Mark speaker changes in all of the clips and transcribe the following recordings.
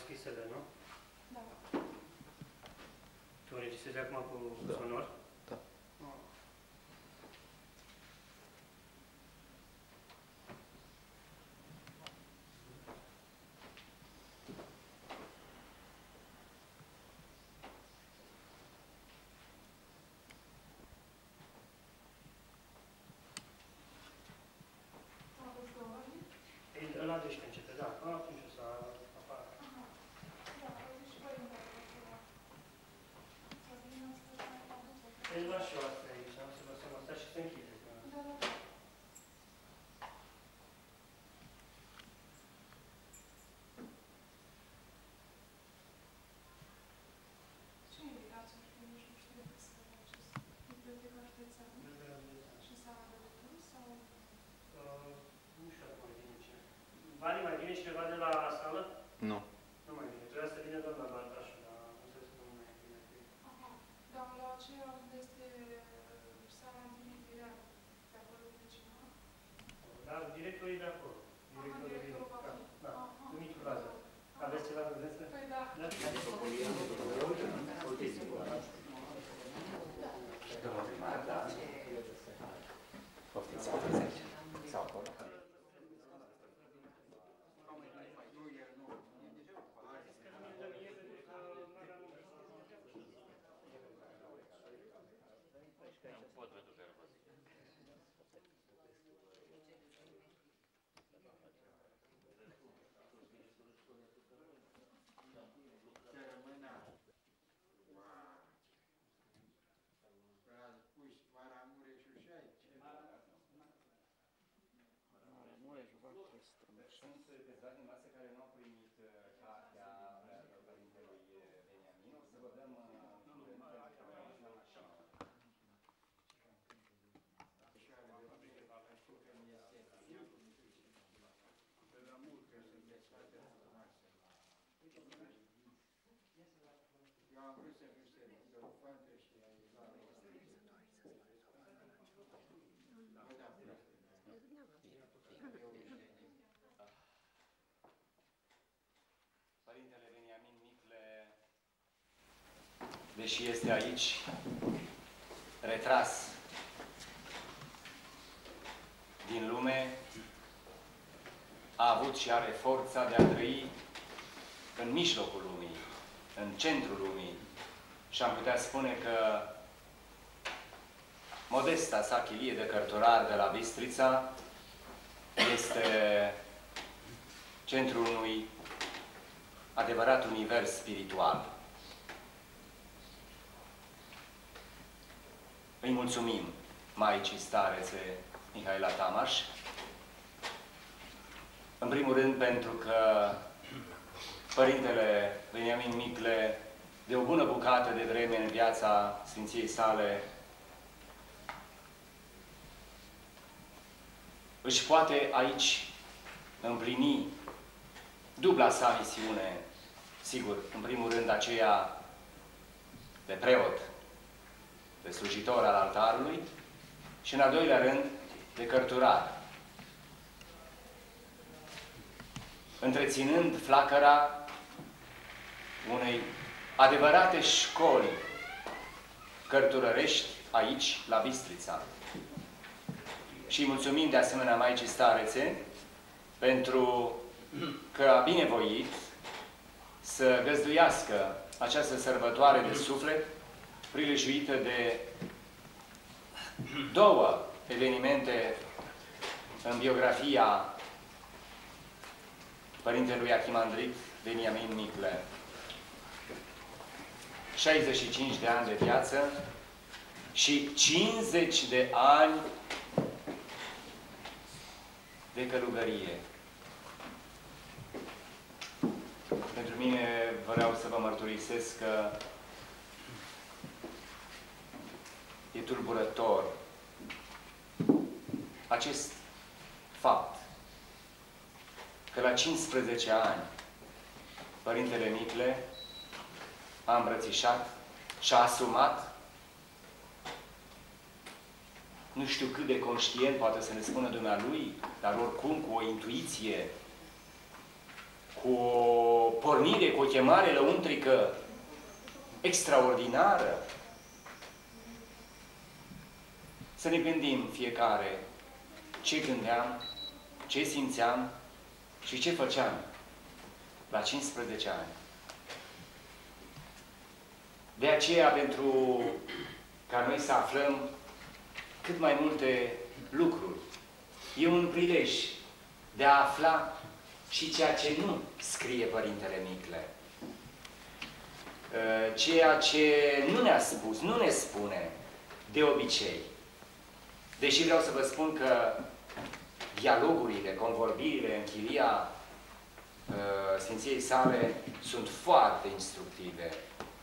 Speaker 1: scrisele, nu?
Speaker 2: Da.
Speaker 1: Tu înregistrezi acum cu sonor?
Speaker 3: Da.
Speaker 1: Ăla 12 începe, da. Atunci o să apară. Îi las și eu asta aici, am să lăsăm asta și să închide.
Speaker 2: Da, da, da. Ce invitați ar fi? Nici nu știu decât să acest biblioteca județeană și sala de lectură sau...
Speaker 1: Nu știu acum mai vine cine. Vali, mai vine cineva de la sală?
Speaker 3: Nu.
Speaker 1: Nu mai vine. Trebuia să vină doamna Bartașu, dar am înțeles că nu mai vine.
Speaker 2: Aha. Dar la aceea unde este sala întâlnirii Virean, de acolo vine cineva?
Speaker 1: Dar directorii de acolo.
Speaker 2: Directorul va fi.
Speaker 1: Da, Dumitru Lazar. Aveți ceva de vedeți?
Speaker 2: Păi da.
Speaker 3: Poftiți, poftiți aici. Sau acolo.
Speaker 4: Sunt câțiva din voastre care nu au primit cartea părintelui Beniamin. O să vă dăm
Speaker 5: Eu am vrut să fiu stereofantă și a izlat.
Speaker 4: Părintele Beniamin Micle, deși este aici, retras din lume, a avut și are forța de a trăi în mijlocul lumii, în centrul lumii. Și am putea spune că modesta sa chilie de cărturar de la Bistrița este centrul unui adevărat univers spiritual. Îi mulțumim Maicii Starețe Mihaela Tamaș, în primul rând pentru că Părintele Beniamin Micle, de o bună bucată de vreme în viața Sfinției sale, își poate aici împlini dubla sa misiune, sigur, în primul rând aceea de preot, de slujitor al altarului și în al doilea rând de cărturar, întreținând flacăra unei adevărate școli cărturărești aici, la Bistrița. Și mulțumim de asemenea Maicii Starețe pentru că a binevoit să găzduiască această sărbătoare de suflet, prilejuită de două evenimente în biografia Părintelui Arhimandrit Beniamin Micle. 65 de ani de viață și 50 de ani de călugărie. Pentru mine vreau să vă mărturisesc că e tulburător acest fapt că la 15 ani Părintele Micle a îmbrățișat și a asumat, nu știu cât de conștient poate să ne spună dumnealui, dar oricum cu o intuiție, cu o pornire, cu o chemare lăuntrică extraordinară. Să ne gândim fiecare ce gândeam, ce simțeam și ce făceam la 15 ani. De aceea, pentru ca noi să aflăm cât mai multe lucruri, e un prilej de a afla și ceea ce nu scrie Părintele Micle. Ceea ce nu ne-a spus, nu ne spune de obicei. Deși vreau să vă spun că dialogurile, convorbirile în chilia Sfinției sale sunt foarte instructive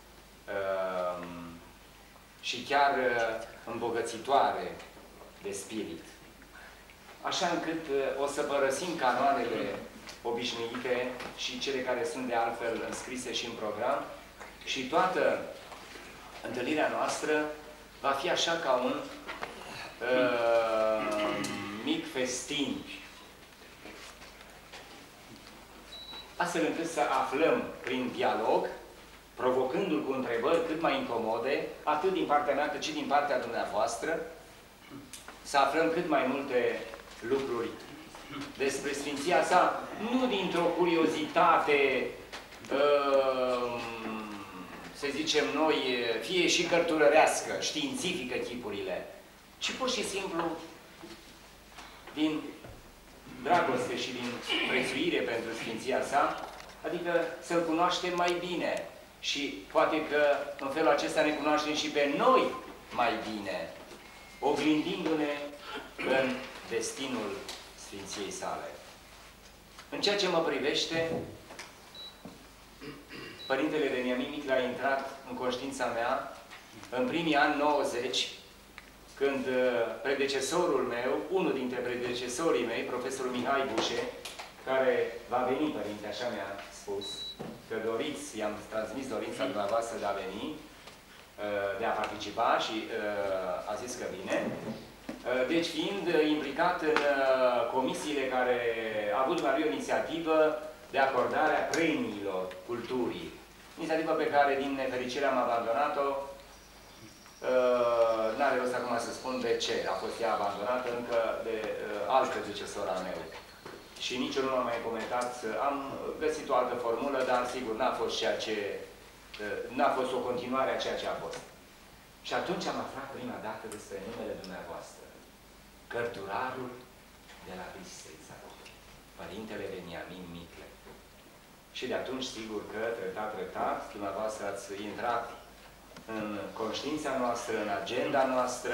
Speaker 4: și chiar îmbogățitoare de spirit. Așa încât o să părăsim canoanele obișnuite și cele care sunt de altfel înscrise și în program și toată întâlnirea noastră va fi așa ca un mic festin. Astfel încât să aflăm prin dialog, provocându-l cu întrebări cât mai incomode, atât din partea mea cât și din partea dumneavoastră, să aflăm cât mai multe lucruri despre Sfinția sa, nu dintr-o curiozitate, să zicem noi, fie și cărturărească, științifică chipurile, ci pur și simplu din dragoste și din prețuire pentru Sfinția sa, adică să-L cunoaștem mai bine și poate că în felul acesta ne cunoaștem și pe noi mai bine, oglindindu-ne în destinul Sfinției sale. În ceea ce mă privește, Părintele Veniamin Micle a intrat în conștiința mea în primii ani 90, când predecesorul meu, unul dintre predecesorii mei, profesorul Mihai Bușe, care va veni, Părinte, așa mi-a spus, că doriți, i-am transmis dorința dumneavoastră de a veni, de a participa și a zis că vine. Deci, fiind implicat în comisiile care a avut la o inițiativă de acordare a premiilor culturii, inițiativă pe care, din nefericire, am abandonat-o. N-are rost acum să spun de ce a fost ea abandonată încă de alt predecesor al meu. Și nici eu nu am mai comentat. Am găsit o altă formulă, dar sigur n-a fost ceea ce... n-a fost o continuare a ceea ce a fost. Și atunci am aflat prima dată despre numele dumneavoastră. Cărturarul de la Bistrița, Părintele Veniamin Micle. Și de atunci, sigur că, treptat, dumneavoastră ați intrat în conștiința noastră, în agenda noastră,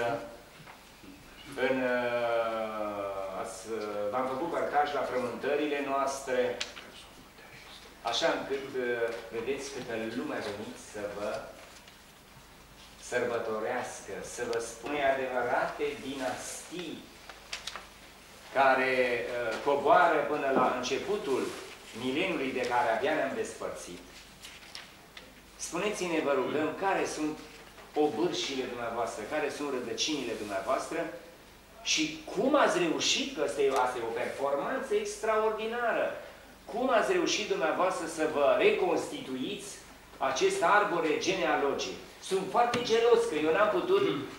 Speaker 4: v-am făcut părtaș la frământările noastre, așa încât vedeți câtă lume a venit să vă sărbătorească, să vă spune adevărate dinastii care coboară până la începutul mileniului de care abia ne-am despărțit. Spuneți-ne, vă rugăm, care sunt obârșile dumneavoastră, care sunt rădăcinile dumneavoastră și cum ați reușit, că asta e o performanță extraordinară, cum ați reușit dumneavoastră să vă reconstituiți acest arbore genealogic. Sunt foarte gelos că eu n-am putut...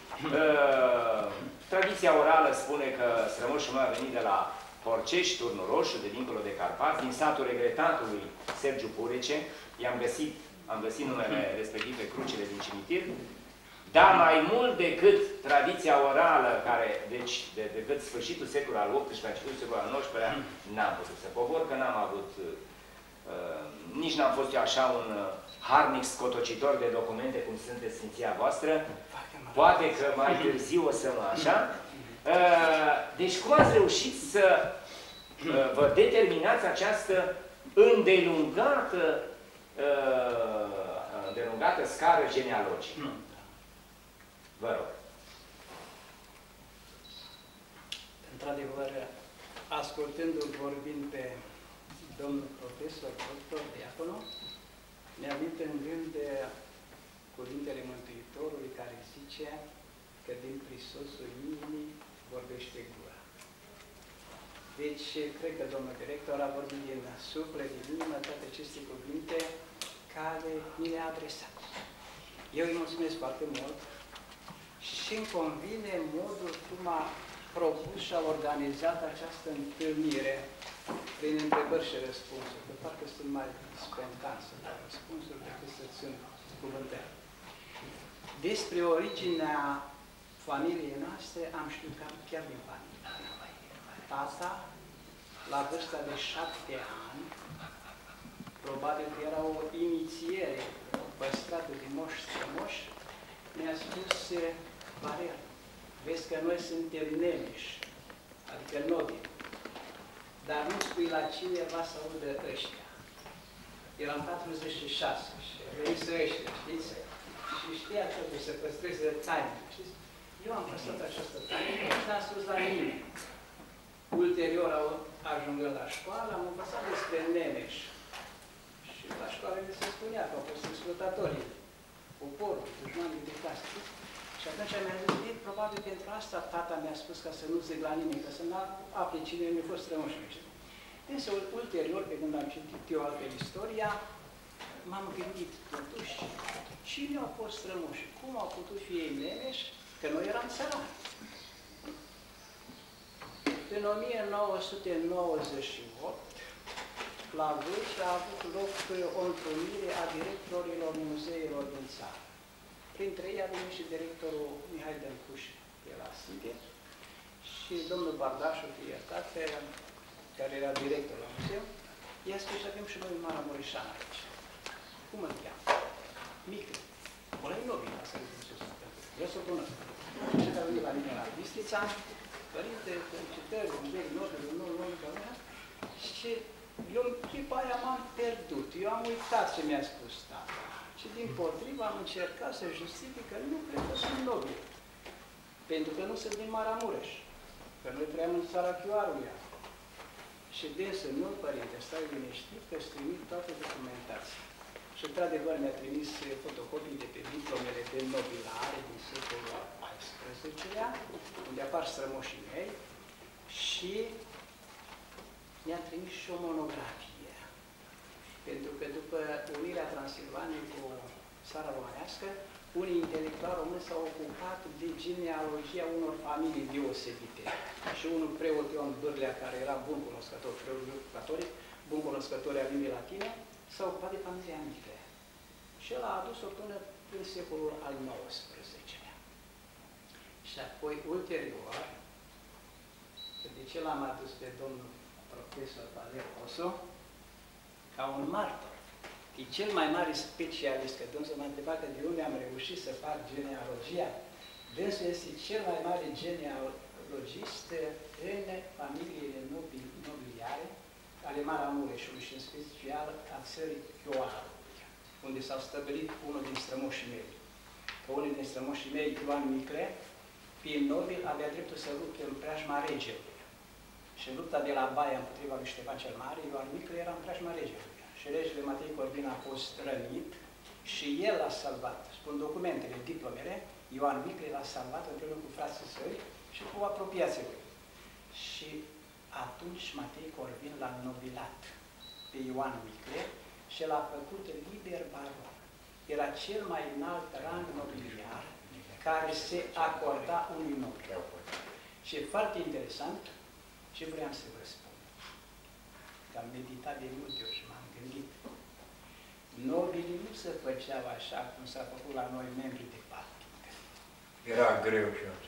Speaker 4: tradiția orală spune că strămoșul meu a venit de la Horcești, Turnul Roșu, de dincolo de Carpați, din satul regretatului Sergiu Purece. Am găsit numele respectiv pe crucile din cimitir. Dar mai mult decât tradiția orală, care, deci, decât sfârșitul secolului al XVIII-lea, începutul secolului al XIX-lea, n-am putut să cobor, că n-am avut... nici n-am fost eu așa un harnic scotocitor de documente cum sunteți Sfinția voastră. Poate că mai târziu o să mă așa. Deci cum ați reușit să vă determinați această îndelungată scară genealogică? Vă rog.
Speaker 5: Într-adevăr, ascultându-l vorbind pe domnul profesor, doctor Diaconu, mi-a venit în gând de cuvintele Mântuitorului care zice că din prisosul inimii vorbește gura.
Speaker 6: Deci, cred că domnul director a vorbit din suflet, din inimă, toate aceste cuvinte care mi le-a adresat. Eu îi mulțumesc foarte mult și îmi convine modul cum a propus și a organizat această întâlnire prin întrebări și răspunsuri, că parcă sunt mai spontan să dau răspunsuri decât să țin cuvântări. Despre originea familiei noastre am știut chiar din familie. Tata, la vârsta de 7 ani, probabil că era o inițiere păstrată de moși strămoși, mi-a spus, Valeriu, vezi că noi suntem nemiși, adică nobili, dar nu spui la cineva să audă ăștia. Eram 46 și veniți ăștia, știți? Și știa totul să păstreze taină, știți? Eu am păstrat această taină și n-am spus la nimeni. Ulterior, ajungând la școală, am învățat despre nemeși. Și la școală mi se spunea că au fost exploatatorii poporului, dușmanii de clasă. Și atunci mi-a zis, probabil pentru asta tata mi-a spus ca să nu zic la nimeni, că să nu afle cine mi-a fost strămoșii. Însă, ulterior, pe când am citit eu altfel istoria, m-am gândit, totuși, cine au fost strămoșii? Cum au putut fi ei nemeși? Că noi eram țărani. În 1998, la Vâlcea a avut loc o întrunire a directorilor muzeilor din țară. Printre ei a venit și directorul Mihai Dăncuș de la Sighe și domnul Bardașu, care era director la muzeu, i-a spus că avem și noi Mara Mureșan aici. Cum îl cheamă? Mică. Ăla e nobil, asta e sus. Eu să o cunosc. Și care a venit la mine la Bistrița, părinte, felicitări, muzeul nobil, și eu în clipa aia m-am pierdut. Eu am uitat ce mi-a spus tata. Și din potrivă am încercat să justific că nu cred că sunt nobili. Pentru că nu sunt din Maramureș. Că noi trăiam în țara Chioarului. Și dânsă, nu, părinte, stai liniștit că îți trimit toată documentația. Și într-adevăr mi-a trimis fotocopii de pe diplomele de nobilare din secolul al XIV-lea, unde apar strămoșii mei, și mi-a trimis și o monografie. Pentru că după unirea Transilvaniei cu țara românească, unii intelectuali români s-au ocupat de genealogia unor familii deosebite. Și unul preot Ion Bârlea, care era bun cunoscător, preot catolic, bun cunoscător al limbii latine, s-a ocupat de familia mică. Și el a adus-o până în secolul al XIX-lea. Și apoi, ulterior, de ce l-am adus pe domnul profesor Valeriu Oso, ca un martor. E cel mai mare specialist, că dânsul m-a întrebat că de unde am reușit să fac genealogia. Dânsul este cel mai mare genealogist în familiile nobiliare ale Maramureșului și în special a țării Chioarului, unde s-au stăbălit unul din strămoșii mei. Că unul din strămoșii mei, Ioan Micle, fiind nobil, avea dreptul să lupte în preajma regelui. Și în lupta de la Baia împotriva lui Ștefan cel Mare, Ioan Micle era în preajma regelui. Și regele Matei Corvin a fost rănit și el l-a salvat. Spun documentele, diplomele, Ioan Micle l-a salvat împreună cu frații săi și cu apropiații lui. Și atunci Matei Corvin l-a nobilat pe Ioan Micle și l-a făcut liber baron. Era cel mai înalt rang nobiliar care se acorda unui nobil. Și e foarte interesant ce vreau să vă spun. Că am meditat de multe ori și m-am gândit. Nobilii nu se făceau așa cum s-a făcut la noi membri de partid.
Speaker 5: Era greu și asta.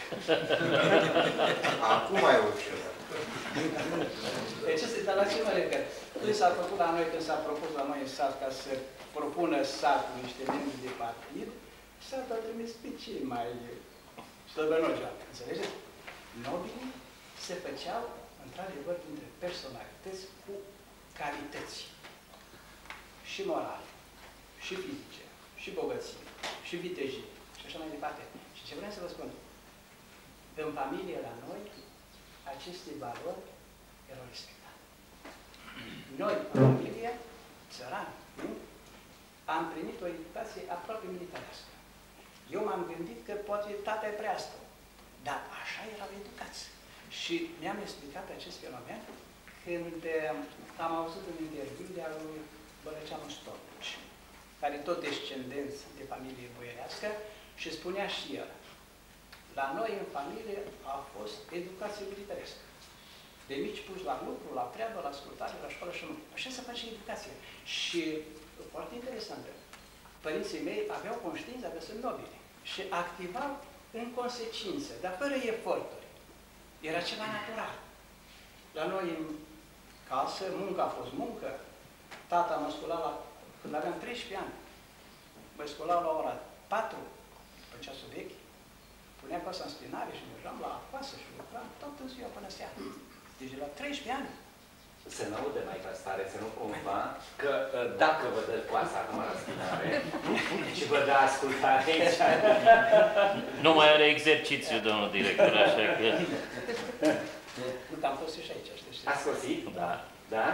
Speaker 5: Acum e ușor.
Speaker 6: Deci, dar la ce mă refer? Când s-a făcut la noi, când s-a propus la noi în sat ca să propună satul niște membri de partid, satul a trimis pe cei mai slăbănoși. Înțelegeți? Nobilii se făceau, într-adevăr, dintre personalități cu calități. Și morale, și fizice, și bogăție, și vitejie, și așa mai departe. Și ce vreau să vă spun? În familie la noi, aceste valori erau respectate. Noi, în familie, țărani, nu? Am primit o educație aproape militarească. Eu m-am gândit că poate tata e prea asta, dar așa erau educați. Și mi-am explicat acest fenomen când am auzit un interviu de al lui Bălăceanu Stolnici, care tot descendenț de familie boierească, și spunea și el, la noi în familie a fost educație militarescă. De mici puși la lucru, la treabă, la ascultare, la școală și nu. Așa se face educație. Și foarte interesantă. Părinții mei aveau conștiința că sunt nobili și activau în consecință, dar fără eforturi. Era ceva natural. La noi în casă, munca a fost muncă. Tata mă scula când aveam 13 ani. Mă scula la ora 4, pe ceasul vechi. Punea casa în spinare și mergeam la acasă și lucram tot în ziua până seara. Deci la 13 ani.
Speaker 3: Să nu audă mai stare, să nu cumva, că dacă vă dă coasa acum la spinare și vă dă ascultare aici...
Speaker 7: Nu mai are exercițiu, domnul director, așa că...
Speaker 6: Nu, am fost și aici, știi?
Speaker 3: Ați cosit?
Speaker 7: Da.
Speaker 3: Da?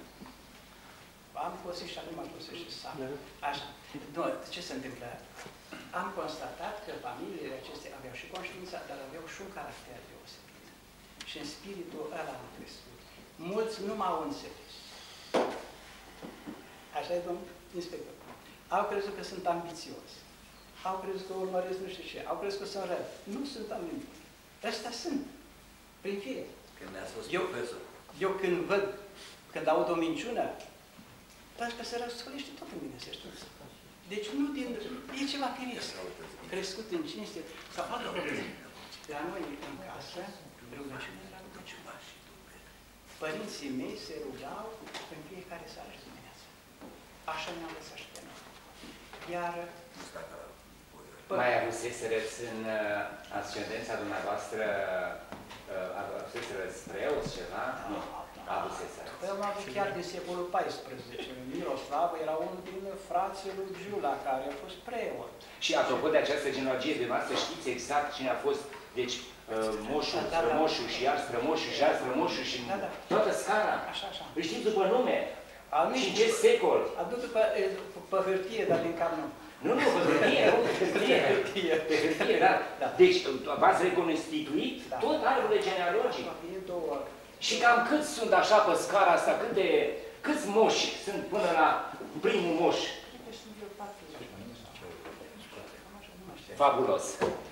Speaker 6: Am cosit și acum am cosit și sam. Așa. Nu, ce se întâmplă? Am constatat că familiile acestea aveau și conștiința, dar aveau și un caracter deosebit. Și în spiritul ăla am crescut. Mulți nu m-au înțeles. Așa e, domnul inspector. Au crezut că sunt ambițios. Au crezut că urmăresc nu știu ce. Au crezut că sunt rău. Nu sunt ambițios. Ăsta sunt. Prin fire.
Speaker 8: Când mi-a spus profesor.
Speaker 6: Eu când aud o minciună, parcă se răscolește tot în mine, să știți. Deci nu din... E ceva firesc. Crescut în cinste. Sau altă problemă. La noi în casă, rugăciunea era rugăciune. Părinții mei se rugau în fiecare seară și dimineață. Așa ne-am lăsat și pe noi. Iar...
Speaker 3: Mai avuseserăți în ascendența dumneavoastră, avuseserăți preoți ceva? Nu. Avuseserăți.
Speaker 6: Păi am avut chiar din secolul XIV. Miroslav era unul din frații lui Giula, care a fost preot.
Speaker 3: Și apropo de această genealogie de noastră, știți exact cine a fost, deci, moșul, strămoșul și iar strămoșul și iar strămoșul și toată scara.
Speaker 6: Așa, așa.
Speaker 3: Îl știți după nume? Și în ce secol?
Speaker 6: Aduc pe hârtie, dar din cap nu.
Speaker 3: Nu, pe hârtie, nu, pe hârtie, da. Deci, v-ați reconstituit tot arborul genealogic. Și cam câți sunt așa pe scara asta, câți moși sunt până la primul moș? Fabulos.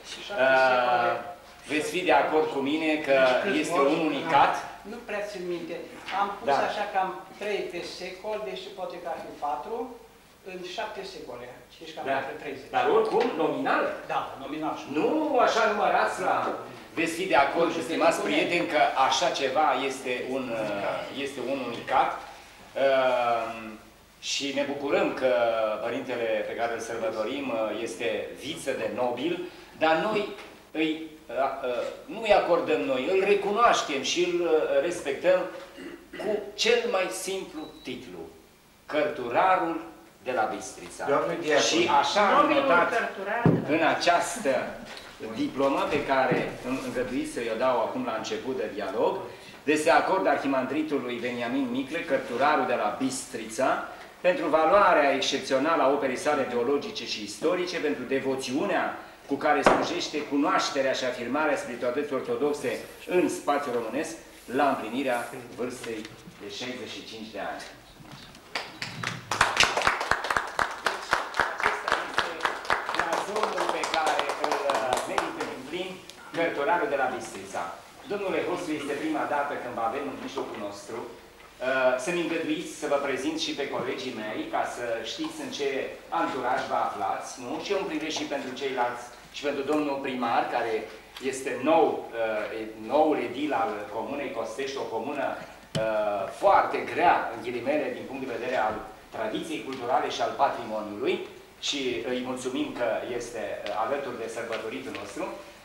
Speaker 3: Veți fi de acord cu mine că este un unicat?
Speaker 6: Nu prea țin minte. Am pus așa cam 3 pe secol, deși poate că ar fi 4, în 7 secole. Deci cam 30.
Speaker 3: Dar oricum, nominal?
Speaker 6: Da, nominal.
Speaker 3: Nu așa numărați la... Veți fi de acord, stimați prieteni, că așa ceva este un unicat. Și ne bucurăm că părintele pe care îl sărbătorim este viță de nobil, dar noi nu îi acordăm noi, îl recunoaștem și îl respectăm cu cel mai simplu titlu. Cărturarul de la Bistrița. Și așa am notat în această diplomă pe care îngăduiți să o dau acum la început de dialog, de se acordă arhimandritului Veniamin Micle, cărturarul de la Bistrița, pentru valoarea excepțională a operei sale teologice și istorice, pentru devoțiunea cu care slujește cunoașterea și afirmarea spiritualității ortodoxe în spațiul românesc, la împlinirea vârstei de 65 de ani. Pe care îl merită din plin cărturarul de la Bistrița. Domnule Hostu, este prima dată când vă avem în mijlocul nostru. Să-mi îngăduiți să vă prezint și pe colegii mei, ca să știți în ce anturaj vă aflați, nu? Și eu îmi privesc și pentru ceilalți, și pentru domnul primar, care este noul edil al Comunei Costești, o comună foarte grea, în ghilimele, din punct de vedere al tradiției culturale și al patrimoniului. Și îi mulțumim că este alături de sărbătoritul nostru.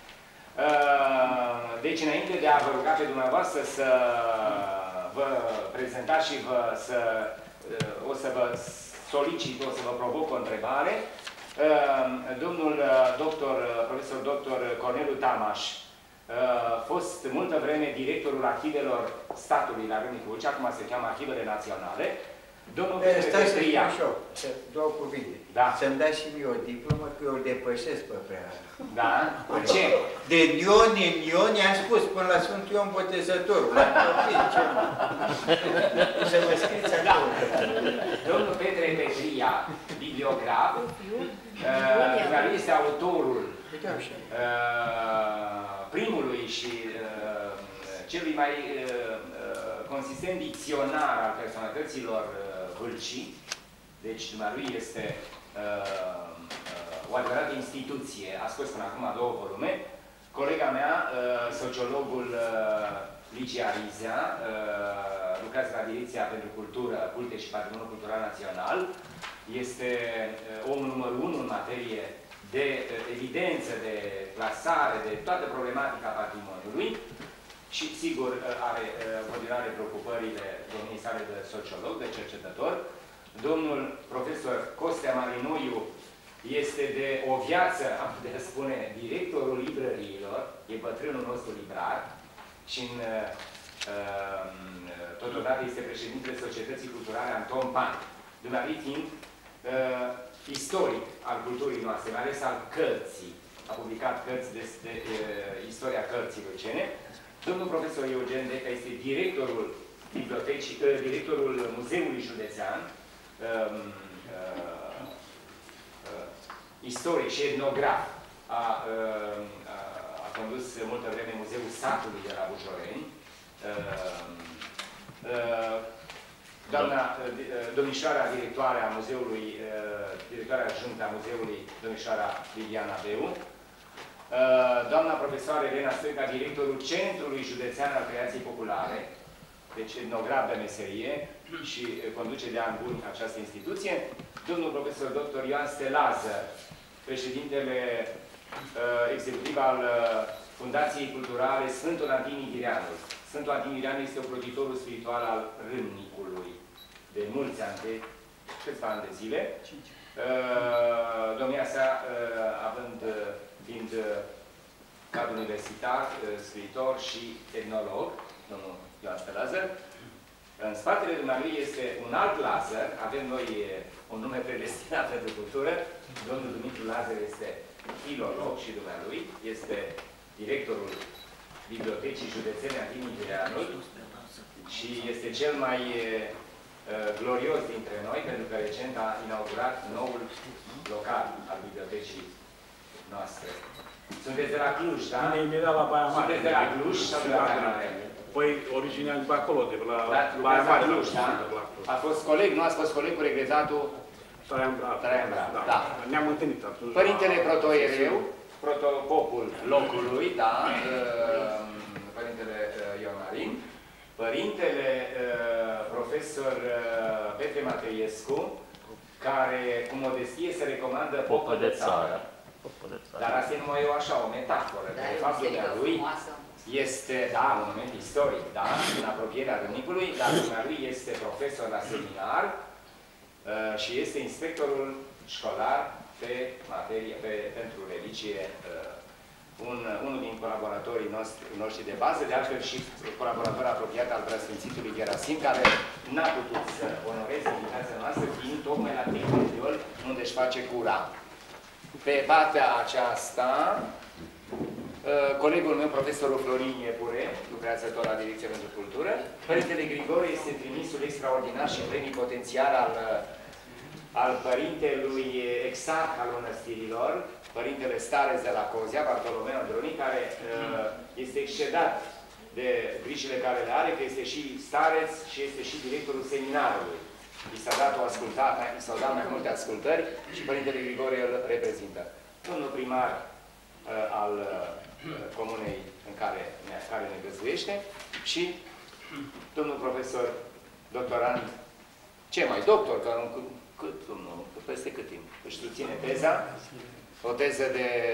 Speaker 3: Deci, înainte de a vă ruga pe dumneavoastră să vă prezentați și o să vă solicit, o să vă provoc o întrebare, domnul profesor doctor Corneliu Tamaș a fost multă vreme directorul arhivelor statului la Râmnicu Vâlcea, acum se cheamă Arhivele Naționale, Domnul Petre
Speaker 5: Stai să
Speaker 3: Petria.
Speaker 5: spun și eu, două cuvinte.
Speaker 3: Da.
Speaker 5: Să-mi dați și mie o diplomă, că eu o depășesc pe prea.
Speaker 3: Da? Ce?
Speaker 5: De Ion în Ion, i-am spus, până la Sfântul Ion Botezătorul. La copii, ce mă? Să vă scriți acolo.
Speaker 3: Domnul Petre Petria, bibliograf, care este autorul primului și celui mai consistent dicționar al personalităților vâlcii. Deci, dumnealui este o adevărată instituție. A scos până acum 2 volume. Colega mea, sociologul Ligia Rizea, lucrează la Direcția pentru Cultură, Culte și Patrimoniul Cultural Național. Este omul numărul 1 în materie de evidență, de clasare, de toată problematica patrimoniului. Și, sigur, are în continuare preocupările domniei sale de sociolog, de cercetător. Domnul profesor Costea Marinoiu este de o viață, am putea spune, directorul librăriilor, e bătrânul nostru librar și totodată este președintele Societății Culturale Anton Pan. Dumnealui fiind istoric al culturii noastre, mai ales al cărții. A publicat cărți de istoria cărții lucene. Domnul profesor Eugen Deca este directorul bibliotecii, directorul Muzeului Județean, istoric și etnograf. A condus multă vreme Muzeul Satului de la Bușoreni. Domnișoara directoare a Muzeului, directoarea adjunctă a Muzeului, domnișoara Liliana Beu. Doamna profesoară Elena Stăca, directorul Centrului Județean al Creației Populare, deci etnograf de meserie și conduce de ani buni această instituție. Domnul profesor dr. Ioan Stelază, președintele executiv al Fundației Culturale Sfântul Antin Ghirianu. Sfântul Antin Ghirianu este ocrotitorul spiritual al Râmnicului de mulți ani, de câțiva ani de zile. Domnia sa, fiind cadru universitar, scriitor și etnolog, domnul Ioan Stelază. În spatele dumnealui este un alt Lazar, avem noi un nume predestinat pentru cultură. Domnul Dumitru Lazar este filolog și dumnealui este directorul Bibliotecii Județene Antin Ghirianul și este cel mai glorios dintre noi, pentru că recent a inaugurat noul local al bibliotecii noastre. Sunteți de la Cluj, da?
Speaker 8: Imediat la Baia Mare.
Speaker 3: Sunteți de la Cluj sau de la Baia Mare?
Speaker 8: Păi, original de acolo, de la
Speaker 3: Baia Mare. Cluj, da? A fost coleg, nu ați fost coleg cu regretatul
Speaker 8: Traian Brad.
Speaker 3: Da.
Speaker 8: Ne-am întâlnit atunci.
Speaker 3: Părintele protoiereu, protopopul locului, da? Părintele Ion Marin. Părintele profesor Petre Mateiescu, care, cu modestie, se recomandă popă de țară. Dar asta e numai așa, o metaforă. De fapt, lui este, da, un monument istoric, da, în apropierea Râmnicului, dar lui este profesor la seminar și este inspectorul școlar pe materie, pentru religie, unul din colaboratorii noștri de bază, de altfel și colaborator apropiat al preasfințitului Gerasim, care n-a putut să onoreze invitația noastră, fiind tocmai la Tehniul, unde își face cura. Pe partea aceasta, colegul meu, profesorul Florin Iepure, lucrează tot la Direcția pentru Cultură. Părintele Grigore este trimisul extraordinar și plenipotențiar al părintelui exarh al mănăstirilor, părintele Stareț de la Cozia, Bartolomeu Androni, care este excedat de grijile care le are, că este și stareț și este și directorul seminarului. I s-a dat o ascultare, i s-au dat mai multe ascultări și părintele Grigore îl reprezintă. Domnul primar al comunei în care ne găzduiește și domnul profesor doctorand, ce mai doctor, că peste cât timp își susține teza, o teză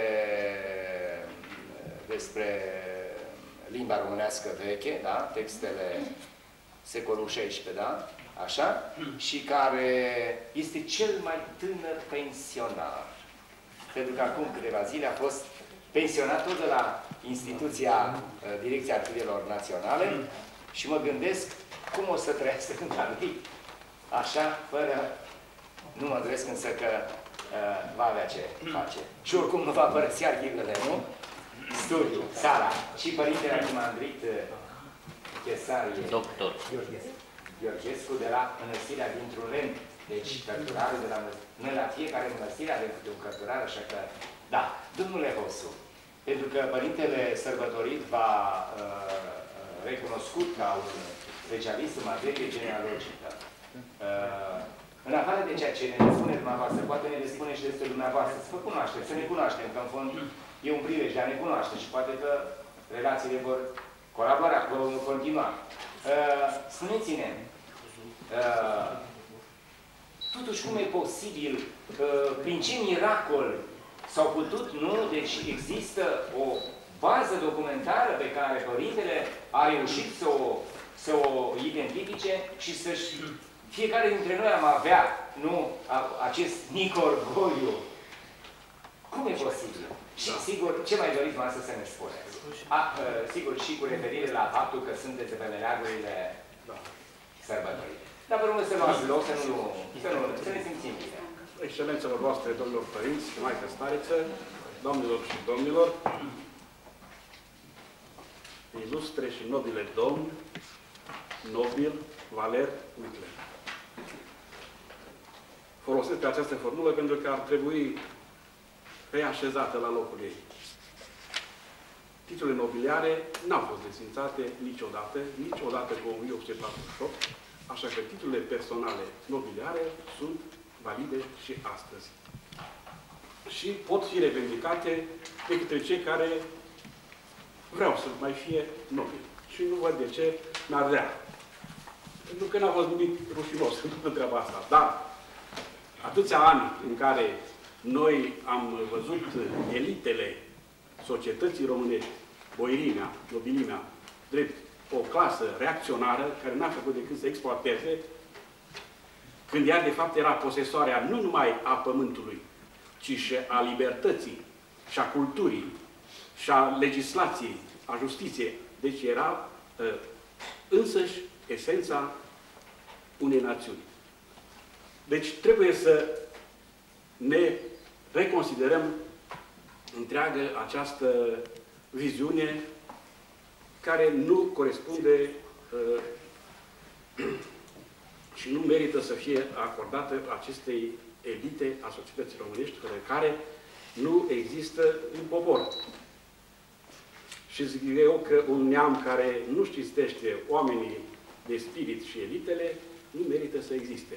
Speaker 3: despre limba românească veche, da? Textele secolul XVI, da? Așa? Și care este cel mai tânăr pensionar. Pentru că acum câteva zile a fost pensionat tot de la instituția Direcția Arhivelor Naționale și mă gândesc cum o să trăiască lui așa, fără... Nu mă gândesc însă că va avea ce face. Și oricum nu va părăsi arhivele, nu? Studiu, sala. Și părintele arhimandrit Chesarie
Speaker 7: Doctor.
Speaker 3: Gheorghescu de la Mănăstirea dintr-un lemn. Deci, cărturarul de la la fiecare mănăstire are un cărturar, așa că... Da, domnule Hosu, pentru că părintele sărbătorit va recunoscut ca un specialist în materie genealogică. În afară de ceea ce ne spune dumneavoastră, poate ne spune și despre dumneavoastră, să vă cunoaștem, să ne cunoaștem, că în fond e un prilej de a ne cunoaște și poate că relațiile vor colabora, vor continua. Spuneți-ne, totuși cum e posibil, prin ce miracol s-au putut, nu? Deci există o bază documentară pe care părintele a reușit să o identifice și să-și... Fiecare dintre noi am avea, nu, acest mic orgoliu. Cum e posibil? Și sigur, ce mai doriți dumneavoastră să ne spuneți? Sigur, și cu referire la faptul că sunteți pe meleagurile sărbătorite. Dar vă rog să luați loc, să ne simțim bine.
Speaker 8: Excelențelor voastre, domnilor părinți, Maică Stareță, domnilor și domnilor, ilustre și nobile domni, nobil Valer Whitler. Folosesc această formulă pentru că ar trebui reașezată la locul ei. Titlurile nobiliare n-au fost desfințate niciodată cu 1848, așa că titlurile personale nobiliare sunt valide și astăzi. Și pot fi revendicate de către cei care vreau să mai fie nobili. Și nu văd de ce n-ar vrea. Pentru că n-a fost nimic rușinos în treaba asta. Dar atâția ani în care noi am văzut elitele societății românești, boierimea, nobilimea, drept o clasă reacționară care n-a făcut decât să exploateze, când ea de fapt era posesoarea nu numai a pământului, ci și a libertății, și a culturii, și a legislației, a justiției. Deci era însăși esența unei națiuni. Deci trebuie să ne reconsiderăm întreagă această viziune care nu corespunde și nu merită să fie acordată acestei elite a societății românești, care nu există în popor. Și zic eu că un neam care nu cinstește oamenii de spirit și elitele, nu merită să existe.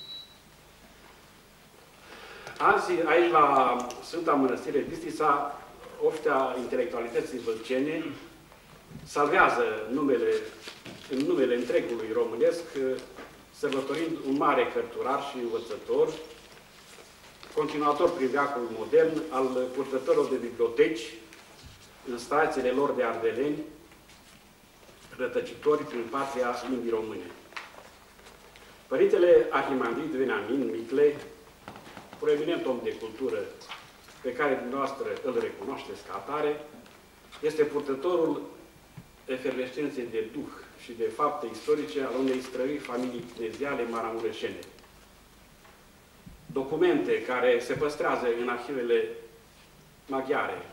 Speaker 8: Azi, aici la Sfânta Mănăstire Bistrița, oștea intelectualității vâlcene salvează în numele întregului românesc, sărbătorind un mare cărturar și învățător, continuator prin veacul modern al purtătorilor de biblioteci în stațiile lor de ardeleni, rătăcitori prin patria limbii române. Părintele Arhimandrit Veniamin Micle, proeminent om de cultură pe care dumneavoastră îl recunoașteți ca atare, este purtătorul efervescenței de duh și de fapte istorice al unei străini familii cneziale maramureșene. Documente care se păstrează în arhivele maghiare,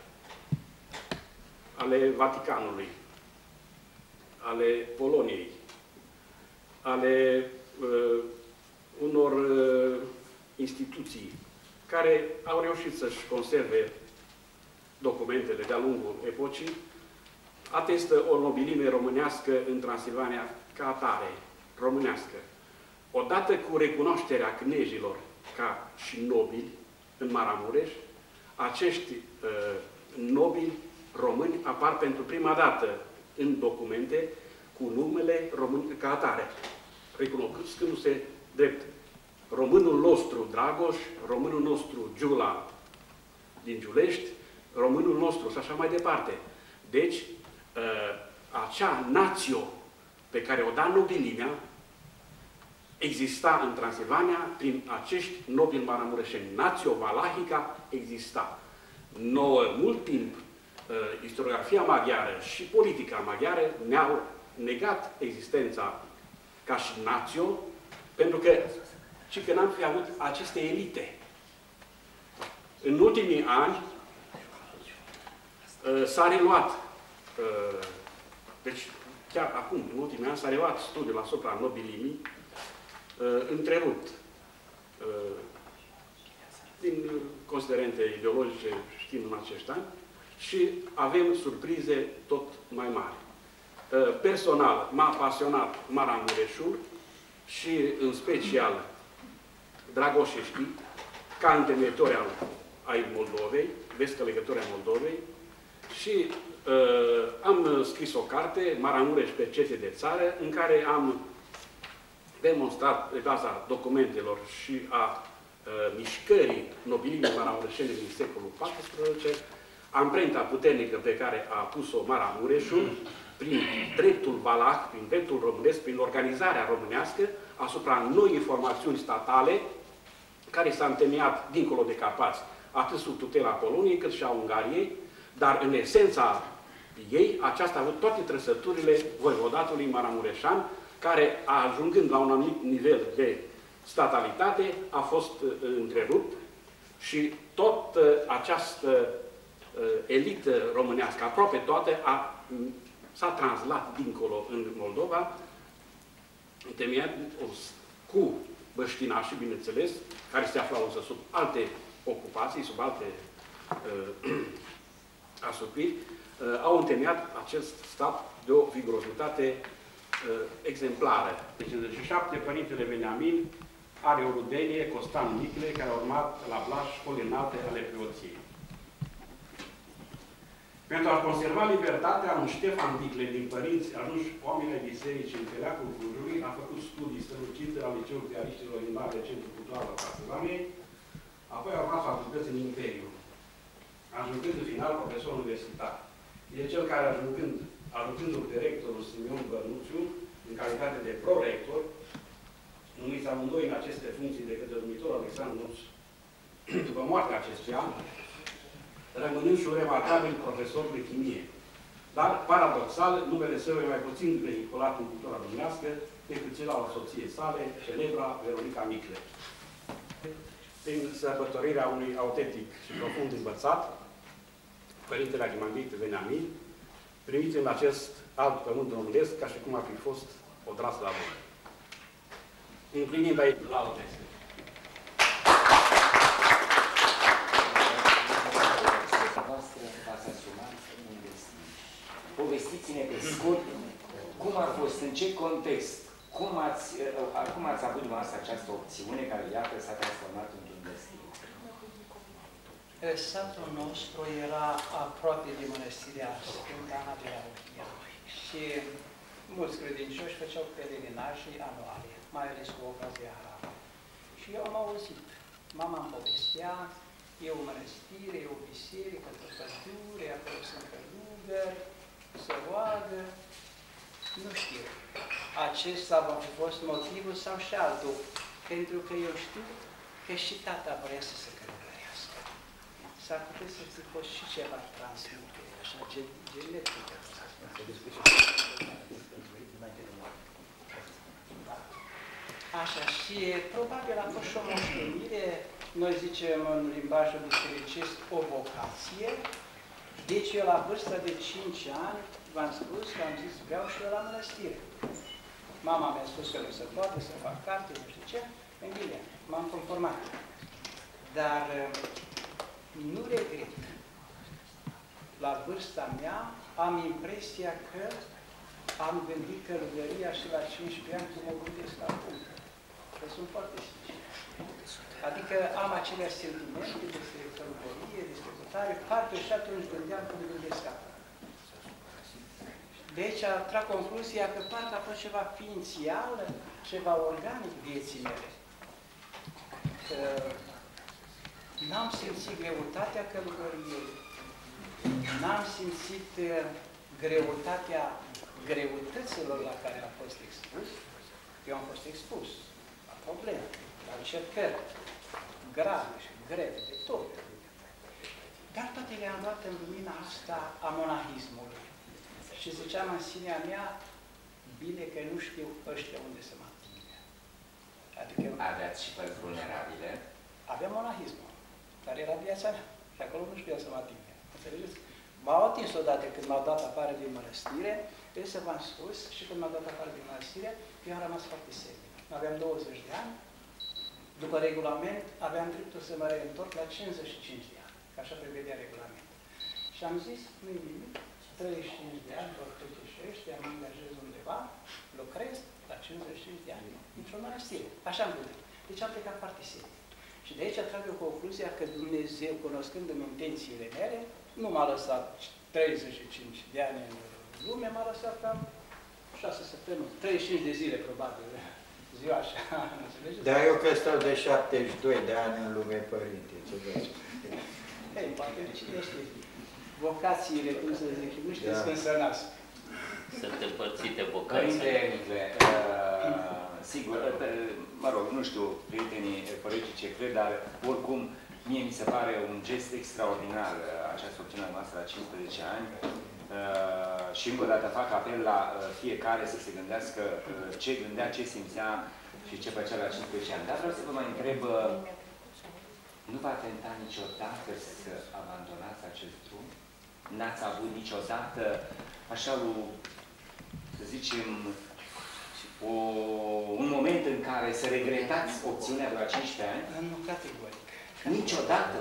Speaker 8: ale Vaticanului, ale Poloniei, ale unor instituții care au reușit să-și conserve documentele de-a lungul epocii, atestă o nobilime românească în Transilvania ca atare, românească. Odată cu recunoașterea knezilor ca și nobili în Maramureș, acești nobili români apar pentru prima dată în documente cu numele român ca atare, recunoscându-se drept românul nostru Dragoș, românul nostru Giula din Giulești, românul nostru și așa mai departe. Deci, acea națio pe care o da nobilimea exista în Transilvania prin acești nobili maramureșeni. Națio valahica exista. Nouă, mult timp, istoriografia maghiară și politica maghiară ne-au negat existența ca și națio Pentru că n-am fi avut aceste elite. În ultimii ani s-a reluat, deci chiar acum, în ultimii ani, s-a reluat studiul asupra nobilimii, întrerupt din considerente ideologice, știm în acești ani, și avem surprize tot mai mari. Personal, m-a pasionat Maramureșul și, în special, Dragoșeștii, ca întemeitori ai Moldovei, vestă legături a Moldovei, și am scris o carte, Maramureș, percepție de țară, în care am demonstrat, pe baza documentelor și a mișcării nobilimii maramureșene din secolul XIV, amprenta puternică pe care a pus-o Maramureșul, prin dreptul valac, prin dreptul românesc, prin organizarea românească, asupra noii formațiuni statale, care s-a întemeiat dincolo de Carpați, atât sub tutela Poloniei, cât și a Ungariei, dar în esența ei, aceasta a avut toate trăsăturile voivodatului maramureșan, care, ajungând la un anumit nivel de statalitate, a fost întrerupt și tot această elită românească, aproape toată, s-a translat dincolo în Moldova, întemeiat cu băștinașii, bineînțeles, care se aflau însă sub alte ocupații, sub alte asupriri, au întemeiat acest stat de o vigurozitate exemplară. În 57, Părintele Veniamin are o rudenie, Costan Nicle, care a urmat la Blaș școli înalte ale preoției. Pentru a conserva libertatea, un Ștefan Dicle din părinți ajunși oameni ai bisericii în Teleacul Clujului, a făcut studii strălucite la Liceul Piariștilor din Mare Centru Cultural al Transilvaniei, apoi a urmat facultăți în Imperiu, ajungând în final profesor universitar. E cel care, ajungându-l pe rectorul Simeon Bărnuțiu, în calitate de prorector, numiți amândoi în aceste funcții de către numitorul Alexandru Nuț, după moartea acestuia, rămânând și un remarcabil profesor de chimie. Dar, paradoxal, numele său e mai puțin vehiculat în cultura românească decât cel al soției sale, celebra Veronica Micle. Prin sărbătorirea unui autentic și profund învățat, Părintele Arhimandrit Veniamin, primit în acest alt pământ românesc, ca și cum ar fi fost o drasă la bună. Împlinind aici la alte.
Speaker 3: Povestiți-ne pe scurt cum a fost, în ce context, cum ați avut dumneavoastră această opțiune care, iată, s-a transformat într-un destin.
Speaker 6: Satul nostru era aproape de mănăstirea Sfânta Ana de la Ochia și mulți credincioși făceau pelerinaje anuale, mai ales cu ocazia Harului. Și eu am auzit, mama îmi povestea, e o mănăstire, e o biserică, o pădure, acolo sunt călugări, să roagă, nu știu. Acesta va fi fost motivul sau și altul, pentru că eu știu că și tata vrea să se călugărească. S-ar putea să fi fost și ceva transmitere, așa, genetică. Așa, și probabil a fost și o moștenire, noi zicem în limbajul bisericesc, o vocație. Deci eu la vârsta de 5 ani, v-am spus că am zis, vreau și eu la mănăstire. Mama mi-a spus că nu se poate să fac carte, nu știu ce, în bine, m-am conformat. Dar nu regret. La vârsta mea am impresia că am gândit călugăria și la 15 ani cum o gândesc acum. Că sunt foarte sincer. Adică am aceleași sentimente despre călugărie, despre cutare, parcă și atunci gândeam cum gândesc acum. Deci trag concluzia că parcă a fost ceva ființial, ceva organic vieții mele. N-am simțit greutatea călugăriei, n-am simțit greutăților la care am fost expus. Eu am fost expus la probleme, la încercări grave și grele de tot. Dar toate le-am luat în lumina asta a monahismului. Și ziceam în sinea mea, bine că nu știu ăștia unde să mă atingă.
Speaker 3: aveați și părți vulnerabile.
Speaker 6: Aveam monahismul, care era viața mea. Și acolo nu știam să mă ating. Înțelegeți? M-au atins odată când m-au dat afară din mănăstire, să v-am spus, și când m-au dat afară din mănăstire, eu am rămas foarte senin. Aveam 20 de ani, după regulament aveam dreptul să mă reîntorc la 55 de ani, că așa prevedea regulamentul. Și am zis, nu-i nimic, 35 de ani, vor trece și ăștia, mă angajez undeva, lucrez la 55 de ani, într-o mănăstire. Așa am gândit. Deci am plecat foarte senin. Și de aici trag eu concluzia că Dumnezeu, cunoscându-mi intențiile mele, nu m-a lăsat 35 de ani în lume, m-a lăsat cam 6 săptămâni, 35 de zile probabil, ziua așa, înțelegeți?
Speaker 5: Dar eu că stau de 72 de ani în lume, părinte, ce vă spun.
Speaker 6: Ei, poate cine știe, vocațiile, cum să zic, nu știți
Speaker 5: Da.
Speaker 6: când să nasc.
Speaker 7: Sunt împărțite vocații.
Speaker 3: Părinte Nicle, sigur, mă rog, nu știu, prietenii părinții ce cred, dar oricum, mie mi se pare un gest extraordinar această opțiune noastră la 15 ani și încă o dată fac apel la fiecare să se gândească ce gândea, ce simțea și ce făcea la 15 ani. Dar vreau să vă mai întreb, nu v-a tentat niciodată să abandonați acest drum? N-ați avut niciodată așa o, să zicem, un moment în care să regretați opțiunea de la 15 ani?
Speaker 6: Nu, categoric.
Speaker 3: Niciodată?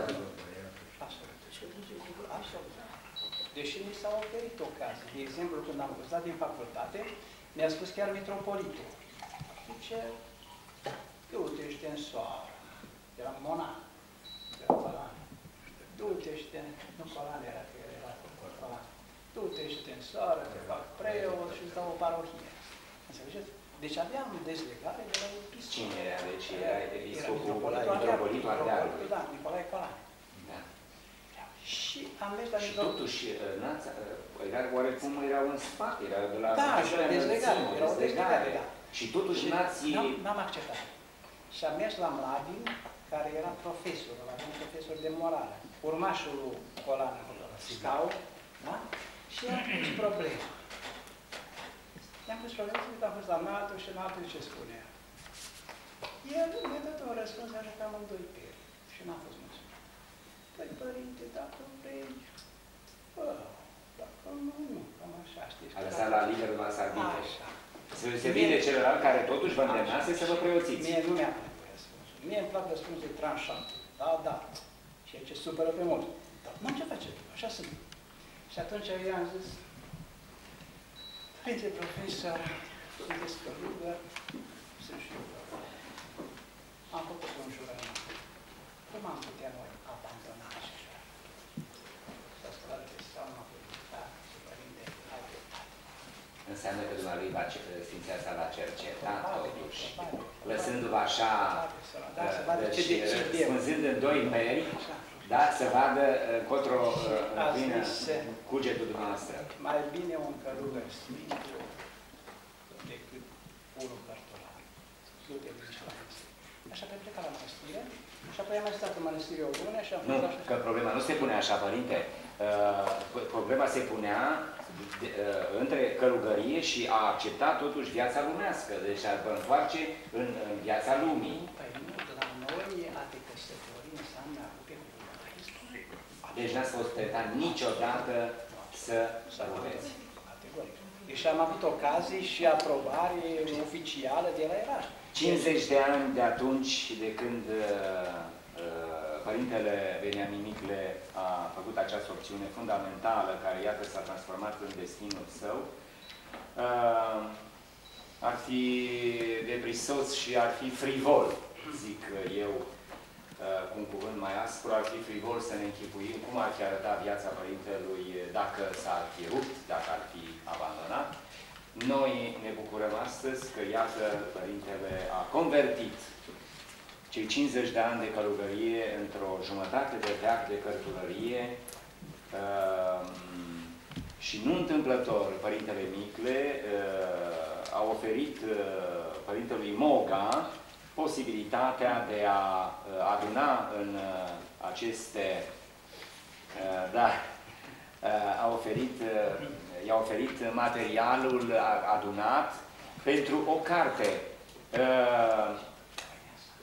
Speaker 6: Așa. Deși mi s-au oferit ocazii. De exemplu, când am cursat din facultate, mi-a spus chiar mitropolitul. Zice, du-te și te în soară. Eram monac. Era colan. Du-te și te... Nu colan era, că era colan. Du-te și te în soară, te fac preot și îți dau o parohie. Înțelegeți? Deci aveam dezlegare de la episcop.
Speaker 3: Cine era? Deci era episcopul
Speaker 6: mitropolitul
Speaker 3: Ardealului.
Speaker 6: Da, Nicolae Colan.
Speaker 3: Da.
Speaker 6: Și am mers la
Speaker 3: Și
Speaker 6: mitropolitul.
Speaker 3: totuși, oarecum erau în spate, era de la...
Speaker 6: Da, și o dezlegare, era o dezlegare, da.
Speaker 3: Și totuși n-ați...
Speaker 6: N-am acceptat. Și am mers la Mladin, care era profesor, avea un profesor de morală, urmașul lui Colan, Scau, da? Și i-am pus problema. I-am pus problema, că am fost la înaltul și înaltul ce spunea. El mi-a dat un răspuns așa că amândoi pe el. Și n-am fost mulțumit. Păi, părinte, dacă vrei, bă, dacă nu, cam așa, știți.
Speaker 3: A lăsat la liberul la arbitru.
Speaker 6: Așa.
Speaker 3: Se vede celălalt care totuși vă îndemnase să vă preoțiți.
Speaker 6: Mie nu mi-a plăcut răspunsul. Mie îmi plac răspunsul tranșant. Da, da. Ceea ce supără pe mulți. Dar n-am ce face. Așa sunt. Și atunci eu i-am zis, Părinte profesor, sunteți călugăr, sunt și eu călugăr. Am făcut un jurământ. Cum am putea noi abandona așa jurământ? S-a spălat de seama, da, și părinte, ai dreptate.
Speaker 3: Înseamnă că dumnealui Sfinția s-a va cerceta, totuși, lăsându-vă așa, spânzând în doi meri, da, să vadă încotro vine cugetul dumneavoastră.
Speaker 6: Mai bine un călugăr sfinte decât unul cărturar. Du-te zice la mănăstire. Așa pe plecat la mănăstire și apoi am mai stat în mănăstire o lună și am
Speaker 3: Nu,
Speaker 6: fost așa.
Speaker 3: că problema nu se punea așa, părinte. Problema se punea între călugărie și a accepta totuși viața lumească. Deci a vă întoarce în viața lumii.
Speaker 6: Păi nu, la noi a te căsători înseamnă a rupe cu
Speaker 3: Deci n-ați fost tentat niciodată să rupeți.
Speaker 6: categoric. Deci am avut ocazii și aprobare oficială de la Eraș.
Speaker 3: 50 de ani de atunci, de când Părintele Veniamin Nicle a făcut această opțiune fundamentală, care, iată, s-a transformat în destinul său, ar fi deprisos și ar fi frivol, zic eu, cu un cuvânt mai aspru, ar fi frivol să ne închipuim cum ar fi arătat viața Părintelui dacă s-ar fi rupt, dacă ar fi abandonat. Noi ne bucurăm astăzi că, iată, Părintele a convertit cei 50 de ani de călugărie într-o jumătate de veac de cărturărie și nu întâmplător Părintele Nicle a oferit Părintelui Moga posibilitatea de a aduna în aceste, i-a oferit materialul adunat pentru o carte.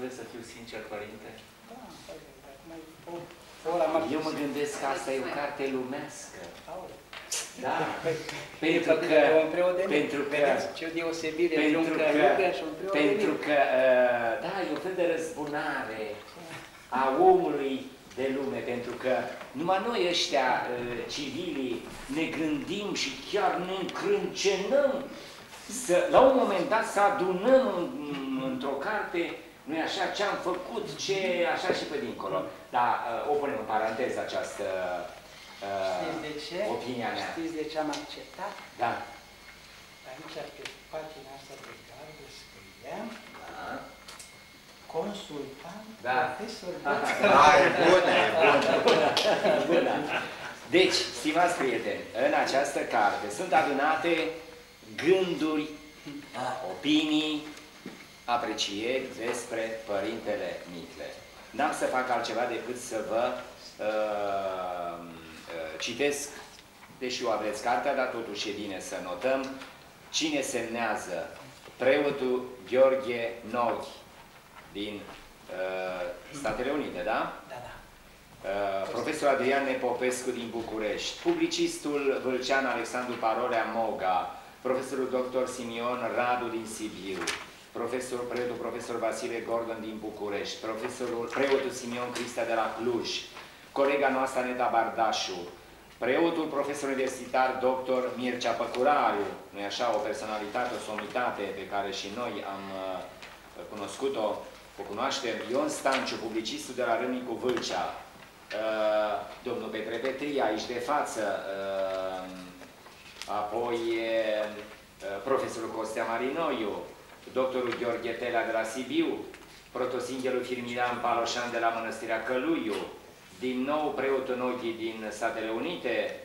Speaker 3: trebuie să fiu sincer, părinte?
Speaker 6: Da, acum o ora mai
Speaker 3: Eu mă gândesc că asta e o carte lumească.
Speaker 6: Aoleu.
Speaker 3: Da.
Speaker 6: Pentru că un preot de
Speaker 3: pentru că
Speaker 6: vedeți ce o deosebire între un călugăr și un preot de
Speaker 3: pentru
Speaker 6: mic.
Speaker 3: că da, e un fel de răzbunare a omului de lume, pentru că numai noi ăștia civilii ne gândim și chiar ne încrâncenăm la un moment dat să adunăm într-o carte, nu-i așa, ce am făcut, ce așa și pe dincolo. Dar o punem în paranteză această
Speaker 6: Știți de ce?
Speaker 3: opinia mea.
Speaker 6: Știți de ce am acceptat?
Speaker 3: Da.
Speaker 6: Aici, pe pagina asta de gardă, scria
Speaker 3: Da.
Speaker 6: consultant
Speaker 3: Da.
Speaker 6: profesor
Speaker 5: E bună, e bună.
Speaker 3: Bună. Deci, stimați prieteni, în această carte sunt adunate gânduri, opinii, aprecieri despre Părintele Micle. N-am să fac altceva decât să vă citesc, deși o aveți cartea, dar totuși e bine să notăm cine semnează. Preotul Gheorghe Noghi din Statele Unite, da?
Speaker 6: Da, da.
Speaker 3: Profesor Adrian Nepopescu din București, publicistul vâlcean Alexandru Parorea Moga, profesorul dr. Simion Radu din Sibiu, preotul profesor Vasile Gordon din București, preotul Simion Cristea de la Cluj, colega noastră Aneta Bardașu, preotul profesor universitar dr. Mircea Păcurariu, nu-i așa, o personalitate, o somitate pe care și noi am cunoscut-o, o cunoaștem, Ion Stanciu, publicistul de la Râmnicu Vâlcea, domnul Petre Petria, aici de față, apoi profesorul Costea Marinoiu, doctorul Gheorghe Telea de la Sibiu, protosinghelul Firmilian Paloșan de la Mănăstirea Căluiu, din nou preotul Noghi din Statele Unite,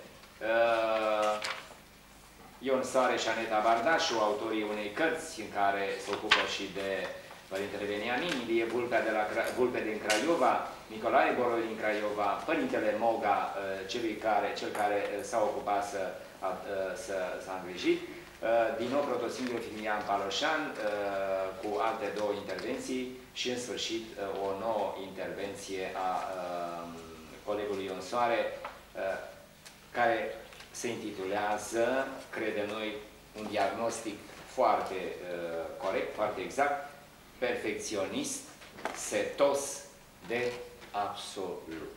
Speaker 3: Ion Soare și Aneta Bardașu, autorii unei cărți în care se ocupă și de Părintele Veniamin, Ilie Vulpe din Craiova, Nicolae Boroi din Craiova, Părintele Moga, cel care s-a ocupat s-a îngrijit, din nou protosinghelul Firmilian Paloșan, cu alte două intervenții și în sfârșit o nouă intervenție a colegului Ion Soare, care se intitulează, credem noi, un diagnostic foarte corect, foarte exact, perfecționist, setos de absolut.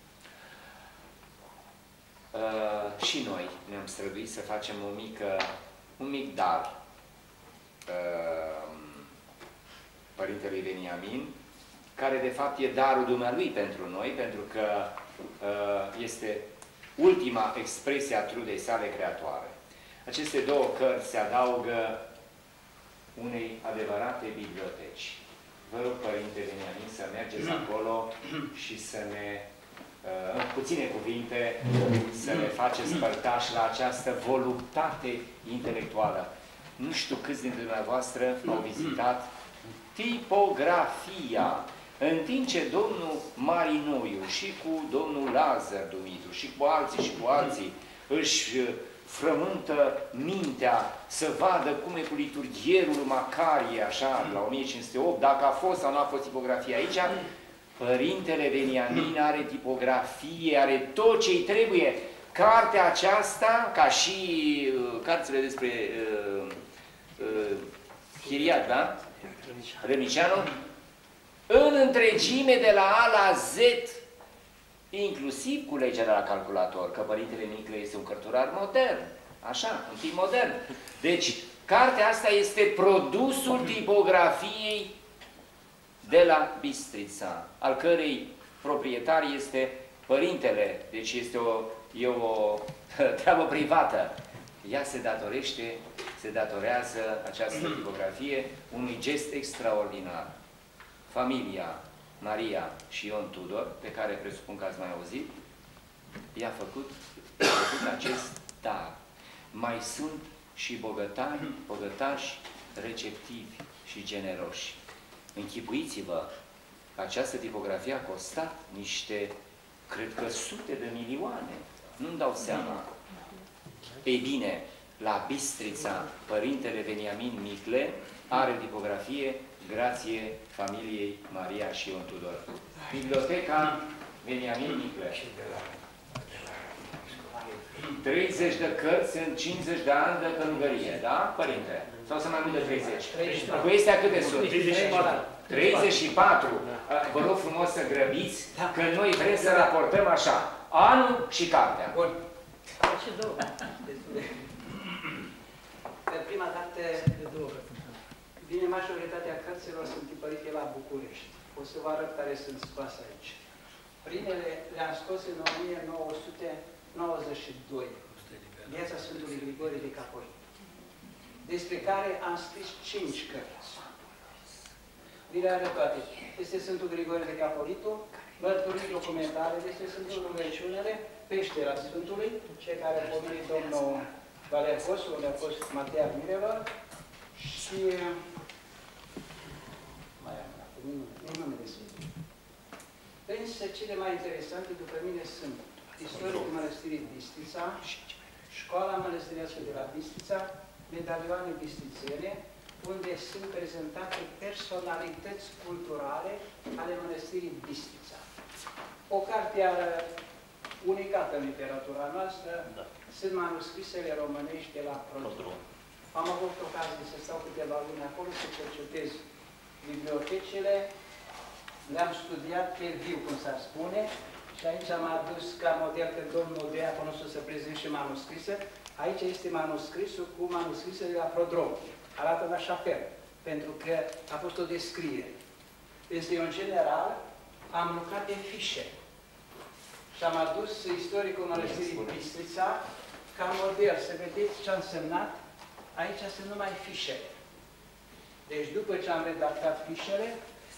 Speaker 3: Și noi ne-am străduit să facem un mic dar Părintelui Veniamin, care de fapt e darul dumnealui pentru noi, pentru că este ultima expresie a trudei sale creatoare. Aceste două cărți se adaugă unei adevărate biblioteci. Vă rog, Părinte Veniamin, să mergeți acolo și să ne, în puține cuvinte, să ne faceți părtași la această voluptate intelectuală. Nu știu câți dintre dumneavoastră au vizitat tipografia, în timp ce domnul Marinoiu și cu domnul Lazar Dumitru și cu alții își frământă mintea să vadă cum e cu liturghierul Macarie, așa, la 1508, dacă a fost sau nu a fost tipografie aici, Părintele Veniamin are tipografie, are tot ce-i trebuie. Cartea aceasta, ca și cărțile despre Chiriac, da? Râmnicianu, în întregime de la A la Z, inclusiv cu legea de la calculator, că Părintele Micle este un cărturar modern, așa, un tip modern. Deci, cartea asta este produsul tipografiei de la Bistrița, al cărei proprietar este Părintele, deci este o treabă privată. Ea se datorează această tipografie unui gest extraordinar. Familia Maria și Ion Tudor, pe care presupun că ați mai auzit, i-a făcut acest dar. Mai sunt și bogătași, receptivi și generoși. Închipuiți-vă că această tipografie a costat niște, cred că sute de milioane. Nu-mi dau seama. Ei bine, la Bistrița, Părintele Veniamin Micle, are tipografie grație familiei Maria și Ion Tudor. Biblioteca Veniamin Micle. 30 de cărți în 50 de ani de călugărie, da, Părinte? Sau sunt mai mult de 30? Cu astea câte sunt? 34. Vă rog frumos să grăbiți, că noi vrem să raportăm așa, anul și cartea.
Speaker 6: Bun. Și două. Pe prima dată, bine, majoritatea cărților sunt tipărite la București. O să vă arăt care sunt scoase aici. Primele le-am scos în 1992. Viața Sfântului Grigore de Capolit, despre care am scris 5 cărți. Vi le arăt toate. Este Sfântul Grigore de Capolitul, mărturii documentare despre Sfântul Rugăciunile, Peștera Sfântului, cei care au pomenit domnul Valer Cosu, unde a fost Matea Mirelor, și mai am numele Sfântului. Însă cele mai interesante după mine sunt istoricul Mănăstirii Bistrița, Școala Mănăstirească de la Bistrița, medalioane bistrițene, unde sunt prezentate personalități culturale ale Mănăstirii Bistrița. O carte unicată în literatura noastră, sunt manuscrisele românești de la Prodrom. Am avut ocazie să stau câteva luni acolo să cercetez bibliotecile, le-am studiat pe viu, cum s-ar spune, și aici am adus ca model că domnul Deacon o să prezint și manuscrisă. Aici este manuscrisul cu manuscrisele de la Prodrom. Arată în așa fel, pentru că a fost o descriere. Este eu, în general, am lucrat pe fișe. Și am adus istoricul Mănăstirii Bistrița ca model, să vedeți ce a însemnat. Aici sunt numai fișele. Deci după ce am redactat fișele,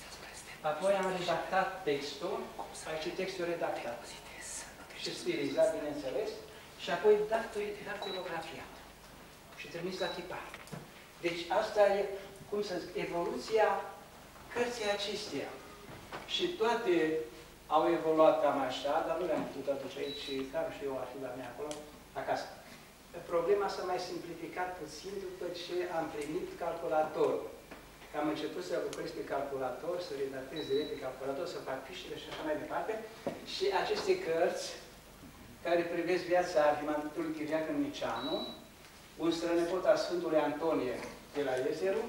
Speaker 6: apoi am redactat textul, aici textul redactat și stilizat, bineînțeles, și apoi dactilografia și trimis la tipar. Deci asta e, cum să zic, evoluția cărții acesteia. Și toate au evoluat cam așa, dar nu le-am putut aduce aici și cam și eu ar fi la mine acolo, acasă. Problema s-a mai simplificat puțin după ce am primit calculatorul. Că am început să lucrez pe calculator, să redactez direct pe calculator, să fac fișele și așa mai departe. Și aceste cărți, care privesc viața arhimandritului Chiriac Înniceanu, un strănepot al Sfântului Antonie de la Iezeru,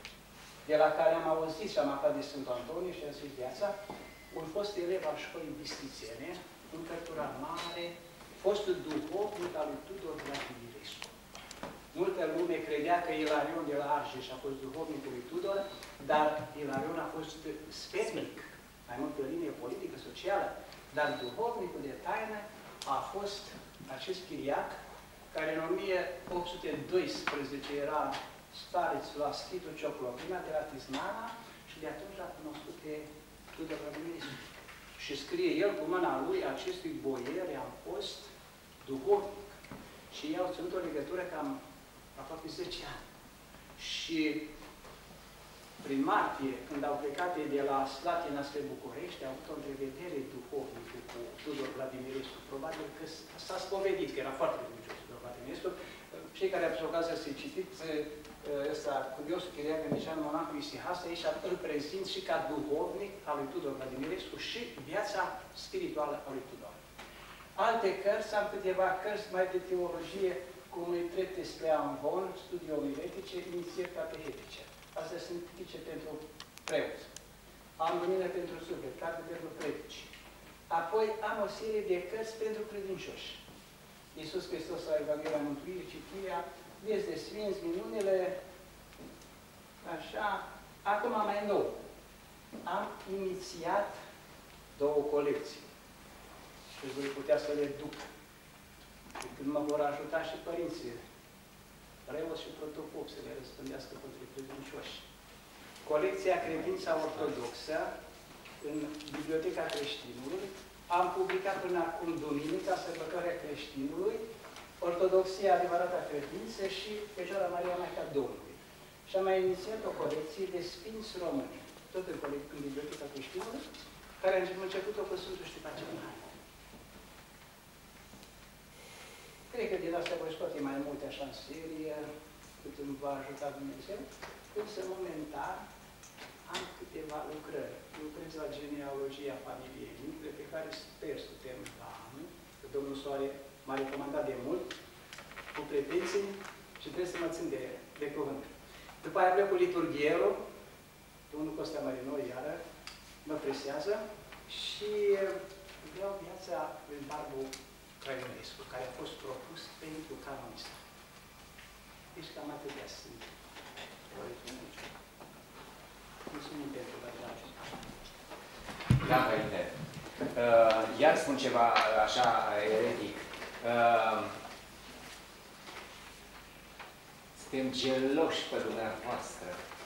Speaker 6: de la care am auzit și am aflat de Sfântul Antonie și am zis viața, un fost elev al școlii bistrițene, un cărturar mare, fostul duhovnic al lui Tudor Vladimirescu. Multă lume credea că Ilarion de la Argeș a fost duhovnicul lui Tudor, dar Ilarion a fost sfetnic, mai mult pe linie politică, socială, dar duhovnicul de taină a fost acest Chiriac, care în 1812 era stareț la Schitul Cioclopina de la Tismana și de atunci a cunoscut pe Tudor Vladimirescu. Și scrie el cu mâna lui, acestui boier am fost duhovnic. Și ei au ținut o legătură cam aproape 10 ani. Și prin martie, când au plecat de la Slatina spre București, au avut o întrevedere duhovnică cu Tudor Vladimirescu. Probabil că s-a spovedit, că era foarte religios Tudor Vladimirescu. Cei care au ocazia să citiți ăsta, curiosul Chiriac Înniceanu, monahul Isihasa, ei îl prezint și ca duhovnic al lui Tudor Vladimirescu și viața spirituală a lui Tudor. Alte cărți, am câteva cărți mai de teologie, cum îi trepte spre Amvon, studii omiletice, inițieri catehetice. Astea sunt tipice pentru preoți. Am lumină pentru suflet, carte pentru predici. Apoi am o serie de cărți pentru credincioși. Iisus Hristos la Evanghelia Mântuirii, citirea, vieți de sfinți, minunile, așa. Acum mai nou, am inițiat 2 colecții și voi putea să le duc. Când mă vor ajuta și părinții, preoți și protopop să le răspândească pentru credincioși. Colecția Credința Ortodoxă în Biblioteca Creștinului. Am publicat până acum Duminica, Sărbătoarea Creștinului, Ortodoxia Adevărata Credință și Fecioara Maria Maica Domnului. Și am mai inițiat o colecție de sfinți români, tot în Biblioteca Creștinului, care am început-o cu Sfântul Ștefan cel Mare. Pe cred că din astea voi scoate mai multe așa în serie, cât îmi va ajuta Dumnezeu, însă momentan am câteva lucrări. Lucrez la genealogia familiei mele, pe care sper să termin la anul, că domnul Soare m-a recomandat de mult, cu pretenții și trebuie să mă țin de cuvânt. După aia plec cu liturghierul, domnul Costea Marinoi iară mă presează și vreau viața lui Barbu Crăiunescu, care a fost propus pentru canonista. Deci cam atâtea sunt. Mulțumim pentru dragi.
Speaker 3: Da, Părinte. Iar spun ceva așa eretic. Suntem geloși pe dumneavoastră.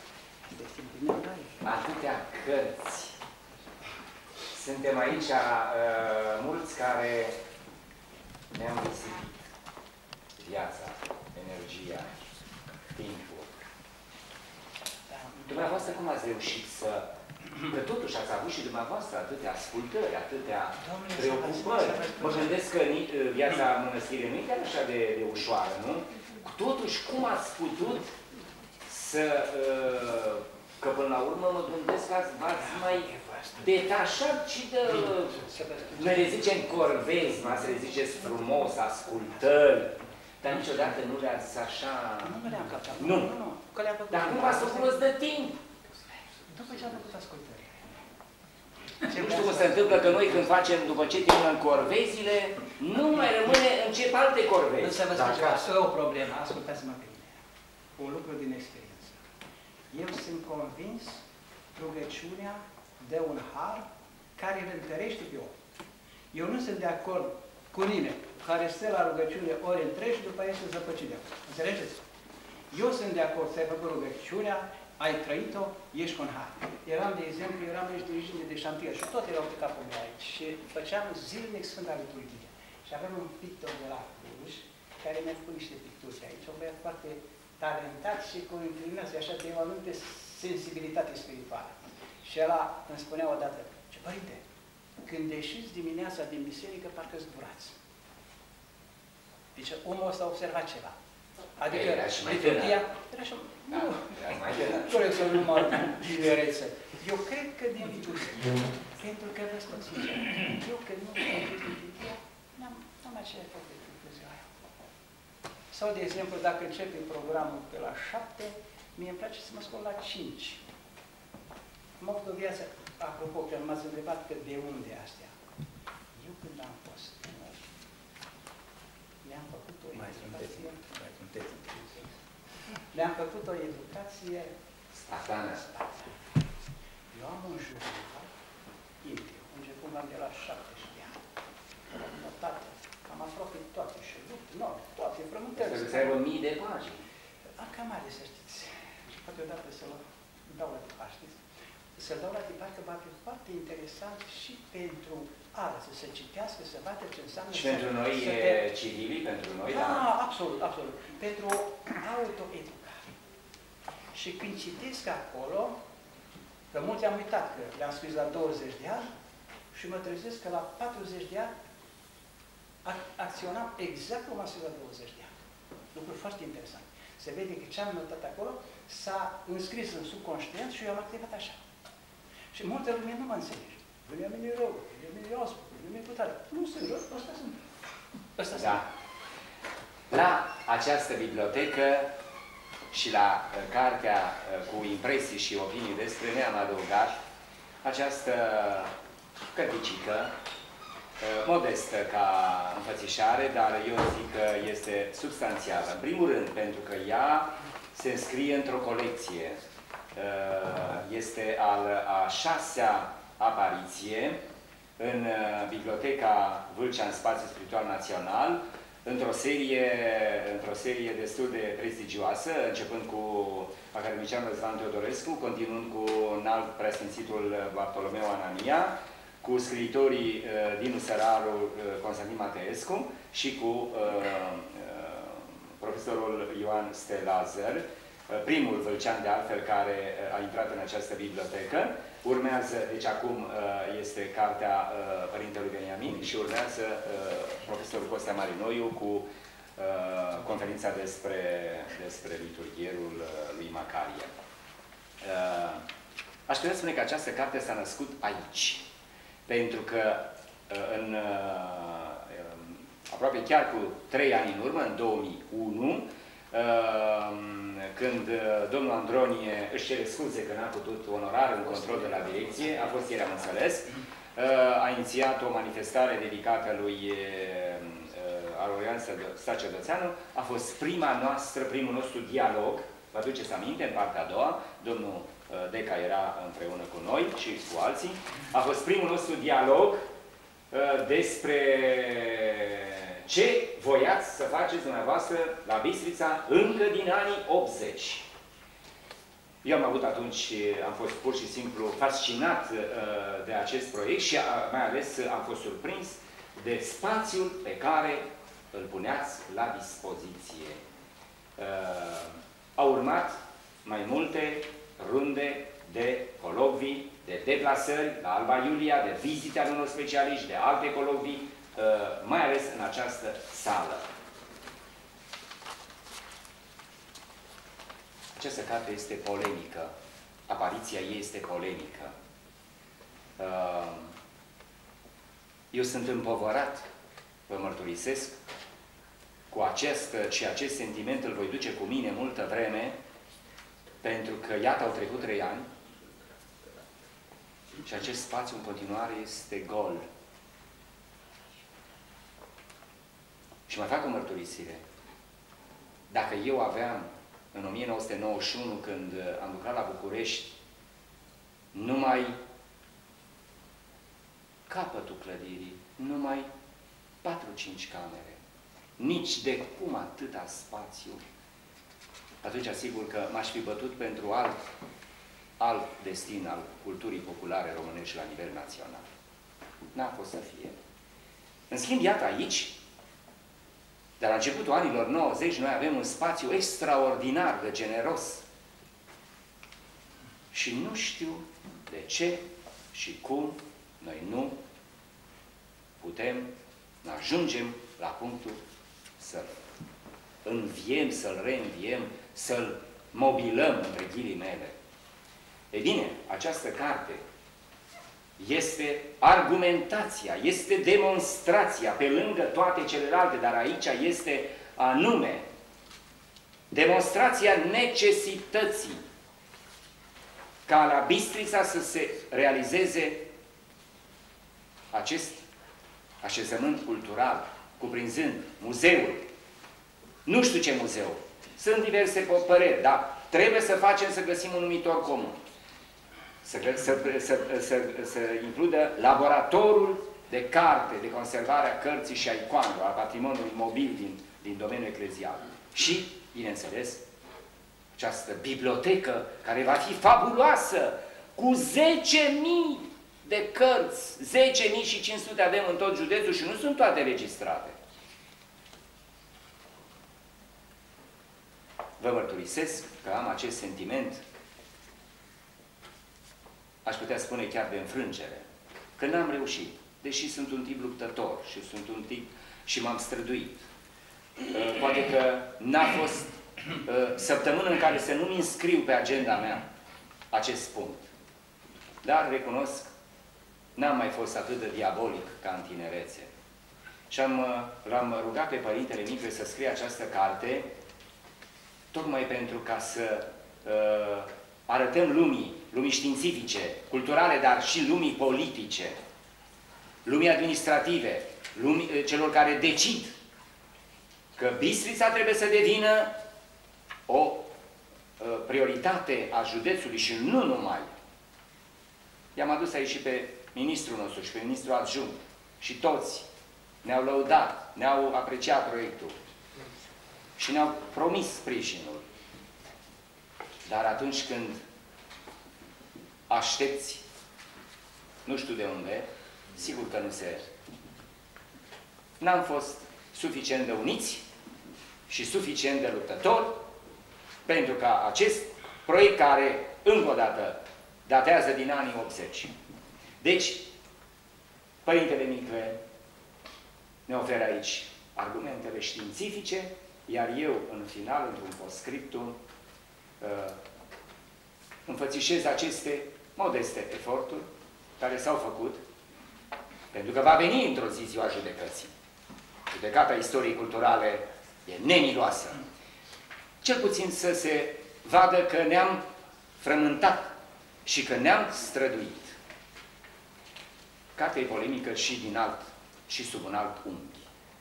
Speaker 3: Atâtea cărți. Suntem aici mulți care ne-am risipit viața, energia, timpul. Dumneavoastră cum ați reușit să... Că totuși ați avut și dumneavoastră atâtea ascultări, atâtea preocupări. Mă gândesc că viața mănăstirii nu e chiar așa de ușoară, nu? Totuși, cum ați putut să... Că până la urmă mă gândesc că v-ați mai detașat și de... Noi le zicem corvezi, să le ziceți frumos, ascultări. Dar niciodată nu le-ați așa...
Speaker 6: Nu le-am captat.
Speaker 3: Nu.
Speaker 6: Că le-am făcut.
Speaker 3: Dar cum v-ați făcut de timp?
Speaker 6: După ce am făcut ascultări.
Speaker 3: Nu știu cum se întâmplă că noi când facem, după ce terminăm corvezile, nu mai rămâne, încep alte corvezi.
Speaker 6: Însă vă spun ceva, o problemă, ascultați-mă pe mine. Un lucru din experiență. Eu sunt convins rugăciunea de un har care îl întărește pe om. Eu nu sunt de acord cu nimeni care stă la rugăciune ori întregi și după aia se zăpăcide. Înțelegeți? Eu sunt de acord să ai făcut rugăciunea, ai trăit-o, ești cu un har. De exemplu, eram aici diriginte de șantier și tot erau pe capul meu aici și făceam zilnic Sfânta Liturghie. Și aveam un pictor de la Cluj care mi-a făcut niște picturi aici, un băiat foarte talentat și cu inclinație așa de o anumită sensibilitate spirituală. Și ăla îmi spunea odată, ce părinte, când ieșiți dimineața din biserică, parcă-ți durați. Deci omul ăsta a observat ceva. Adică, liturghia... Era și mai nu trebuie să numai tinerețe. Eu cred că din liturghie, pentru că vă spun sincer, eu când nu am liturghia, n-am aceea făcut de ziua aia. Sau, de exemplu, dacă începe programul pe la 7, mie îmi place să mă scol la 5. Am avut o viață, apropo, că m-ați întrebat că de unde astea. Eu când am fost tânăr, mi-am făcut o educație. Le-am făcut o educație
Speaker 3: spartană.
Speaker 6: Eu am un jurnal intru, începând de la 70 de ani. Am notat, am aproape toate și toate frământări.
Speaker 3: Trebuie să aibă mii de pagini.
Speaker 6: Cam are, să știți. Și poate odată să-l dau la tipar, știți? Să-l dau la tipar că va fi foarte interesant și pentru alții să citească, să vadă ce înseamnă...
Speaker 3: Și pentru noi civilii, pentru noi,
Speaker 6: da? Absolut, absolut. Pentru autoeducare. Și când citesc acolo, că mulți am uitat că le-am scris la 20 de ani și mă trezesc că la 40 de ani acționam exact cum am scris la 20 de ani. Lucru foarte interesant. Se vede că ce am notat acolo s-a înscris în subconștient și eu am activat așa. Și multă lume nu mă înțelege. Vine mine rău, vine mine ospăt, vine mine putare. Nu sunt rău, ăsta sunt. Ăsta sunt.
Speaker 3: Da. La această bibliotecă și la cartea cu impresii și opinii despre ne-am adăugat această cărticică, modestă ca înfățișare, dar eu zic că este substanțială. În primul rând, pentru că ea se înscrie într-o colecție. Este a 6-a apariție în Biblioteca Vâlcea în Spațiu Spiritual Național, într-o serie destul de prestigioasă, începând cu academicianul Răzvan Teodorescu, continuând cu înalt preasfințitul Bartolomeu Anania, cu scriitorii Dinu Săraru, Constantin Mateescu și cu profesorul Ioan Stelazăr, primul vâlcean de altfel care a intrat în această bibliotecă. Urmează, deci acum este cartea Părintelui Beniamin și urmează profesorul Costea Marinoiu cu conferința despre liturghierul lui Macarie. Aș putea spune că această carte s-a născut aici, pentru că aproape chiar cu 3 ani în urmă, în 2001, când domnul Andronie își cere scuze că n-a putut onora în control de la direcție, a fost ieri, am înțeles, a inițiat o manifestare dedicată lui Aurelian Sacerdoțeanu, a fost primul nostru dialog, vă aduceți aminte, în partea a doua, domnul Deca era împreună cu noi și cu alții, a fost primul nostru dialog despre ce voiați să faceți dumneavoastră la Bistrița încă din anii 80. Eu am avut atunci, am fost pur și simplu fascinat de acest proiect și mai ales am fost surprins de spațiul pe care îl puneați la dispoziție. Au urmat mai multe runde de colocvii, de deplasări la Alba Iulia, de vizite ale unor specialiști, de alte colocvii, mai ales în această sală. Această carte este polemică. Apariția ei este polemică. Eu sunt împovărat, vă mărturisesc, cu acest sentiment îl voi duce cu mine multă vreme, pentru că, iată, au trecut 3 ani și acest spațiu în continuare este gol. Și mai fac o mărturisire. Dacă eu aveam, în 1991, când am lucrat la București, numai capătul clădirii, numai 4-5 camere, nici de cum atâta spațiu, atunci asigur că m-aș fi bătut pentru alt destin al culturii populare românești la nivel național. N-a fost să fie. În schimb, iată aici, de la începutul anilor 90, noi avem un spațiu extraordinar de generos. Și nu știu de ce și cum noi nu putem, ajungem la punctul să-l înviem, să-l reînviem, să-l mobilăm, între ghilimele. E bine, această carte este argumentația, este demonstrația, pe lângă toate celelalte, dar aici este anume demonstrația necesității ca la Bistrița să se realizeze acest așezământ cultural, cuprinzând muzeul. Nu știu ce muzeu. Sunt diverse păreri, dar trebuie să facem, să găsim un numitor comun. Să includă laboratorul de carte, de conservare a cărții și a icoanelor, a patrimoniului mobil din domeniul eclezial. Și, bineînțeles, această bibliotecă care va fi fabuloasă, cu 10.000 de cărți, 10.500 avem în tot județul și nu sunt toate registrate. Vă mărturisesc că am acest sentiment, aș putea spune chiar de înfrângere, că n-am reușit, deși sunt un tip luptător și sunt un tip și m-am străduit. Poate că n-a fost săptămână în care să nu-mi înscriu pe agenda mea acest punct. Dar recunosc, n-am mai fost atât de diabolic ca în tinerețe. Și l-am rugat pe Părintele Micle să scrie această carte, tocmai pentru ca să arătăm lumii științifice, culturale, dar și lumii politice, lumii administrative, celor care decid că Bistrița trebuie să devină o prioritate a județului și nu numai. I-am adus aici și pe ministrul nostru și pe ministrul adjunct și toți ne-au lăudat, ne-au apreciat proiectul și ne-au promis sprijinul. Dar atunci când aștepți, nu știu de unde, sigur că nu se... N-am fost suficient de uniți și suficient de luptători pentru ca acest proiect care, încă o dată, datează din anii 80. Deci, Părintele Micle ne oferă aici argumentele științifice, iar eu, în final, într-un postscriptum, înfățișez aceste modeste eforturi care s-au făcut, pentru că va veni într-o zi ziua judecății. Judecata istoriei culturale e nemiloasă. Cel puțin să se vadă că ne-am frământat și că ne-am străduit. Cartea e polemică și din alt, și sub un alt unghi.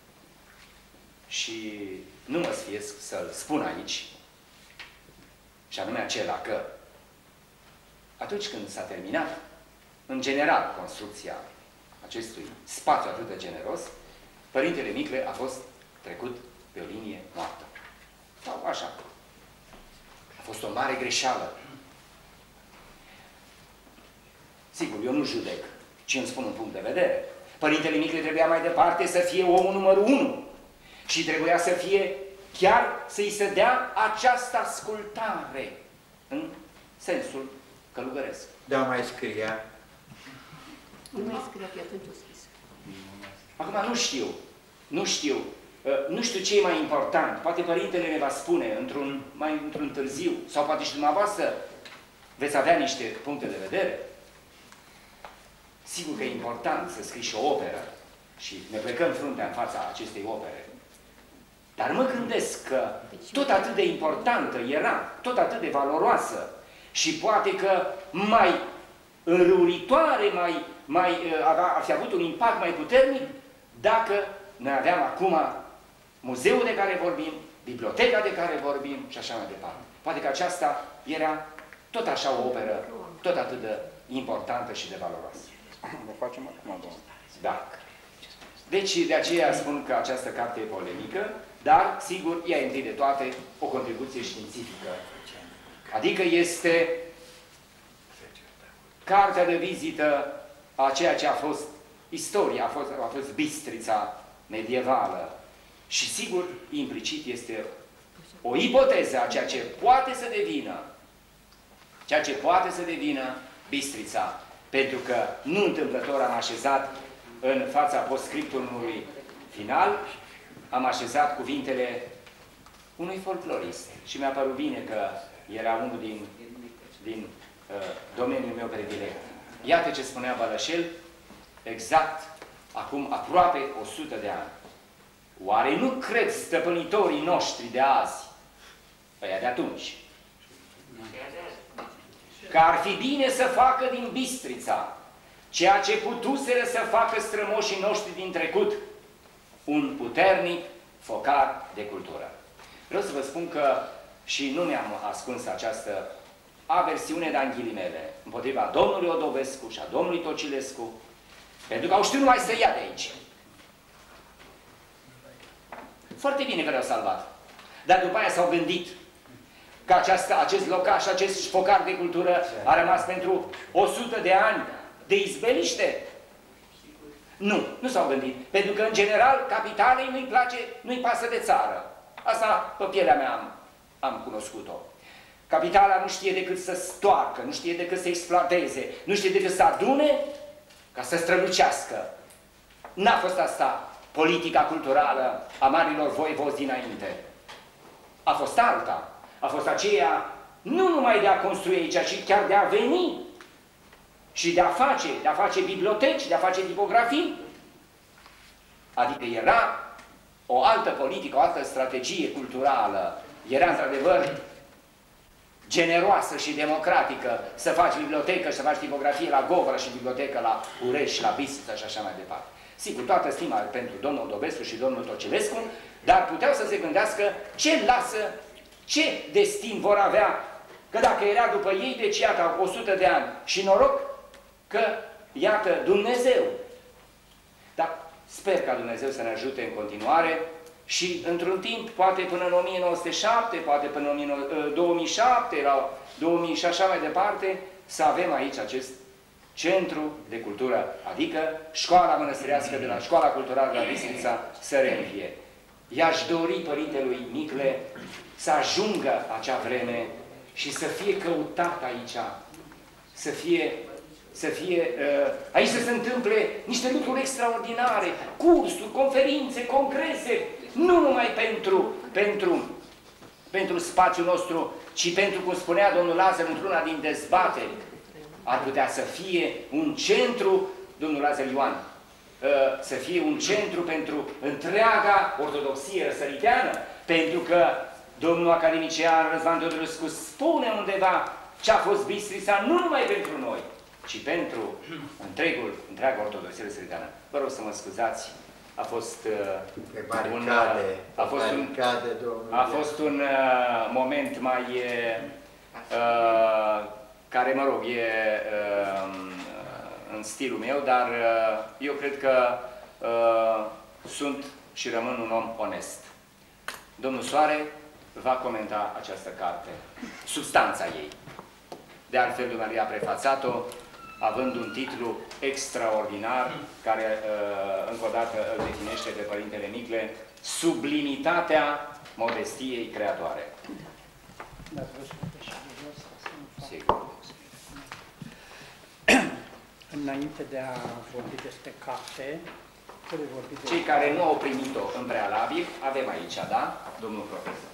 Speaker 3: Și nu mă sfiesc să-l spun aici, și anume acela că atunci când s-a terminat, în general, construcția acestui spațiu atât de generos, Părintele Micle a fost trecut pe o linie moartă. Sau așa. A fost o mare greșeală. Sigur, eu nu judec, ci îmi spun un punct de vedere. Părintele Micle trebuia mai departe să fie omul numărul 1 și trebuia să fie chiar să-i se dea această ascultare în sensul călugăresc.
Speaker 5: Da, mai scria.
Speaker 9: Nu mai scria, pe atunci o scris.
Speaker 3: Acum nu știu. Nu știu ce e mai important. Poate Părintele ne va spune într-un târziu, sau poate și dumneavoastră veți avea niște puncte de vedere. Sigur că e important să scrii și o operă și ne plecăm fruntea în fața acestei opere. Dar mă gândesc că tot atât de importantă era, tot atât de valoroasă și poate că mai înrăuritoare, ar fi avut un impact mai puternic dacă noi aveam acum muzeul de care vorbim, biblioteca de care vorbim și așa mai departe. Poate că aceasta era tot așa o operă, tot atât de importantă și de valoroasă.
Speaker 5: O facem acum, domnule.
Speaker 3: Da. Deci, de aceea spun că această carte e polemică, dar, sigur, ea e întâi de toate o contribuție științifică. Adică este cartea de vizită a ceea ce a fost istoria, a fost Bistrița medievală. Și, sigur, implicit este o ipoteză a ceea ce poate să devină Bistrița. Pentru că nu întâmplător am așezat în fața postscriptumului final, am așezat cuvintele unui folclorist. Și mi-a părut bine că era unul din domeniul meu predilect. Iată ce spunea Bălășel, exact acum aproape 100 de ani. Oare nu cred stăpânitorii noștri de azi, ăia de atunci, că ar fi bine să facă din Bistrița ceea ce putuseră să facă strămoșii noștri din trecut, un puternic focar de cultură. Vreau să vă spun că și nu mi-am ascuns această aversiune de anghilimele împotriva domnului Odobescu și a domnului Tocilescu, pentru că au știut numai să ia de aici. Foarte bine că le-au salvat. Dar după aia s-au gândit că acest locaș, acest focar de cultură a rămas pentru 100 de ani de izbeliște. Nu s-au gândit. Pentru că, în general, capitalei nu-i place, nu-i pasă de țară. Asta, pe pielea mea, am cunoscut-o. Capitala nu știe decât să stoarcă, nu știe decât să exploateze, nu știe decât să adune ca să strălucească. N-a fost asta politica culturală a marilor voivozi dinainte. A fost alta. A fost aceea nu numai de a construi aici, ci chiar de a veni și de a face biblioteci, de a face tipografii. Adică era o altă politică, o altă strategie culturală. Era într-adevăr generoasă și democratică să faci bibliotecă și să faci tipografie la Govără și bibliotecă la Ureș, la Bistrița și așa mai departe. Sigur, toată stima pentru domnul Dobescu și domnul Tocilescu, dar puteau să se gândească ce lasă, ce destin vor avea, că dacă era după ei, deci iată 100 de ani și noroc că, iată, Dumnezeu. Dar sper ca Dumnezeu să ne ajute în continuare și într-un timp, poate până în 1907, poate până în 2007, la 2000 și așa mai departe, să avem aici acest centru de cultură, adică școala mănăstirească de la școala culturală de la Bistrița să reînvie. I-aș dori Părintelui Micle să ajungă acea vreme și să fie căutat aici, să fie să fie, aici să se întâmple niște lucruri extraordinare, cursuri, conferințe, congrese, nu numai pentru spațiul nostru, ci pentru, cum spunea domnul Lazar într-una din dezbateri, ar putea să fie un centru, domnul Lazar Ioan, să fie un centru pentru întreaga ortodoxie răsăriteană, pentru că domnul academician Răzvan Teodorescu spune undeva ce a fost Bistrița, nu numai pentru noi, ci pentru întreaga ortodoxie răsăriteană. Vă rog să mă scuzați, a fost un moment mai care, mă rog, e în stilul meu, dar eu cred că sunt și rămân un om onest. Domnul Soare va comenta această carte, substanța ei. De altfel, dumnealui a prefațat-o având un titlu extraordinar, care, încă o dată, îl definește pe Părintele Micle, Sublimitatea modestiei creatoare. Sigur.
Speaker 6: Înainte de a vorbi despre carte,
Speaker 3: cei care nu au primit-o în prealabil, avem aici, da? Domnul profesor.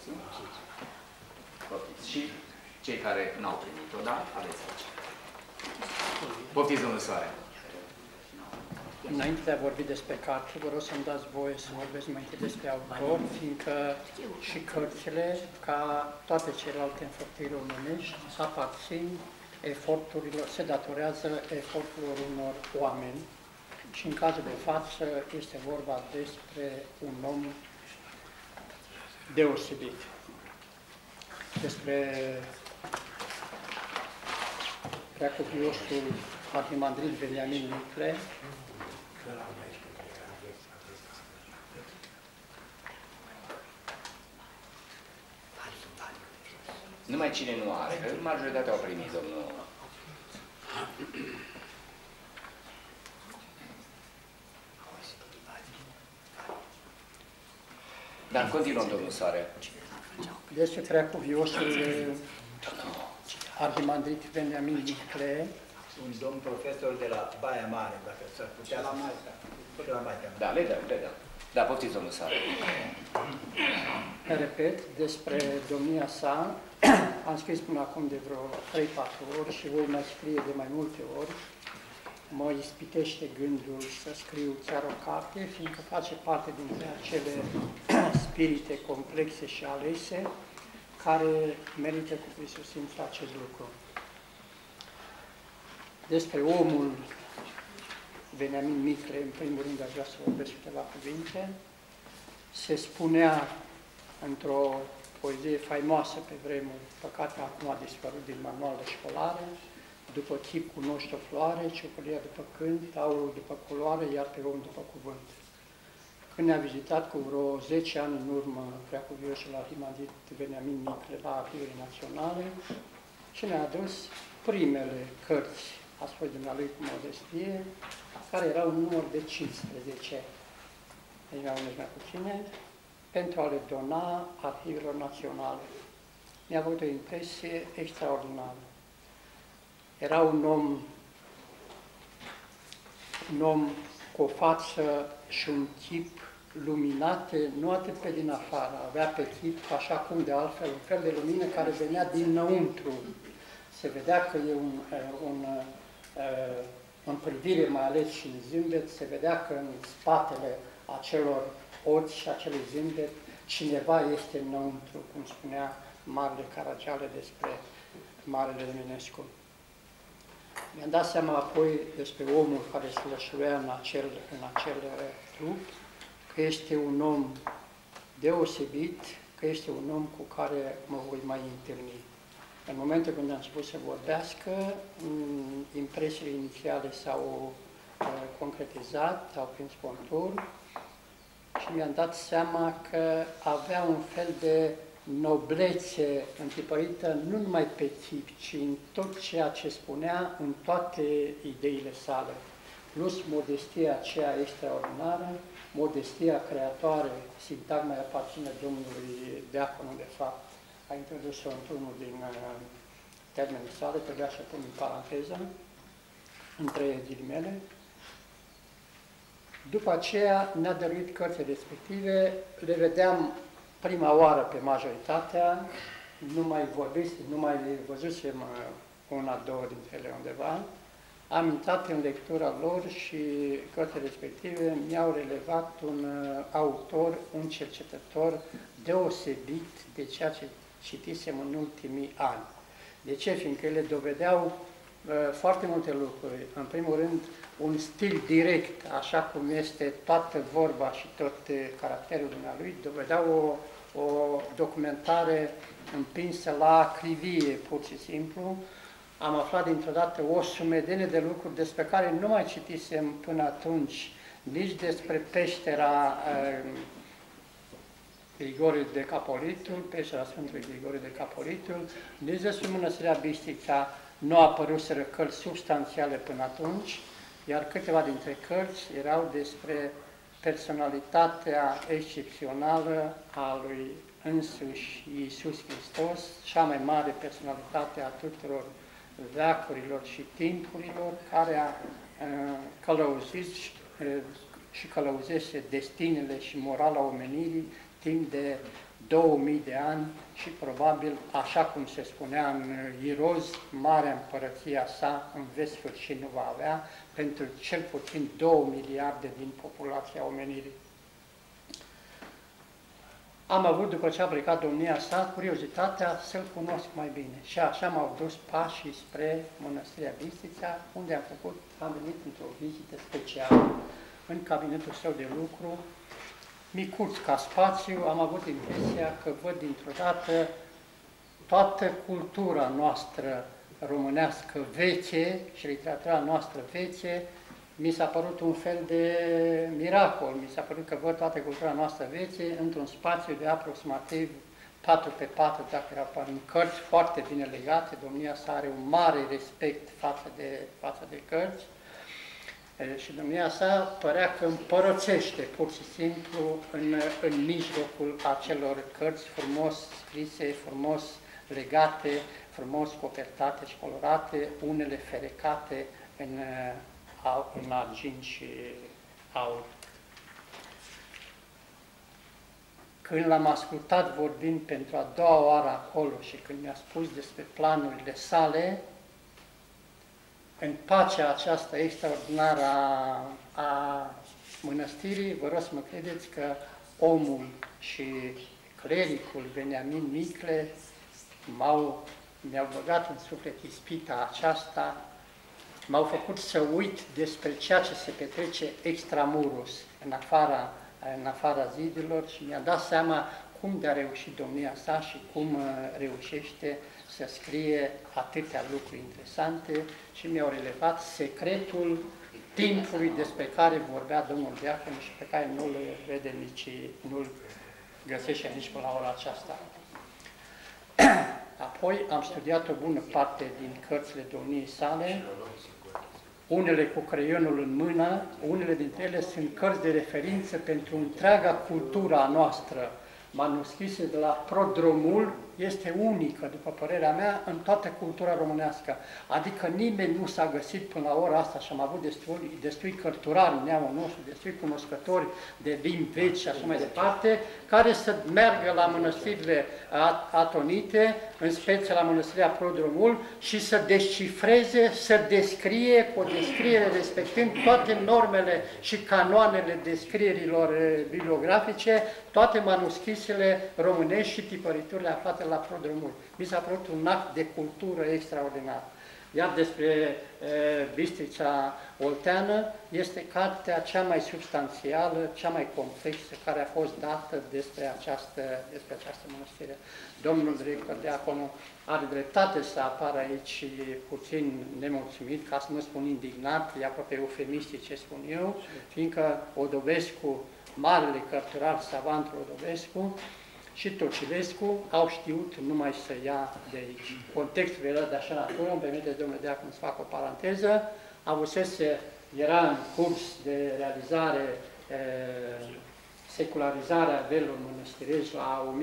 Speaker 3: Și cei care nu au primit-o, da? Aveți aici. Poftiți, domnul Soare.
Speaker 6: Înainte de a vorbi despre carte, vă rog să-mi dați voie să vorbesc mai întâi despre autor, fiindcă și cărțile, ca toate celelalte înfăptuiri omenești, aparțin eforturilor, se datorează eforturilor unor oameni și în cazul de față este vorba despre un om deosebit. Despre preacuviosul arhimandrit Veniamin Micle,
Speaker 3: Numai cine nu are, că majoritatea au primit, domnul. Dar continuăm, domnul Soare.
Speaker 6: Despre preacuviosul arhimandrit Veniamin Micle,
Speaker 5: un domn profesor de la Baia Mare, dacă s-ar putea la Maica.
Speaker 3: Da, le dăm. Da, poftiți, domnul Soare.
Speaker 6: Repet, despre domnia sa, am scris până acum de vreo 3-4 ori și voi mai scrie de mai multe ori. Mă ispitește gândul să scriu chiar o carte, fiindcă face parte dintre acele spirite complexe și alese care merită cu prisosință acest lucru. Despre omul Veniamin Micle, în primul rând aș vrea să vorbesc câteva cuvinte. Se spunea într-o poezie faimoasă pe vremuri, păcate acum a dispărut din manualele școlare, după chip cunoști o floare, ciocălia după cânt, aurul după culoare, iar pe om după cuvânt. Când ne-a vizitat cu vreo 10 ani în urmă preacuviosul arhimandrit Veniamin Micle la Arhivele Naționale și ne-a adus primele cărți astfel dumnealui cu modestie, care erau în număr de 15, deci mai puține, pentru a le dona Arhivelor Naționale. Mi-a avut o impresie extraordinară. Era un om cu o față și un chip luminate, nu atât pe din afară, avea pe chip, așa cum de altfel, un fel de lumină care venea dinăuntru. Se vedea că e în privire, mai ales și în zâmbet, se vedea că în spatele acelor ochi și acelui zâmbet cineva este înăuntru, cum spunea Marele Caragiale despre Marele Eminescu. Mi-am dat seama apoi despre omul care slășluia în acel trup, că este un om deosebit, că este un om cu care mă voi mai întâlni. În momentul când am început să vorbească, impresiile inițiale s-au concretizat, au prins contur și mi-am dat seama că avea un fel de noblețe întipărită nu numai pe chip, ci în tot ceea ce spunea, în toate ideile sale. Plus modestia aceea extraordinară, modestia creatoare, sintagma aparține domnului Deaconu, de fapt, a introdus-o într-unul din termenii sale, trebuia să pun în paranteză. între ghilimele. După aceea ne-a dăruit cărțile respective, le vedeam prima oară pe majoritatea, nu mai le văzusem una, două dintre ele undeva. Am intrat în lectura lor și cărțile respective mi-au relevat un autor, un cercetător deosebit de ceea ce citisem în ultimii ani. De ce? Fiindcă ele dovedeau foarte multe lucruri. În primul rând, un stil direct, așa cum este toată vorba și tot caracterul dumnealui, dovedeau o documentare împinsă la acrivie, pur și simplu. Am aflat dintr-o dată o sumedenie de lucruri despre care nu mai citisem până atunci, nici despre peștera Grigore de Capolitul, peștera Sfântului Grigore de Capolitul, nici despre Mănăstirea Bistrița nu apăruseră cărți substanțiale până atunci, iar câteva dintre cărți erau despre personalitatea excepțională a lui însuși Iisus Hristos, cea mai mare personalitate a tuturor veacurilor și timpurilor, care a călăuzit și călăuzește destinele și morala omenirii timp de 2000 de ani și probabil, așa cum se spunea în Iroz, marea împărăția sa în veți sfârși nu va avea pentru cel puțin 2 miliarde din populația omenirii. Am avut, după ce a plecat domnia sa, curiozitatea să-l cunosc mai bine. Și așa m-au dus pașii spre Mănăstirea Bistrița, unde am venit într-o vizită specială în cabinetul său de lucru, micuț ca spațiu. Am avut impresia că văd dintr-o dată toată cultura noastră românească veche și literatura noastră veche. Mi s-a părut un fel de miracol, mi s-a părut că văd toată cultura noastră veche într-un spațiu de aproximativ 4 pe 4, dacă erau în cărți foarte bine legate. Domnia sa are un mare respect față de cărți și domnia sa părea că împărățește pur și simplu în mijlocul acelor cărți frumos scrise, frumos legate, frumos copertate și colorate, unele ferecate în argint și aur. Când l-am ascultat vorbind pentru a doua oară acolo și când mi-a spus despre planurile sale, în pacea aceasta extraordinară a mănăstirii, vă rog să mă credeți că omul și clericul Veniamin Micle mi-au băgat în suflet ispita aceasta, m-au făcut să uit despre ceea ce se petrece extramuros, în afara zidilor, și mi-a dat seama cum de-a reușit domnia sa și cum reușește să scrie atâtea lucruri interesante și mi-au relevat secretul timpului despre care vorbea domnul Diacon și pe care nu-l vede nici, nu-l găsește nici până la ora aceasta. Apoi am studiat o bună parte din cărțile domniei sale, unele cu creionul în mână, unele dintre ele sunt cărți de referință pentru întreaga cultura noastră. Manuscrise de la Prodromul este unică, după părerea mea, în toată cultura românească. Adică nimeni nu s-a găsit până la ora asta și am avut destui cărturari în neamul nostru, destui cunoscători de limbi vechi și așa mai departe, care să meargă la mănăstirile atonite, în speță la mănăstirea Prodromul, și să descifreze, să descrie cu o descriere respectând toate normele și canoanele descrierilor bibliografice, toate manuscrisele românești și tipăriturile aflate la Prodromul. Mi s-a părut un act de cultură extraordinar. Iar despre Bistrița Olteană este cartea cea mai substanțială, cea mai complexă care a fost dată despre această mănăstire. Domnul director Diaconu are dreptate să apară aici puțin nemulțumit, ca să nu spun indignat, e aproape eufemistic ce spun eu, fiindcă Odobescu, marele cărturar savant Odobescu, și Tocilescu au știut numai să ia de aici. Contextul era de așa natură, îmi permite, domnule Deacon, să fac o paranteză, era în curs de realizare secularizarea velilor mănăstirești la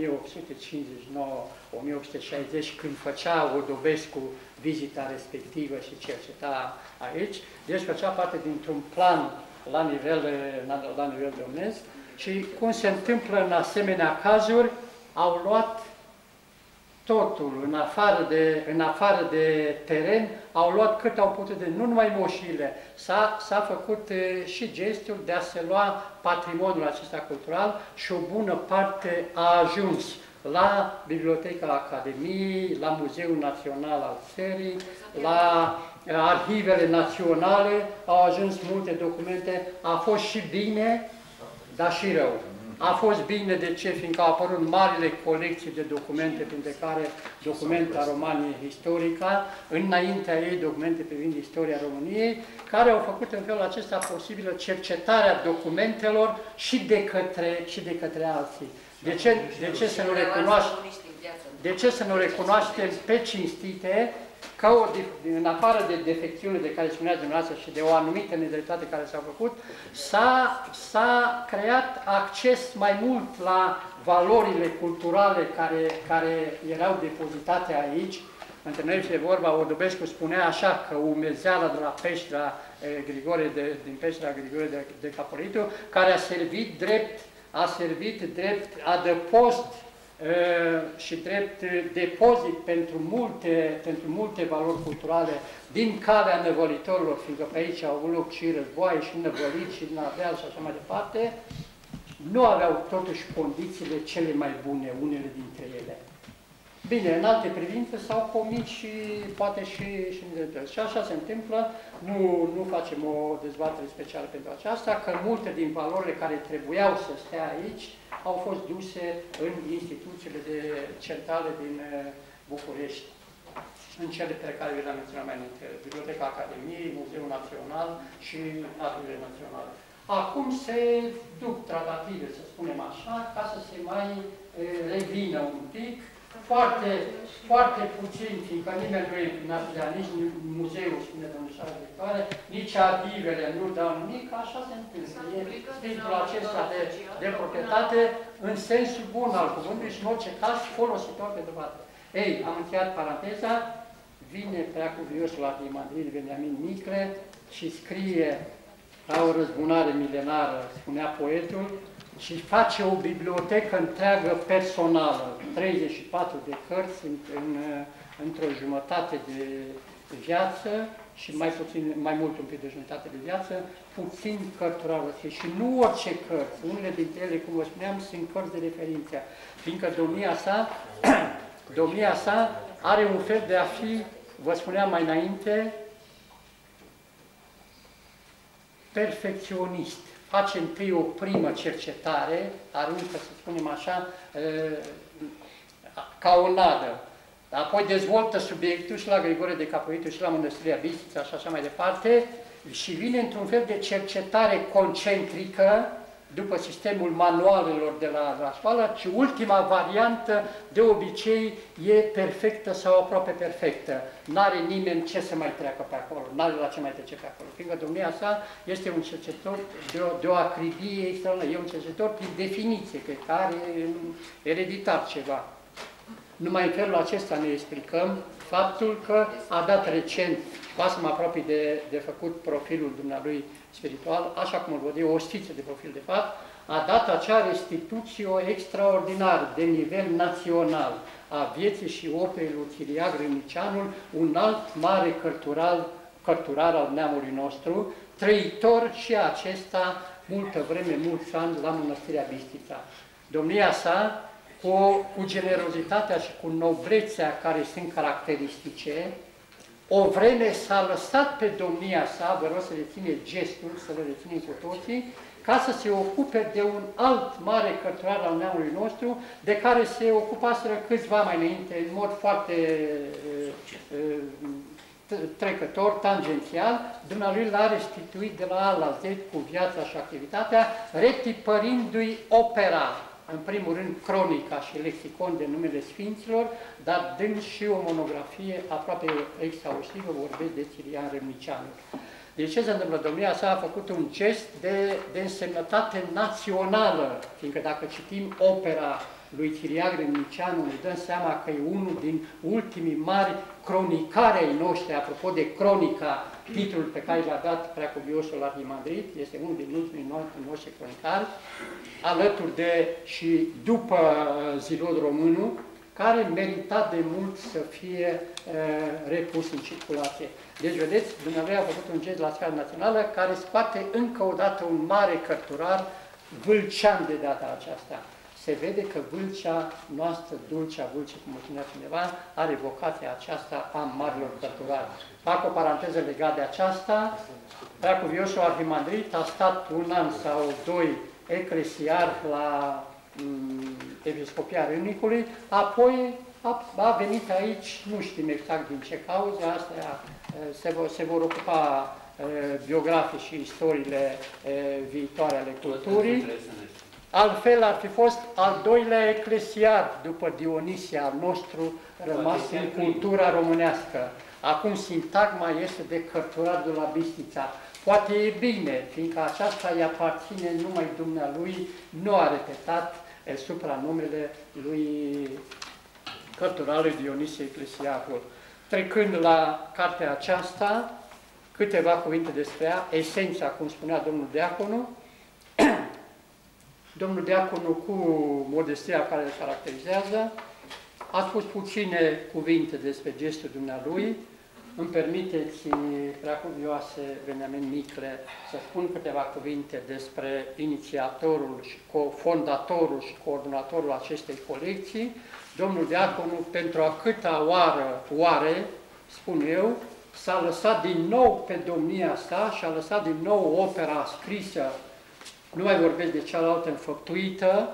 Speaker 6: 1859-1860, când făcea Odobescu vizita respectivă și cerceta aici. Deci făcea parte dintr-un plan la nivel domnesc și cum se întâmplă în asemenea cazuri, au luat totul, în afară de teren, au luat cât au putut de, nu numai moșile, s-a făcut și gestul de a se lua patrimoniul acesta cultural și o bună parte a ajuns la Biblioteca Academiei, la Muzeul Național al Țării, la arhivele naționale, au ajuns multe documente, a fost și bine, dar și rău. A fost bine, de ce? Fiindcă au apărut marile colecții de documente, printre care documenta Romaniei Historica, înaintea ei documente privind istoria României, care au făcut în felul acesta posibilă cercetarea documentelor și de către alții. De ce să nu recunoaștem pe cinstite că în afară de defecțiune de care spunea dumneavoastră și de o anumită nedreptate care s-a făcut, s-a creat acces mai mult la valorile culturale care erau depozitate aici. Între noi este vorba, Odobescu spunea așa că umezeala de la Peștera din Peștera Grigore de Capolitu, care a servit drept adăpost și drept depozit pentru multe valori culturale din calea năvălitorilor, fiindcă pe aici au avut loc și războaie, și năvăliți, și naveal și așa mai departe, nu aveau totuși condițiile cele mai bune, unele dintre ele. Bine, în alte privințe s-au comis și poate și nedreptăți. Și așa se întâmplă, nu facem o dezbatere specială pentru aceasta, că multe din valorile care trebuiau să stea aici au fost duse în instituțiile centrale din București, în cele pe care le-am menționat mai înainte, Biblioteca Academiei, Muzeul Național și Arhivele Naționale. Acum se duc tratative, să spunem așa, ca să se mai revină un pic, foarte puțin, fiindcă nimeni nu e implinat de nici muzeul, spune domnișoara directoare, nici arhivele nu dau nimic, așa se întâmplă. E spiritul acesta de proprietate în sensul bun al cuvântului și în orice caz folositor pe dovadă. Ei, am încheiat paranteza, vine preacuviusul arhimandrit Veniamin Micle și scrie la o răzbunare milenară, spunea poetul, și face o bibliotecă întreagă personală, 34 de cărți într-o jumătate de viață și mai mult un pic de jumătate de viață, puțin cărturară. Și nu orice cărți, unele dintre ele, cum vă spuneam, sunt cărți de referință, fiindcă domnia sa are un fel de a fi, vă spuneam mai înainte, perfecționist. Face întâi o primă cercetare, aruncă, să spunem așa, ca o nadă. Apoi dezvoltă subiectul și la Grigore de Capolitu și la Mănăstirea Bistrița și așa mai departe și vine într-un fel de cercetare concentrică după sistemul manualelor de la școală, ci ultima variantă de obicei e perfectă sau aproape perfectă. N-are nimeni ce să mai treacă pe acolo, n-are la ce mai trece pe acolo. Fiindcă domnia sa este un cercetător de o acridie extraordinară, e un cercetător prin definiție, cred că are ereditar ceva. Numai în felul acesta ne explicăm faptul că a dat recent, pasă-mă apropie de făcut profilul dumnealui spiritual, așa cum îl văd eu, o schiță de profil de fapt, a dat acea restituție extraordinară de nivel național a vieții și operei lui Chiriac Râmnicianul, un alt mare cărturar al neamului nostru, trăitor și acesta multă vreme, mulți ani la Mănăstirea Bistrița. Domnia sa, cu generozitatea și cu noblețea care sunt caracteristice, o vreme s-a lăsat pe domnia sa, vă rog să reține gestul, să le reținem cu toții, ca să se ocupe de un alt mare cărturar al neamului nostru, de care se ocupaseră câțiva mai înainte, în mod foarte trecător, tangențial, dumnealui l-a restituit de la A la Z cu viața și activitatea, retipărindu-i opera, în primul rând cronica și lexicon de numele Sfinților, dar dând și o monografie aproape exhaustivă, vorbesc de Chiriac Râmnicianul. Deci ce se întâmplă? Domnia sa a făcut un gest de însemnătate națională, fiindcă dacă citim opera lui Chiriac Râmnicianu, ne dăm seama că e unul din ultimii mari cronicari ai noștri, apropo de cronica, titlul pe care l-a dat Preacuviosul Arhimandrit, este unul din ultimii noștri cronicari, alături de și după Zilod Românu, care merita de mult să fie repus în circulație. Deci, vedeți, Dumnezeu a făcut un gest la scară națională care scoate încă o dată un mare cărturar vâlcean de data aceasta. Se vede că Vâlcea noastră, Dulcea Vâlcea, cum o spunea cineva, are vocația aceasta a marilor cărturari. Fac o paranteză legată de aceasta. Preacuviosul Arhimandrit a stat un an sau doi eclesiar la Episcopia Râmnicului, apoi a venit aici, nu știm exact din ce cauze, astea se vor ocupa biografii și istoriile viitoare ale culturii. Altfel ar fi fost al doilea eclesiar după Dionisia al nostru rămas în cultura românească. Acum sintagma este de cărturar de la Bistrița. Poate e bine, fiindcă aceasta îi aparține numai dumnealui, nu a repetat supranumele lui cărturarului Dionisie Eclesiarul. Trecând la cartea aceasta, câteva cuvinte despre ea, esența, cum spunea domnul Deaconu. Domnul Deaconu, cu modestia care îl caracterizează, a spus puține cuvinte despre gestul dumnealui. Îmi permiteți, preacuvioase Veniamin Micle, să spun câteva cuvinte despre inițiatorul și fondatorul și coordonatorul acestei colecții. Domnul Deaconu, pentru a câta oare, spun eu, s-a lăsat din nou pe domnia sa și a lăsat din nou opera scrisă. Nu mai vorbesc de cealaltă înfăptuită.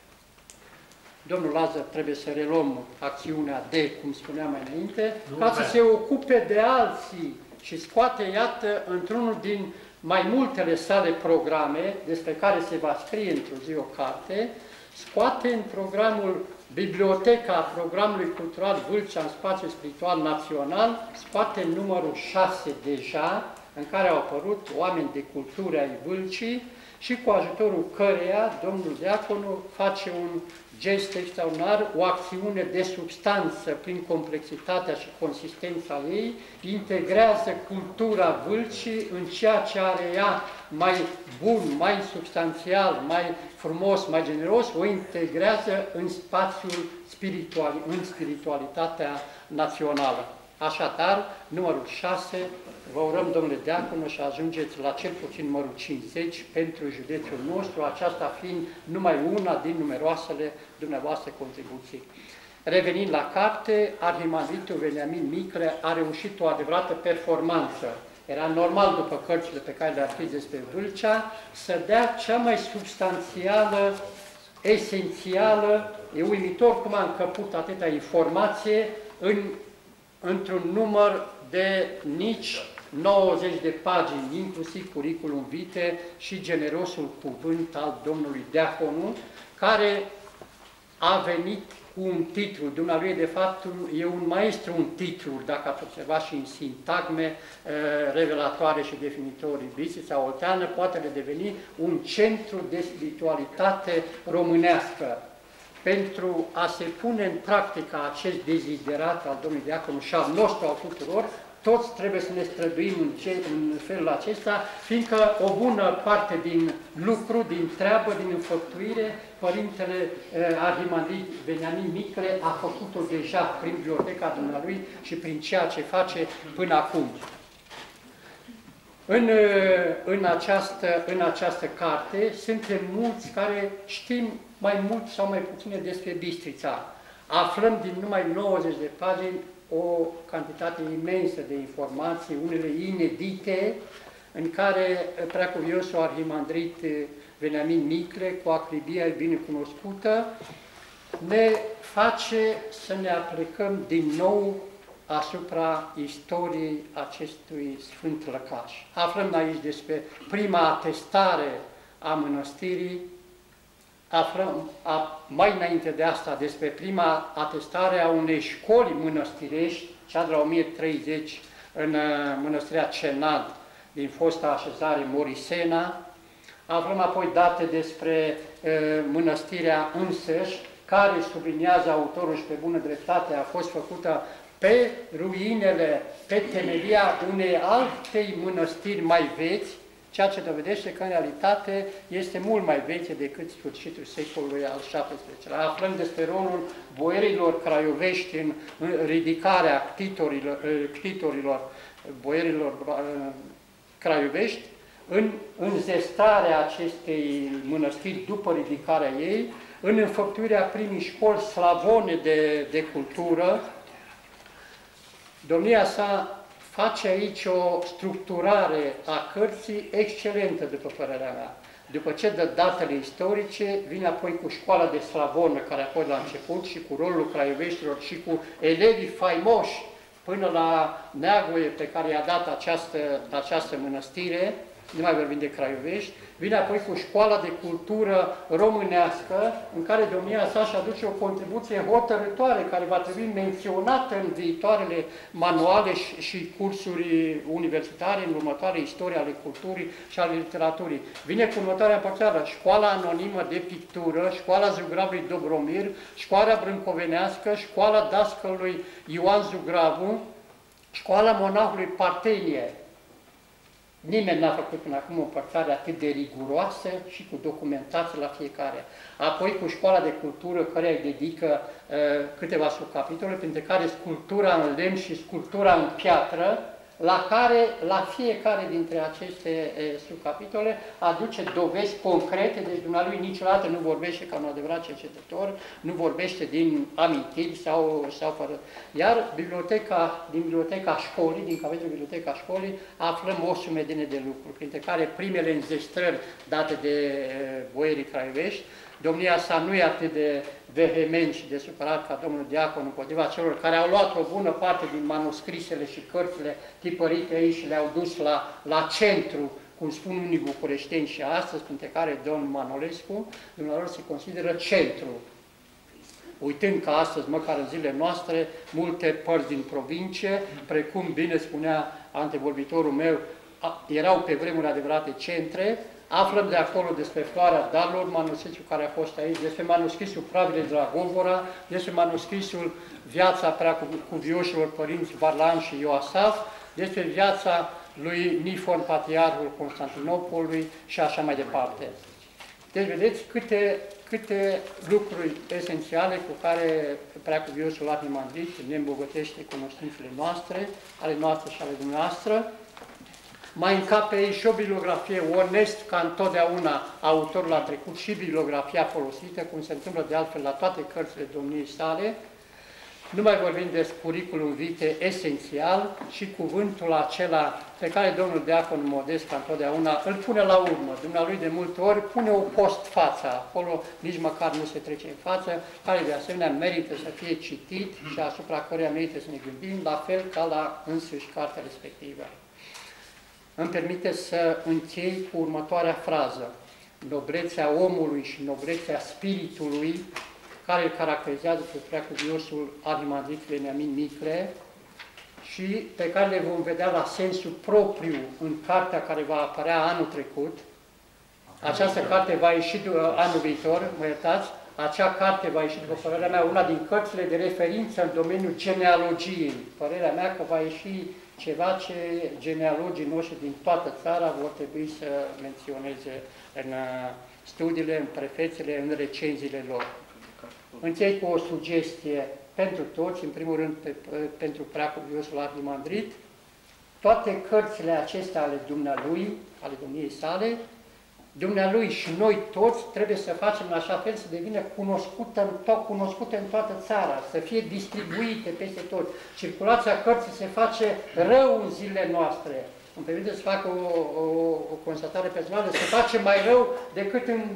Speaker 6: Domnul Lazar trebuie să reluăm acțiunea de, cum spuneam mai înainte, ca să se ocupe de alții și scoate, iată, într-unul din mai multele sale programe, despre care se va scrie într-o zi o carte, scoate în programul Biblioteca programului cultural Vâlcea în spațiu spiritual național, scoate numărul 6 deja, în care au apărut oameni de cultură ai Vâlcii, și cu ajutorul căreia domnul Deaconu face un gest extraordinar, o acțiune de substanță prin complexitatea și consistența ei, integrează cultura Vâlcii în ceea ce are ea mai bun, mai substanțial, mai frumos, mai generos, o integrează în spațiul spiritual, în spiritualitatea națională. Așadar, numărul 6, vă urăm, domnule Deaconu, și ajungeți la cel puțin numărul 50 pentru județul nostru, aceasta fiind numai una din numeroasele dumneavoastră contribuții. Revenind la carte, Arhimandritul Veniamin Micle a reușit o adevărată performanță. Era normal, după cărțile pe care le-a scris despre Vâlcea, să dea cea mai substanțială, esențială, e uimitor cum a încăput atâta informație într-un număr de nici 90 de pagini, inclusiv curriculum vitae și generosul cuvânt al domnului Deaconu, care a venit cu un titlu. Dumnealui, de fapt, e un maestru în titluri, dacă ați observat, și în sintagme revelatoare și definitorii. Bistrița Olteană poate deveni un centru de spiritualitate românească. Pentru a se pune în practică acest deziderat al domnului Deaconu și al nostru, al tuturor, toți trebuie să ne străduim în felul acesta, fiindcă o bună parte din lucru, din treabă, din înfăptuire, Părintele Arhimandrit Veniamin Micle a făcut-o deja prin biblioteca dumnealui și prin ceea ce face până acum. În această carte suntem mulți care știm mai mult sau mai puține despre Bistrița. Aflăm din numai 90 de pagini o cantitate imensă de informații, unele inedite, în care Preacuviosul Arhimandrit Veniamin Micle, cu acribia binecunoscută, ne face să ne aplicăm din nou asupra istoriei acestui Sfânt Lăcaș. Aflăm aici despre prima atestare a mănăstirii, aflăm mai înainte de asta despre prima atestare a unei școli mănăstirești, cea de la 1030 în mănăstirea Cenad, din fosta așezare Morisena. Aflăm apoi date despre mănăstirea însăși, care, subliniază autorul și pe bună dreptate, a fost făcută pe ruinele, pe temelia unei altei mănăstiri mai vechi, ceea ce dovedește că în realitate este mult mai veche decât sfârșitul secolului al XVII-lea. Aflăm despre rolul boierilor craiovești în ridicarea ctitorilor boierilor craiovești, în înzestrarea acestei mănăstiri după ridicarea ei, în înfăptuirea primii școli slavone de cultură. Domnia sa face aici o structurare a cărții excelentă, după părerea mea. După ce dă datele istorice, vine apoi cu școala de slavonă, care a fost la început, și cu rolul craioveștilor și cu elevii faimoși până la Neagoie, pe care i-a dat această mănăstire, nu mai vorbim de craiovești. Vine apoi cu școala de cultură românească, în care domnia sa își aduce o contribuție hotărătoare, care va trebui menționată în viitoarele manuale și cursuri universitare, în următoare istorie ale culturii și ale literaturii. Vine cu următoarea împărțeală: școala anonimă de pictură, școala Zugravului Dobromir, școala brâncovenească, școala dascălui Ioan Zugravu, școala monahului Partenie. Nimeni n-a făcut până acum o împărțare atât de riguroasă și cu documentație la fiecare. Apoi cu școala de cultură, care îi dedică câteva subcapitole, printre care sculptura în lemn și sculptura în piatră, la fiecare dintre aceste subcapitole aduce dovezi concrete. Deci dumnealui niciodată nu vorbește ca un adevărat cercetător, nu vorbește din amintiri sau fără. Iar din biblioteca școlii, din capitolul biblioteca școlii, aflăm o sumedenie de lucruri, printre care primele înzestrări date de boierii craiovești. Domnia sa nu e atât de vehement și de supărat ca domnul diacon împotriva celor care au luat o bună parte din manuscrisele și cărțile tipărite aici și le-au dus la centru, cum spun unii bucureșteni și astăzi, printre care domnul Manolescu. Dumnealor se consideră centru. Uitând că astăzi, măcar în zilele noastre, multe părți din provincie, precum bine spunea antevorbitorul meu, erau pe vremuri adevărate centre. Aflăm de acolo despre Floarea Dalor, manuscrisul care a fost aici, despre manuscrisul Pravile de la Govora, despre manuscrisul Viața Preacuvioșilor Părinți Varlan și Ioasaf, despre viața lui Nifon, patriarhul Constantinopolului și așa mai departe. Deci vedeți câte lucruri esențiale cu care Preacuviosul Arhimandrit ne îmbogătește cunoștințele noastre, ale noastre și ale dumneavoastră. Mai încape aici și o bibliografie onest, ca întotdeauna autorul a trecut și bibliografia folosită, cum se întâmplă de altfel la toate cărțile domniei sale. Nu mai vorbim de curriculum vitae esențial și cuvântul acela pe care domnul diacon Modest, ca întotdeauna, îl pune la urmă. Dumnealui de multe ori pune o postfață acolo, nici măcar nu se trece în față, care de asemenea merită să fie citit și asupra căreia merită să ne gândim, la fel ca la însuși cartea respectivă. Îmi permite să închei cu următoarea frază: noblețea omului și noblețea spiritului, care îl caracterizează pe Preacuviosul Arhimandrit Veniamin Micle și pe care le vom vedea la sensul propriu în cartea care va apărea anul trecut. Această carte va ieși anul viitor, mă iertați, acea carte va ieși, după părerea mea, una din cărțile de referință în domeniul genealogiei. Părerea mea că va ieși ceva ce genealogii noștri din toată țara vor trebui să menționeze în studiile, în prefețele, în recenziile lor. Închei cu o sugestie pentru toți, în primul rând pentru Preacuviosul Arhimandrit. Toate cărțile acestea ale dumnealui, ale domniei sale, dumnealui și noi toți trebuie să facem în așa fel să devină cunoscute în toată țara, să fie distribuite peste tot. Circulația cărții se face rău în zilele noastre. Îmi permite să fac o constatare personală, se face mai rău decât în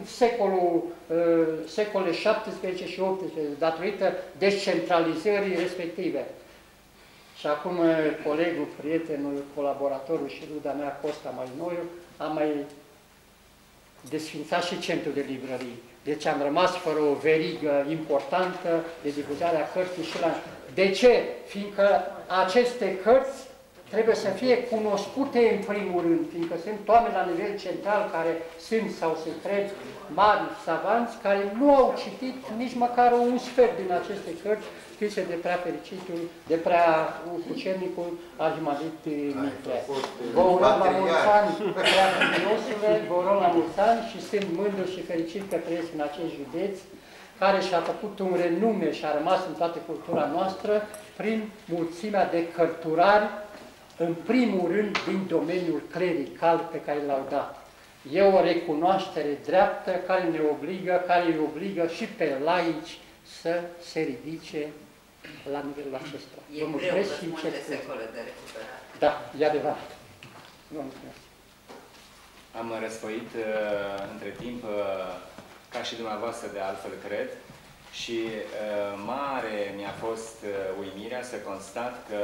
Speaker 6: secolele 17 și 18, datorită descentralizării respective. Și acum colegul, prietenul, colaboratorul și ruda mea, Costa Mainoiu, a mai desfințat și centrul de librării. Deci am rămas fără o verigă importantă de difuzare a cărții și la... De ce? Fiindcă aceste cărți trebuie să fie cunoscute în primul rând, fiindcă sunt oameni la nivel central care sunt sau se cred mari savanți, care nu au citit nici măcar un sfert din aceste cărți scrise de prea fericitul, de prea cucernicul Arhimandrit Nicolae. Vă urăm la mulți ani, prea frumosule, vă urăm la mulți ani și sunt mândru și fericit că trăiesc în acest județ, care și-a făcut un renume și a rămas în toată cultura noastră prin mulțimea de cărturari, în primul rând din domeniul clerical pe care l-au dat. E o recunoaștere dreaptă care ne obligă, care îi obligă și pe laici să se ridice la nivelul acesta.
Speaker 9: E greu, răspunde secole de recuperare.
Speaker 6: Da, e adevărat. Vă mulțumesc.
Speaker 3: Am răsfoit între timp, ca și dumneavoastră de altfel cred, și mare mi-a fost uimirea să constat că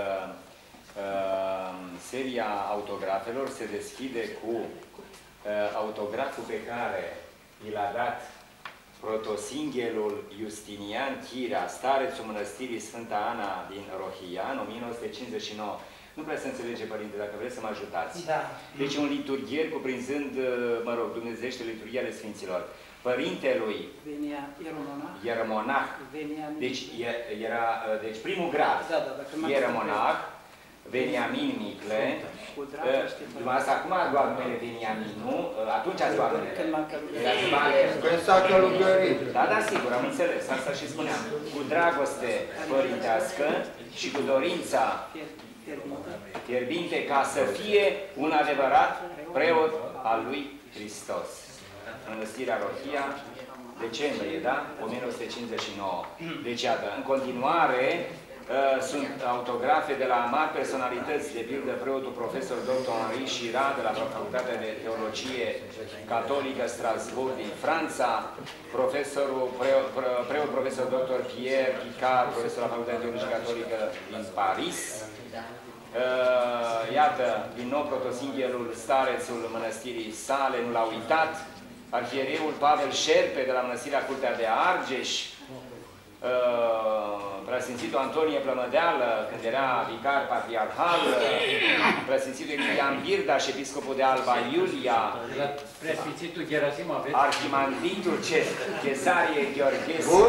Speaker 3: seria autografelor se deschide cu autograful pe care i l-a dat protosinghelul Justinian Chirea, starețul mănăstirii Sfânta Ana din Rohia, în 1959. Nu prea se înțelege, Părinte, dacă vreți să mă ajutați.
Speaker 6: Da.
Speaker 3: Deci un liturghier cuprinzând, mă rog, dumnezeiește liturghia ale Sfinților. Părintelui ieromonah, deci era primul grad, ieromonah, Veniamin Micle, dumneavoastră acum a luat numele Veniamin, nu? Atunci ați luat numele.
Speaker 5: Când s-a călugărit.
Speaker 3: Da, da, sigur, am înțeles, asta și spuneam. Cu dragoste părintească și cu dorința fierbinte ca să fie un adevărat preot al lui Hristos. Mănăstirea Rohia, decembrie, da? 1959. Deci, iată, în continuare, sunt autografe de la mari personalități, de pildă preotul profesor dr. Henri Chirac de la Facultatea de Teologie Catolică Strasbourg din Franța, preot profesor dr. Pierre Picard, profesor la Facultatea de Teologie Catolică din Paris. Iată, din nou protosinghelul starețul mănăstirii sale, nu l-a uitat, arhiereul Pavel Șerpe de la mănăstirea Curtea de Argeș, preasfințitul Antonie Plămădeală, când era vicar patriarhal, preasfințitul Emilian Birda și episcopul de Alba Iulia,
Speaker 5: preasfințitul Gerasim aveți?
Speaker 3: Arhimandritul Cezarie Gheorghescu,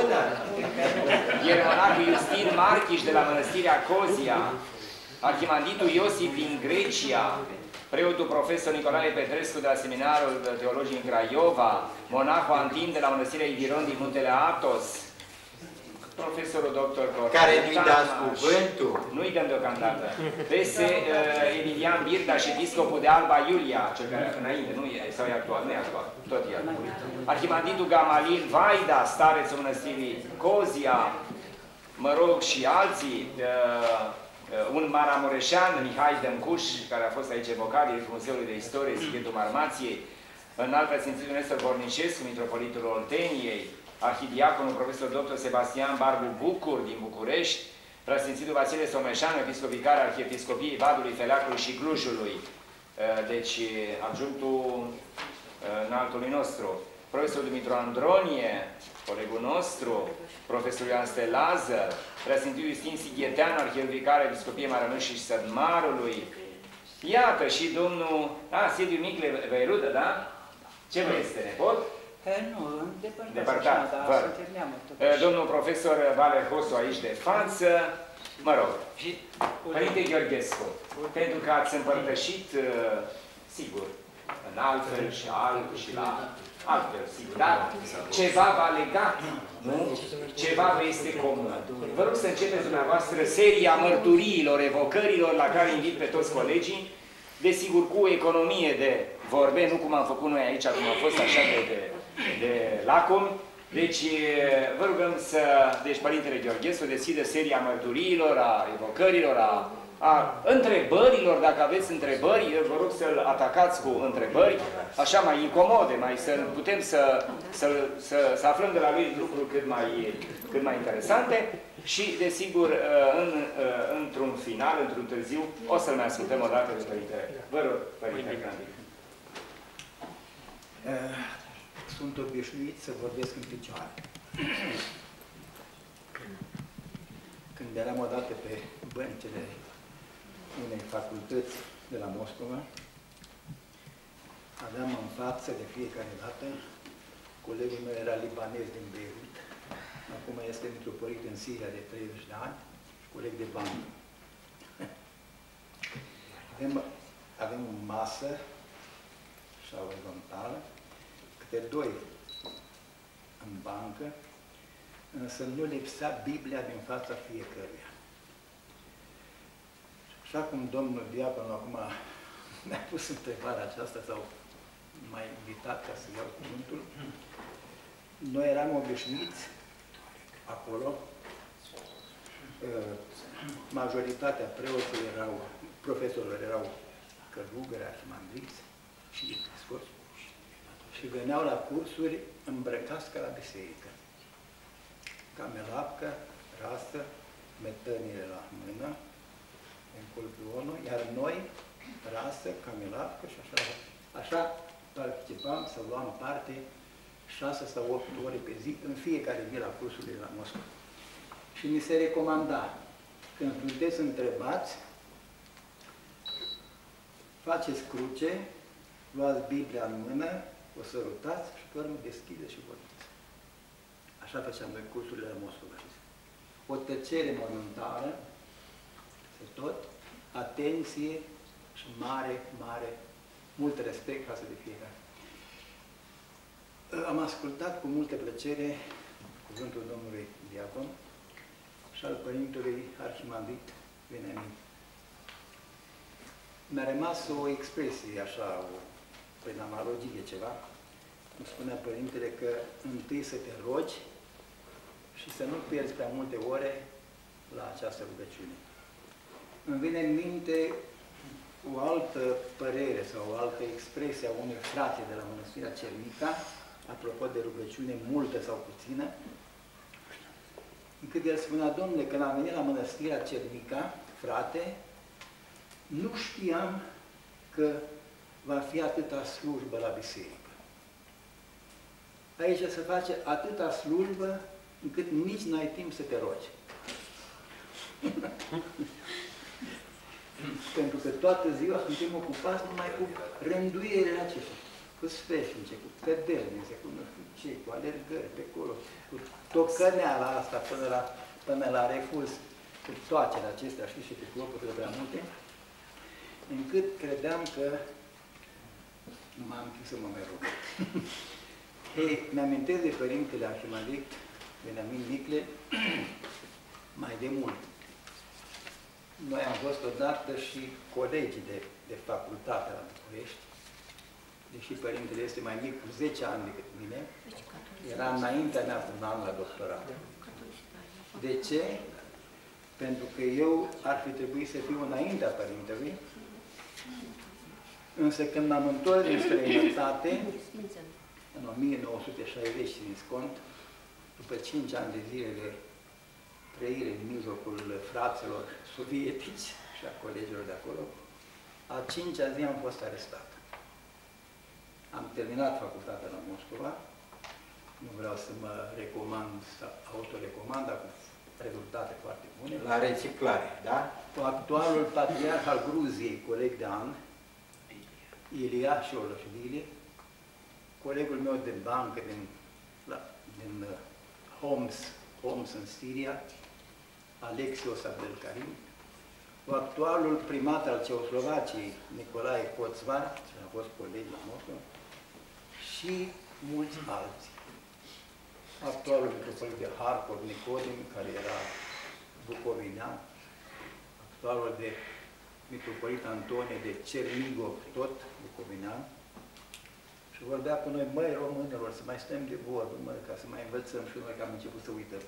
Speaker 3: iermonahul Justin Marchiș de la mănăstirea Cozia, arhimandritul Iosif din Grecia, preotul profesor Nicolae Petrescu de la Seminarul Teologiei în Craiova, monahul Antin de la mănăstirea Iviron din Muntele Athos, profesorul doctor Cornel,
Speaker 5: care nu-i dați cuvântul.
Speaker 3: Nu-i dăm deocamdată. Pese Emilian Birda și episcopul de Alba Iulia, cel care înainte, nu e, sau e actual, nu e actual, tot e. Arhimandritul Gamalil Vaida, starețul mănăstirii Cozia, mă rog, și alții, un maramureșan, Mihai Dămcuș, care a fost aici evocat, directorul Muzeului de Istorie, Sighetul Marmației, înalt preasfințitul Nestor Bornicescu, mitropolitul Olteniei, arhidiaconul profesor dr. Sebastian Barbu Bucur din București, preasfințitul Vasile Someșan, episcop vicar arhiepiscopiei Vadului, Feleacului și Clujului, deci adjunctul înaltului nostru, profesor Dumitru Andronie, colegul nostru, profesorul Ioan Stelază, preasfințitul Justin Sighetean, arhievicar episcopiei Maramureș și Sădmarului. Iată și domnul, Silviu Micle Veirudă, da? Ce vă este, nepot?
Speaker 6: Nu, depărtat.
Speaker 3: Domnul profesor Valer Hosu aici de față, mă rog, Părinte Gheorghescu, pentru că ați împărtășit, sigur, în altfel și și la altfel, sigur, dar ceva v-a legat, nu? Ceva vă este comun. Vă rog să începeți dumneavoastră seria mărturiilor, evocărilor la care invit pe toți colegii, desigur cu o economie de vorbe, nu cum am făcut noi aici, cum a fost așa de lacomi. Deci vă rugăm să, deci Părintele Gheorghescu deschidă seria mărturiilor, a evocărilor, a întrebărilor, dacă aveți întrebări, vă rog să-l atacați cu întrebări, așa mai incomode, mai să putem să aflăm de la lui lucruri cât mai interesante și, desigur, într-un final, într-un târziu, o să-l mai ascultăm o dată de Părintele. Vă rog, Părintele Grandi.
Speaker 6: Sunt obișnuit să vorbesc în picioare. Când eram odată pe băncile unei facultăți de la Moscova. Aveam în față de fiecare dată, colegul meu era libanez din Beirut, acum este mitropolit în Siria de 30 de ani și coleg de bancă. Avem o masă și orizontală, câte doi în bancă, însă nu lipsea Biblia din fața fiecăruia. Așa cum domnul diacon acum mi-a pus întrebarea aceasta sau m-a invitat ca să iau cuvântul, noi eram obișnuiți acolo, majoritatea preoților erau, profesorilor erau călugări, arhimandriți și episcopi și veneau la cursuri îmbrăcați ca la biserică. Camelapcă, rasă, metănile la mână, în colpionul, iar noi, rasă, camelapcă și așa participam să luam parte 6 sau 8 ore pe zi, în fiecare zi la cursurile la Moscova. Și ni se recomanda, când sunteți întrebați, faceți cruce, luați Biblia în mână, o sărutați și pe urmă deschideți și vorbiți. Așa făceam noi cursurile la Moscova. O tăcere momentală, tot, atenție și mare, mult respect față de fiecare. Am ascultat cu multă plăcere cuvântul domnului diacon și al părintelui arhimandrit Veniamin. Mi-a rămas o expresie, așa, prin analogie ceva, cum spunea părintele, că întâi să te rogi și să nu pierzi prea multe ore la această rugăciune. Îmi vine în minte o altă părere sau o altă expresie a unui frate de la Mănăstirea Cernica, apropo de rugăciune multă sau puțină, încât el spunea: domnule, când am venit la Mănăstirea Cernica, frate, nu știam că va fi atâta slujbă la biserică. Aici se face atâta slujbă încât nici n-ai timp să te rogi. Pentru că toată ziua suntem ocupați numai cu rânduielile acestea, cu sfeșnice, cu cădelnițe, cu nu știu ce, cu alergări pe acolo, cu tocăneala asta până la refuz, cu toacele acestea, știți, și cu locurile prea multe, încât credeam că nu m-am închis să mă mai rog. Ei, mi-amintesc de părintele arhimandrit Veniamin Nicle mai de mult. Noi am fost odată și colegi de facultate la București, deși părintele este mai mic cu 10 ani decât mine, era înaintea mea cu un an la doctorat. De ce? Pentru că eu ar fi trebuit să fiu înaintea părintelui, însă când m-am întors din străinătate, în 1960, țin cont, după 5 ani de zile de trăire în mijlocul fraților sovietici și a colegilor de acolo, a 5-a zi am fost arestat. Am terminat facultatea la Moscova, nu vreau să mă recomand, să autorecomand, dar cu rezultate foarte bune.
Speaker 5: La reciclare, da?
Speaker 6: Cu actualul patriarh al Gruziei, coleg de an, Ilia Șolășvili, colegul meu de bancă din Homs în Siria, Alexios Abdelkarim, cu actualul primat al Ceoslovaciei, Nicolae Coțvar, care a fost coleg la Moscova, și mulți alții. Actualul mitropolit de Harkov, Nicodim, care era bucovinean, actualul de mitropolit Antonie de Cernigov, tot bucovinean, și vorbea cu noi: măi, românilor, să mai stăm de vorbă, măi, ca să mai învățăm și noi, că am început să uităm.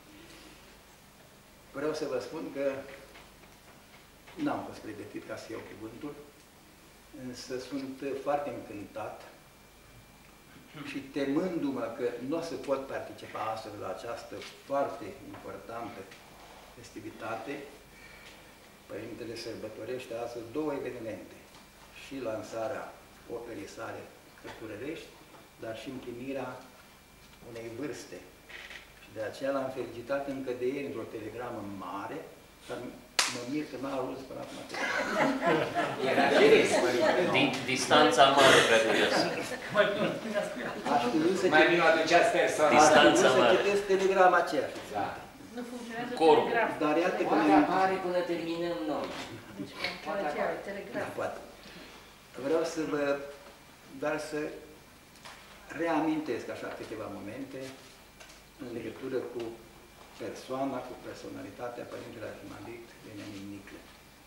Speaker 6: Vreau să vă spun că n-am fost pregătit ca să iau cuvântul, însă sunt foarte încântat și temându-mă că nu o să pot participa astăzi la această foarte importantă festivitate, Părintele sărbătorește astăzi 2 evenimente, și lansarea operei sale Cărturărești, dar și împlinirea unei vârste. Și de aceea l-am felicitat încă de ieri într-o telegramă mare, dar Mă mir că n-a ajuns până acum.
Speaker 3: Era firesc, părinte.
Speaker 7: Distanța mare, cred că este.
Speaker 6: Aș fi să
Speaker 3: Mai bine o aduceați personal.
Speaker 7: Distanța
Speaker 6: să
Speaker 7: mare.
Speaker 6: citesc telegrama aceea.
Speaker 3: Da.
Speaker 9: Nu funcționează
Speaker 7: Corp.
Speaker 9: telegraf.
Speaker 6: Dar iată că
Speaker 3: Poate
Speaker 6: ne-am...
Speaker 3: apare până terminăm noi.
Speaker 9: Deci, telegraf.
Speaker 6: Poate. Vreau să vă, doar să reamintesc așa câteva momente în legătură cu persoana, cu personalitatea Părintele Arhimandrit Veniamin Niclea.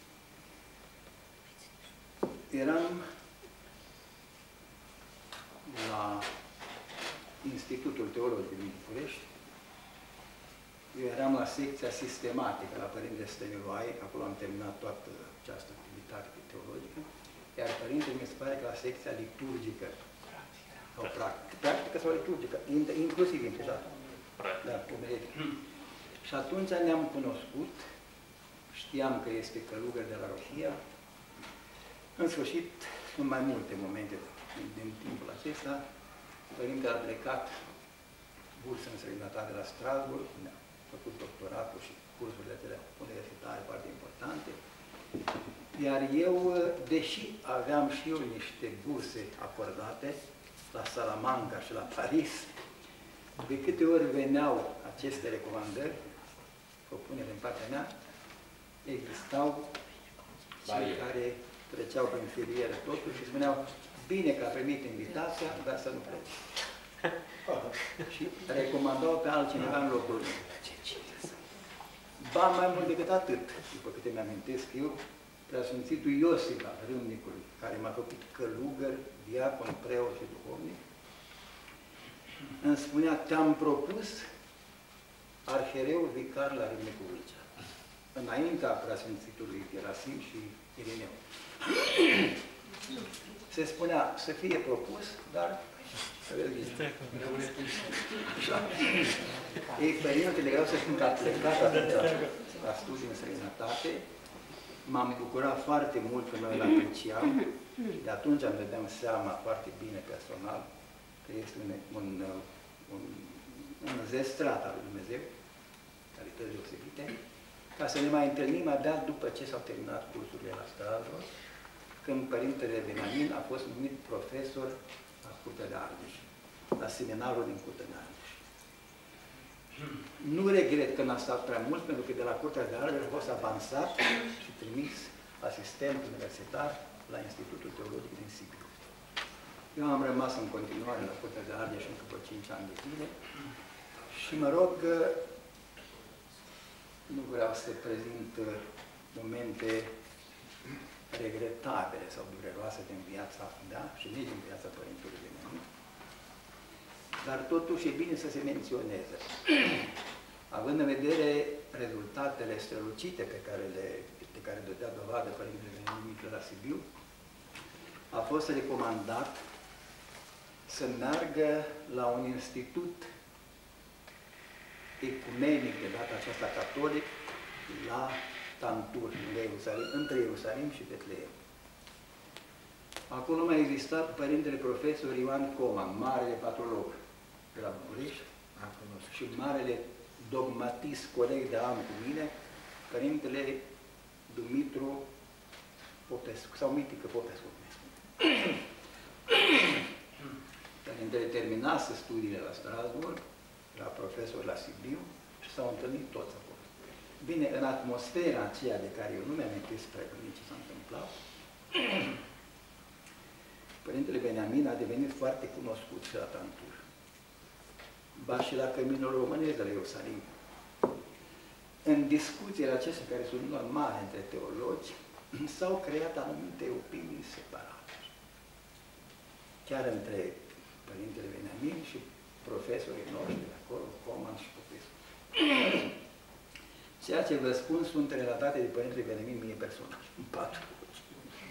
Speaker 6: Eram la Institutul Teologic din București. Eu eram la secția sistematică la Părintele Stăniloae, acolo am terminat toată această activitate teologică, iar Părintele mi se pare că la secția liturgică, sau practică sau liturgică, inclusiv implicată. Da, și atunci ne-am cunoscut, știam că este călugăr de la Rohia. În sfârșit, sunt mai multe momente din timpul acesta. Părintele a plecat bursă în străinătate la Strasbourg, ne-a făcut doctoratul și cursurile universitare foarte importante. Iar eu, deși aveam și eu niște burse acordate la Salamanca și la Paris, de câte ori veneau aceste recomandări, propuneri din partea mea, existau cei care treceau prin filieră totul și spuneau: bine că a primit invitația, dar să nu plece. Și recomandau pe altcineva în locul meu. Ba, mai mult decât atât, după câte mi-amintesc eu, Preasfințitul Iosif al Râmnicului, care m-a făcut călugăr, diacon, preot și duhovnic, îmi spunea: te-am propus arhereu vicar la Râmnicul Vâlcea, înaintea Preasfințitului Gerasim și Irineu. Se spunea să fie propus, dar să vezi. Ei, părintele, vreau să spun că a plecat atunci la studii în străinătate. M-am bucurat foarte mult că noi îl apreciam și de atunci îmi dădeam seama foarte bine personal că este un zestrat al lui Dumnezeu, calități deosebite, ca să ne mai întâlnim abia după ce s-au terminat cursurile la Strasbourg, când Părintele Veniamin a fost numit profesor la Curtea de Argeș, la seminarul din Curtea de Argeș. Nu regret că n-a stat prea mult, pentru că de la Curtea de Argeș a fost avansat și trimis asistent universitar la Institutul Teologic din Sibiu. Eu am rămas în continuare la Curtea de Argeș încă vreo 5 ani de zile și mă rog, nu vreau să prezint momente regretabile sau dureroase din viața mea și nici din viața Părintelui Veniamin, dar totuși e bine să se menționeze. Având în vedere rezultatele strălucite de care dădea dovadă Părintele Veniamin la Sibiu, a fost recomandat să meargă la un institut ecumenic, de data aceasta catolic, la Tantur, între Ierusalim și Betleem. Acolo mai exista Părintele Profesor Ioan Coman, marele patrolog de la București și marele dogmatist, coleg de an cu mine, Părintele Dumitru Popescu, sau Mitică Popescu. Părintele terminase studiile la Strasbourg, la profesor la Sibiu și s-au întâlnit toți acolo. Bine, în atmosfera aceea de care eu nu mi-am amintesc prea bine ce s-a întâmplat, Părintele Veniamin a devenit foarte cunoscut și la Tantur. Ba și la căminul românesc de la Ierusalim. În discuțiile acestea, care sunt normale între teologi, s-au creat anumite opinii separate. Chiar între Părintele Veniamin și profesorii noștri de acolo, Coman și Popescu. Ceea ce vă spun sunt relatate de Părintele Veniamin mie personal, în 4 voci.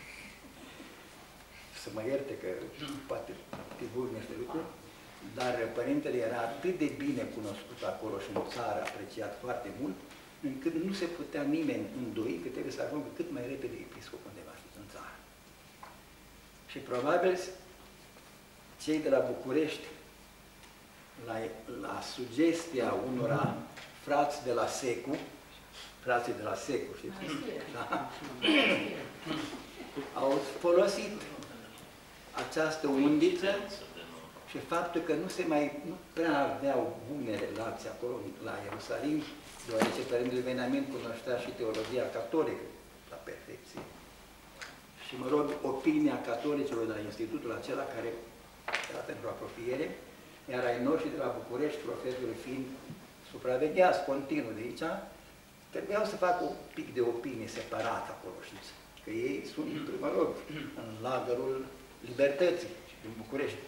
Speaker 6: Să mă ierte că poate divulg niște lucruri, dar Părintele era atât de bine cunoscut acolo și în țară, apreciat foarte mult, încât nu se putea nimeni îndoi că trebuie să ajungă cât mai repede episcop undeva în țară. Și probabil cei de la București, la sugestia unora frați de la Secu,
Speaker 5: frații de la Secu, știți? Da. Au folosit această undiță și faptul că nu prea aveau bune relații acolo la Ierusalim, deoarece Părintele Veniamin cunoștea și teologia catolică la perfecție. Și mă rog, opinia catolicilor de la institutul acela care era pentru apropiere, iar ai noștri de la București, profesorii fiind supravegheați continuu de aici, trebuiau să facă un pic de opinie separată acolo, știți? Că ei sunt, mă rog, în lagărul libertății din București.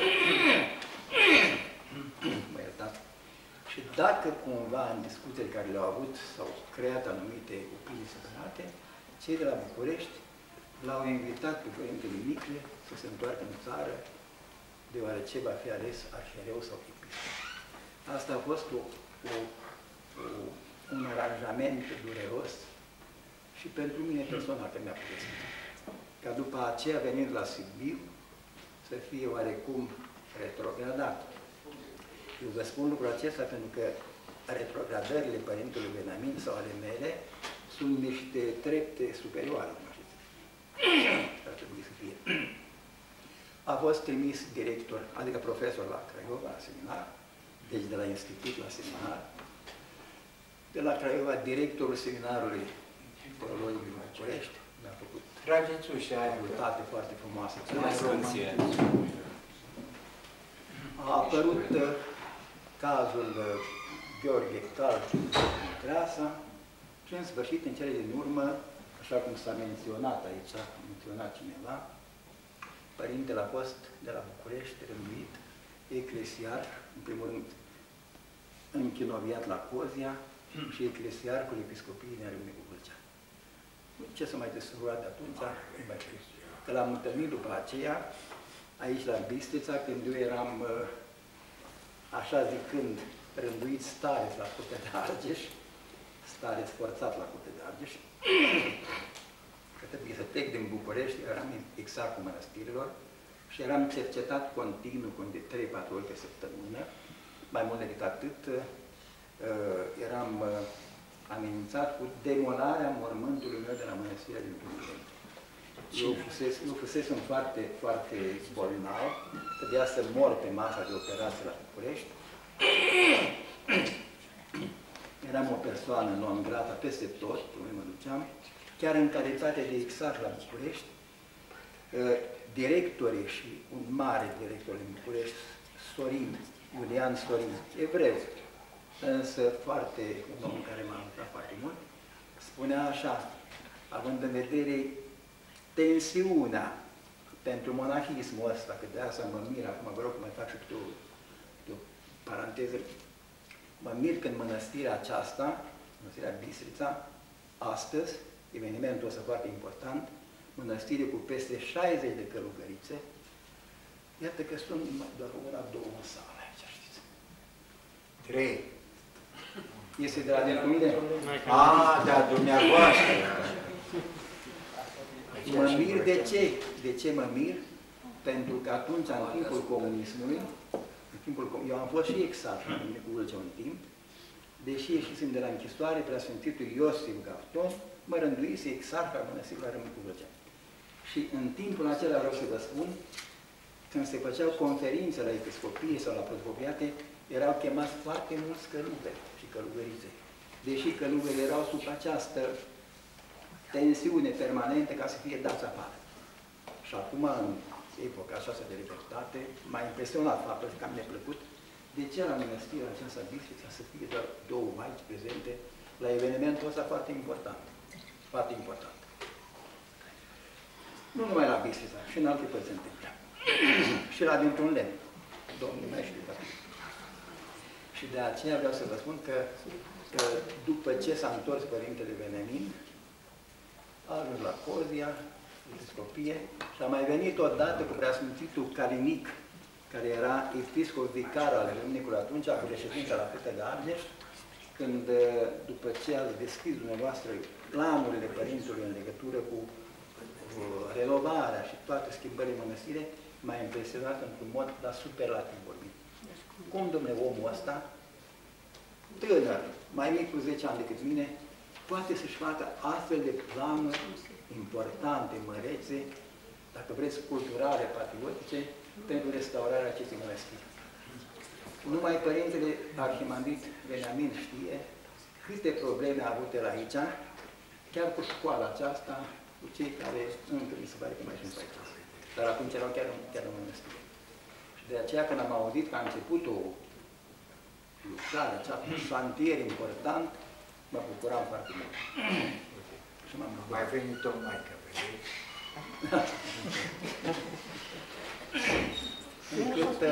Speaker 5: Mă iertați. Și dacă cumva în discuțiile care le-au avut s-au creat anumite opinii separate, cei de la București l-au invitat pe Părintele Micle să se întoarcă în țară, deoarece va fi ales arhiereu sau episcop. Asta a fost un aranjament dureros și pentru mine personal că mi-a povestit. Ca după aceea, venind la Sibiu, să fie oarecum retrogradat. Eu vă spun lucrul acesta pentru că retrogradările Părintelui Veniamin sau ale mele sunt niște trepte superioare. Ar trebui să fie. A fost trimis director, adică profesor la Craiova, la seminar, deci de la institut la seminar. De la Craiova, directorul seminarului teologic din București, mi-a făcut rezultate foarte frumoase. A apărut cazul Gheorghe Calciu în Treasa și în sfârșit, în cele din urmă, așa cum s-a menționat aici, a menționat cineva, Părintele a fost de la București rânduit eclesiar, în primul rând închinoviat la Cozia și eclesiarcul episcopiei din Râmnicu Vâlcea. Ce s-a mai desfășurat de atunci? Că l-am întâlnit după aceea, aici la Bistrița, când eu eram, așa zicând, rânduit stareț la Curtea de Argeș, stareț forțat la Curtea de Argeș, că trebuie să plec din București, eram exact cu mănăstirilor și eram cercetat continuu, de 3-4 ori pe săptămână. Mai mult decât atât, eram amenințat cu demolarea mormântului meu de la mănăstirea din București. Eu fusesem foarte, foarte bolnav, trebuia să mor pe masa de operație la București. Eram o persoană non grata peste tot, unde mă duceam, chiar în calitate de exarh la București, directorii și un mare director din București, Sorin, Iulian Sorin, evreu, însă foarte, un om care m-a ajutat foarte mult, spunea așa, având în vedere tensiunea pentru monahismul ăsta, că de asta mă mir, acum vă rog că mai fac și o paranteză, mă mir când mănăstirea aceasta, mănăstirea Bistrița, astăzi, evenimentul ăsta foarte important, mănăstire cu peste 60 de călugărițe, iată că sunt doar una, două sale aici, știți. 3. Este de la de mine? Da, dumneavoastră. Mă mir de ce? De ce mă mir? Pentru că atunci, în timpul comunismului, eu am fost și exarh la mine cu Vâlcea un timp, deși ieșisem de la închisoare, Preasfințitul Iosif Gafton mă rânduise exarh la mănăstirea la Râmnicu Vâlcea. Și în timpul acela vreau să vă spun, când se făceau conferințe la episcopie sau la protopopiate, erau chemați foarte mulți călugări și călugărițe. Deși călugării erau sub această tensiune permanentă ca să fie dați afară. Și acum, în epoca aceasta de libertate, m-a impresionat faptul că am neplăcut de ce la mănăstirea aceasta Bistrița să fie doar 2 maici prezente la evenimentul ăsta foarte important. Foarte important. Nu numai la Bistrița, și în alte părți se întâmplă. Și la dintr-un lemn. Domnul mai știu că. Și de aceea vreau să vă spun că după ce s-a întors Părintele Veniamin, a ajuns la Cozia, episcopie, și a mai venit odată cu Preasfințitul Calinic, care era episcop vicar al Râmnicului atunci, cu reședința la Curtea de Argeș, când, după ce a deschis dumneavoastră planurile Părintelui în legătură cu renovarea și toate schimbările mănăstire, m-a impresionat într-un mod, dar superlativ vorbit. Cum, domnule, omul ăsta, tânăr, mai mic cu 10 ani decât mine, poate să-și facă astfel de planuri importante, mărețe, dacă vreți, culturale, patriotice, pentru restaurarea acestei mănăstiri. Numai Părintele Arhimandrit Veniamin știe câte probleme a avut el aici, chiar cu școala aceasta, cu cei care încă mi se pare că mai sunt aici. Dar atunci erau chiar în mănăstire. Și de aceea, când am auzit că a început o lucrare, un șantier important, mă bucuram foarte mult. Și m-am bucurat.
Speaker 10: Mai venit tot Maica, vedeți?
Speaker 5: Încât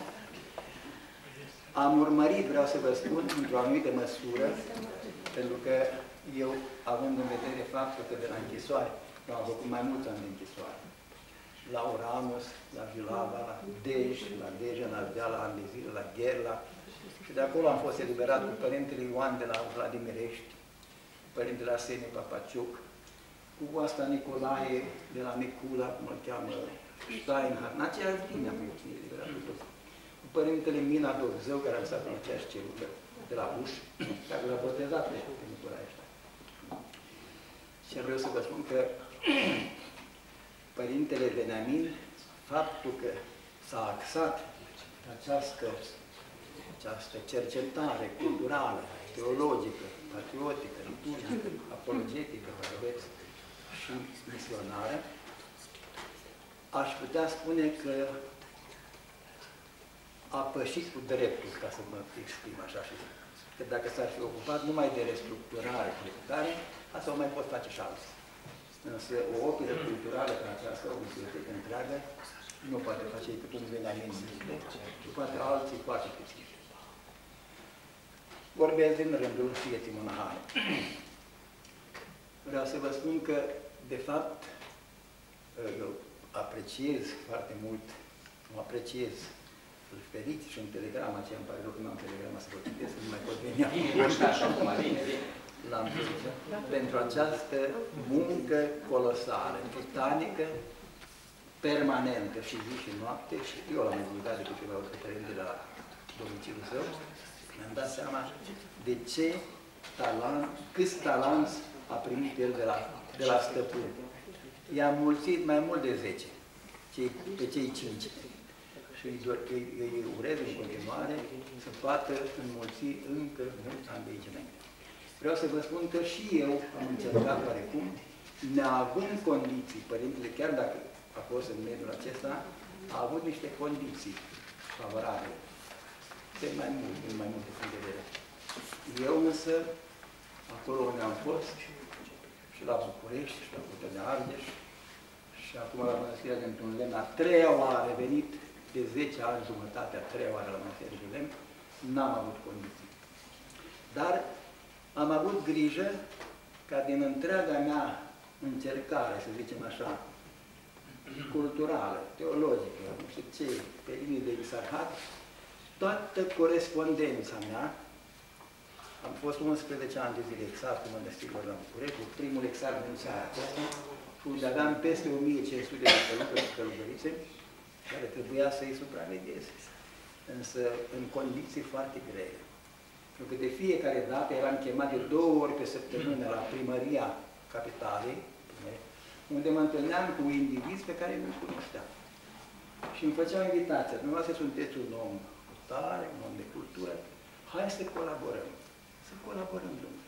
Speaker 5: am urmărit, vreau să vă spun, într-o anumită măsură, pentru că eu, având în vedere faptul că de la închisoare, am făcut mai mulți ani de închisoare, la Oramus, la Vilava, la Dej, în Ardeal, la ani de zile, la Gherla, și de acolo am fost eliberat cu Părintele Ioan de la Vladimirești, Părintele Arsenie Papaciuc, cu asta Nicolae de la Micula, cum îl cheamă, Steinhardt, în aceeași linie am fost eliberat cu toți. Cu Părintele Mina Dovzeu, care a stat în aceeași celulă, de la Uș, care l-a botezat pe Nicolae ăsta. Și vreau să vă spun că Părintele Veniamin, faptul că s-a axat această cercetare culturală, teologică, patriotică, liturgică, apologetică, vedeți, și misionară, aș putea spune că a pășit cu dreptul, ca să mă exprim așa și că dacă s-ar fi ocupat numai de restructurare, plecare, asta o mai pot face și alții. Însă o operă culturală ca aceasta, o bibliotecă întreagă, nu poate face decât un Veniamin simple, și poate alții foarte puțin. Vorbesc din rândul vieții monahale. Vreau să vă spun că, de fapt, eu apreciez foarte mult, mă apreciez, îl feriți și în telegramă, aceea îmi pare rău că nu am telegramă să vă citesc, nu mai pot veni acum. L-am felicit pentru această muncă colosală, titanică, permanentă și zi și noapte, și eu l-am divulgat de câteva ori pe teren de la domiciliul său, mi-am dat seama de ce talent, câți talanți a primit el de la stăpân. I-a mulțit mai mult de 10, pe cei 5. Și îi urez în continuare să poată înmulți încă mulți ani de aici înainte. Vreau să vă spun că și eu am încercat oarecum, neavând condiții, Părintele, chiar dacă a fost în mediul acesta, a avut niște condiții favorabile. Din mai multe punct de vedere. Eu însă, acolo unde am fost, și la București, și la Curtea de Argeș, și acum la Mănăstirea dintr-un Lemn, a treia oară venit, de 10 ani jumătate, a treia oară la Mănăstirea de Lemn, n-am avut condiții. Dar am avut grijă ca din întreaga mea încercare, să zicem așa, culturală, teologică, nu știu ce, pe linii de exarhat, toată corespondența mea, am fost 11 ani de zile exarh cu mănăstirilor la București, cu primul exarh din țara aceasta, unde aveam peste 1500 de călugări și călugărițe, care trebuia să-i supraveghez. Însă în condiții foarte grele. Pentru că de fiecare dată eram chemat de 2 ori pe săptămână la primăria capitalei, unde mă întâlneam cu indivizi pe care nu-i cunoșteam. Și îmi făceau invitația. Dumneavoastră sunteți un om tare, un om de cultură, hai să colaborăm. Să colaborăm, domnule.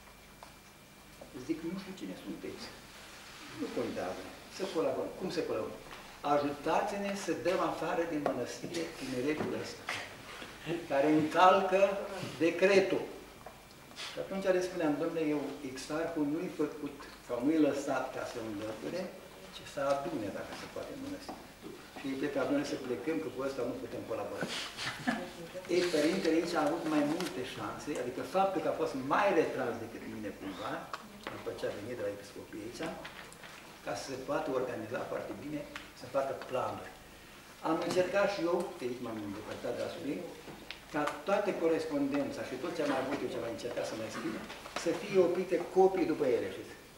Speaker 5: Zic, nu știu cine sunteți. Nu contează. Să colaborăm. Cum să colaborăm? Ajutați-ne să dăm afară din mănăstire tineretul ăsta, care încalcă decretul. Și atunci le spuneam, domnule, eu, exarhul nu-i făcut, sau nu-i lăsat ca să înlăture, ci să adune, dacă se poate, în mănăstire. Și îi pleca, domnule, să plecăm, că cu ăsta nu putem colabora. Ei, Părintele aici a avut mai multe șanse, adică faptul că a fost mai retras decât mine cumva, după ce a venit de la episcopie aici, ca să se poată organiza foarte bine, să facă planuri. Am încercat și eu, că aici m-am îndepărtat de asupra, ca toate corespondența și tot ce am avut eu, ce am încercat să mai scriu, să fie oprite copii după ele.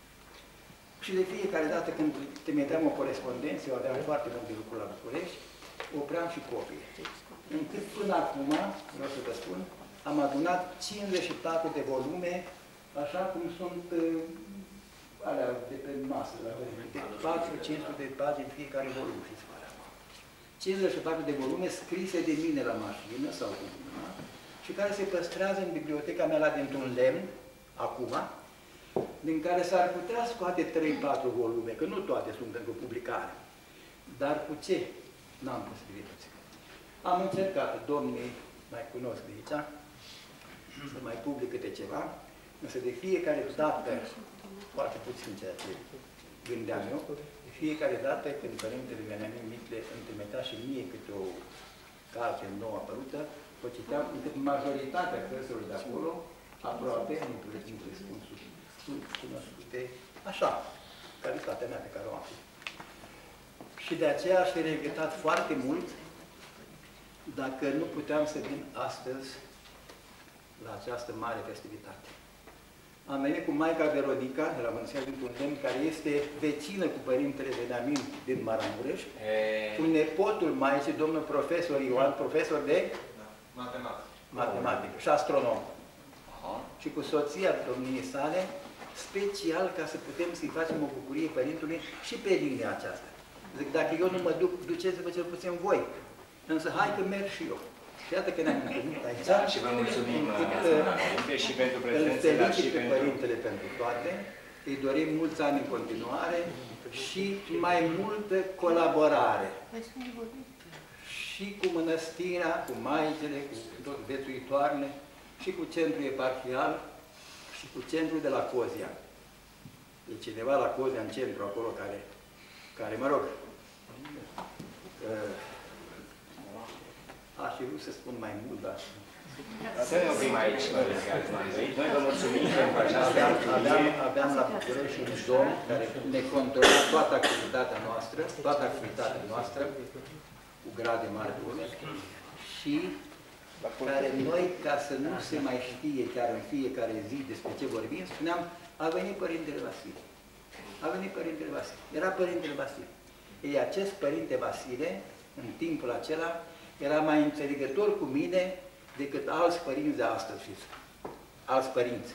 Speaker 5: Și de fiecare dată când trimiteam o corespondență, eu aveam foarte mult de lucru la București, opream și copii. Încât până acum, vreau să vă spun, am adunat 54 de volume așa cum sunt alea de pe masă, de 400-500 de pagini fiecare volum, știți care am. 54 de volume scrise de mine la mașină sau cu mâna și care se păstrează în biblioteca mea la dintr-un lemn, acum, din care s-ar putea scoate 3-4 volume, că nu toate sunt pentru publicare. Dar cu ce? N-am posibilități. Am încercat, domnii mai cunosc de aici, să mai public câte ceva, însă de fiecare dată, foarte puțin ceea ce gândeam eu, de fiecare dată când Părintele Veniamin Micle îmi trimitea și mie câte o carte nouă apărută, o citeam, încât majoritatea cărților de acolo, aproape, nu răspunsuri, sunt cunoscute așa, calitatea mea pe care o am. Și de aceea aș fi regretat foarte mult dacă nu puteam să vin astăzi la această mare festivitate. Am venit cu Maica Veronica, de la Mănăstirea dintr-un Lemn, care este vecină cu Părintele Veniamin din Maramureș, cu nepotul Maicii, domnul profesor Ioan, profesor de matematică și astronom. Și cu soția domniei sale, special ca să putem să-i facem o bucurie Părintului și pe linia aceasta. Zic, dacă eu nu mă duc, duceți-vă cel puțin voi. Însă hai că merg și eu. Și iată că ne-am întâlnit aici.
Speaker 3: Da, și vă mulțumim și pentru prezență, dar și
Speaker 5: pe Părintele pentru toate. Îi dorim mulți ani în continuare și mai multă colaborare. Și cu mănăstirea, cu maicele, cu viețuitoarele, și cu centrul eparhial, și cu centrul de la Cozia. E cineva la Cozia, în centru, acolo, care mă rog, aș fi vrut să spun mai mult, dar...
Speaker 3: Să ne oprim aici, noi vă mulțumim pentru această activitate.
Speaker 5: Aveam la București un domn care ne controla toată activitatea noastră, cu grade mari de urmă, și care noi, ca să nu se mai știe chiar în fiecare zi despre ce vorbim, spuneam, a venit Părintele Vasile. A venit Părintele Vasile. Era Părintele Vasile. Ei, acest Părinte Vasile, în timpul acela, era mai înțelegător cu mine decât alți părinți de astăzi, știți. Alți părinți.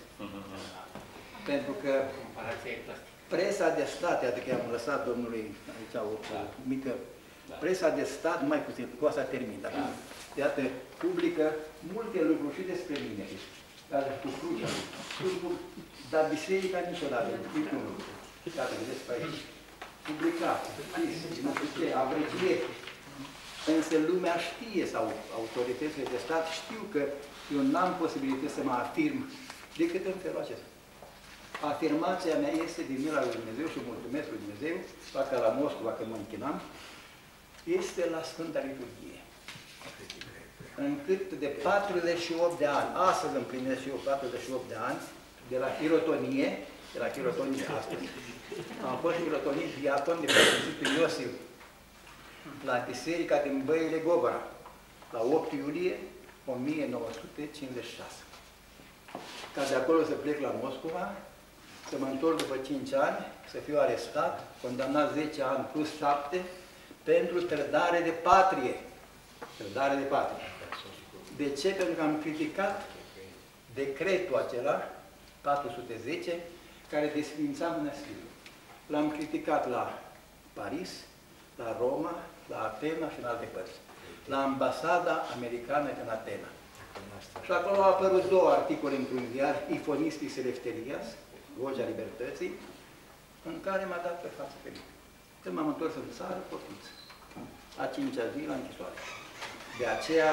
Speaker 5: Pentru că presa de stat, iată că i-am lăsat domnului aici o mică, presa de stat, mai puțin, cu asta termin, dar iată, publică multe lucruri și despre mine, dar cu crucea, dar biserica niciodată, nu lucru. Iată, vedeți pe aici. Publicat, nu știu ce, aprecieri. Însă lumea știe, sau autoritățile de stat știu că eu n-am posibilitate să mă afirm decât în felul acesta. Afirmația mea este din mila lui Dumnezeu și mulțumesc lui Dumnezeu, fac la Moscova că mă închinam, este la Sfânta Liturghie. Încât de 48 de ani, astăzi împlinesc și eu 48 de ani, de la Hirotonie astăzi, am fost hirotonit diacon de Preasfințitul Iosif la biserica din Băile Gobara, la 8 iulie 1956. Ca de acolo să plec la Moscova, să mă întorc după 5 ani, să fiu arestat, condamnat 10 ani plus 7, pentru trădare de patrie. Trădare de patrie. De ce? Pentru că am criticat decretul acela, 410, care desfința mănăstirea. L-am criticat la Paris, la Roma, la Atena și în alte părți. La ambasada americană în Atena. Și acolo au apărut 2 articole într-un ziar, Ifonistis Eleftherias, Vocea Libertății, în care m-a dat pe față pe mine. Când m-am întors în țară, poftiți. A 5-a zi la închisoare. De aceea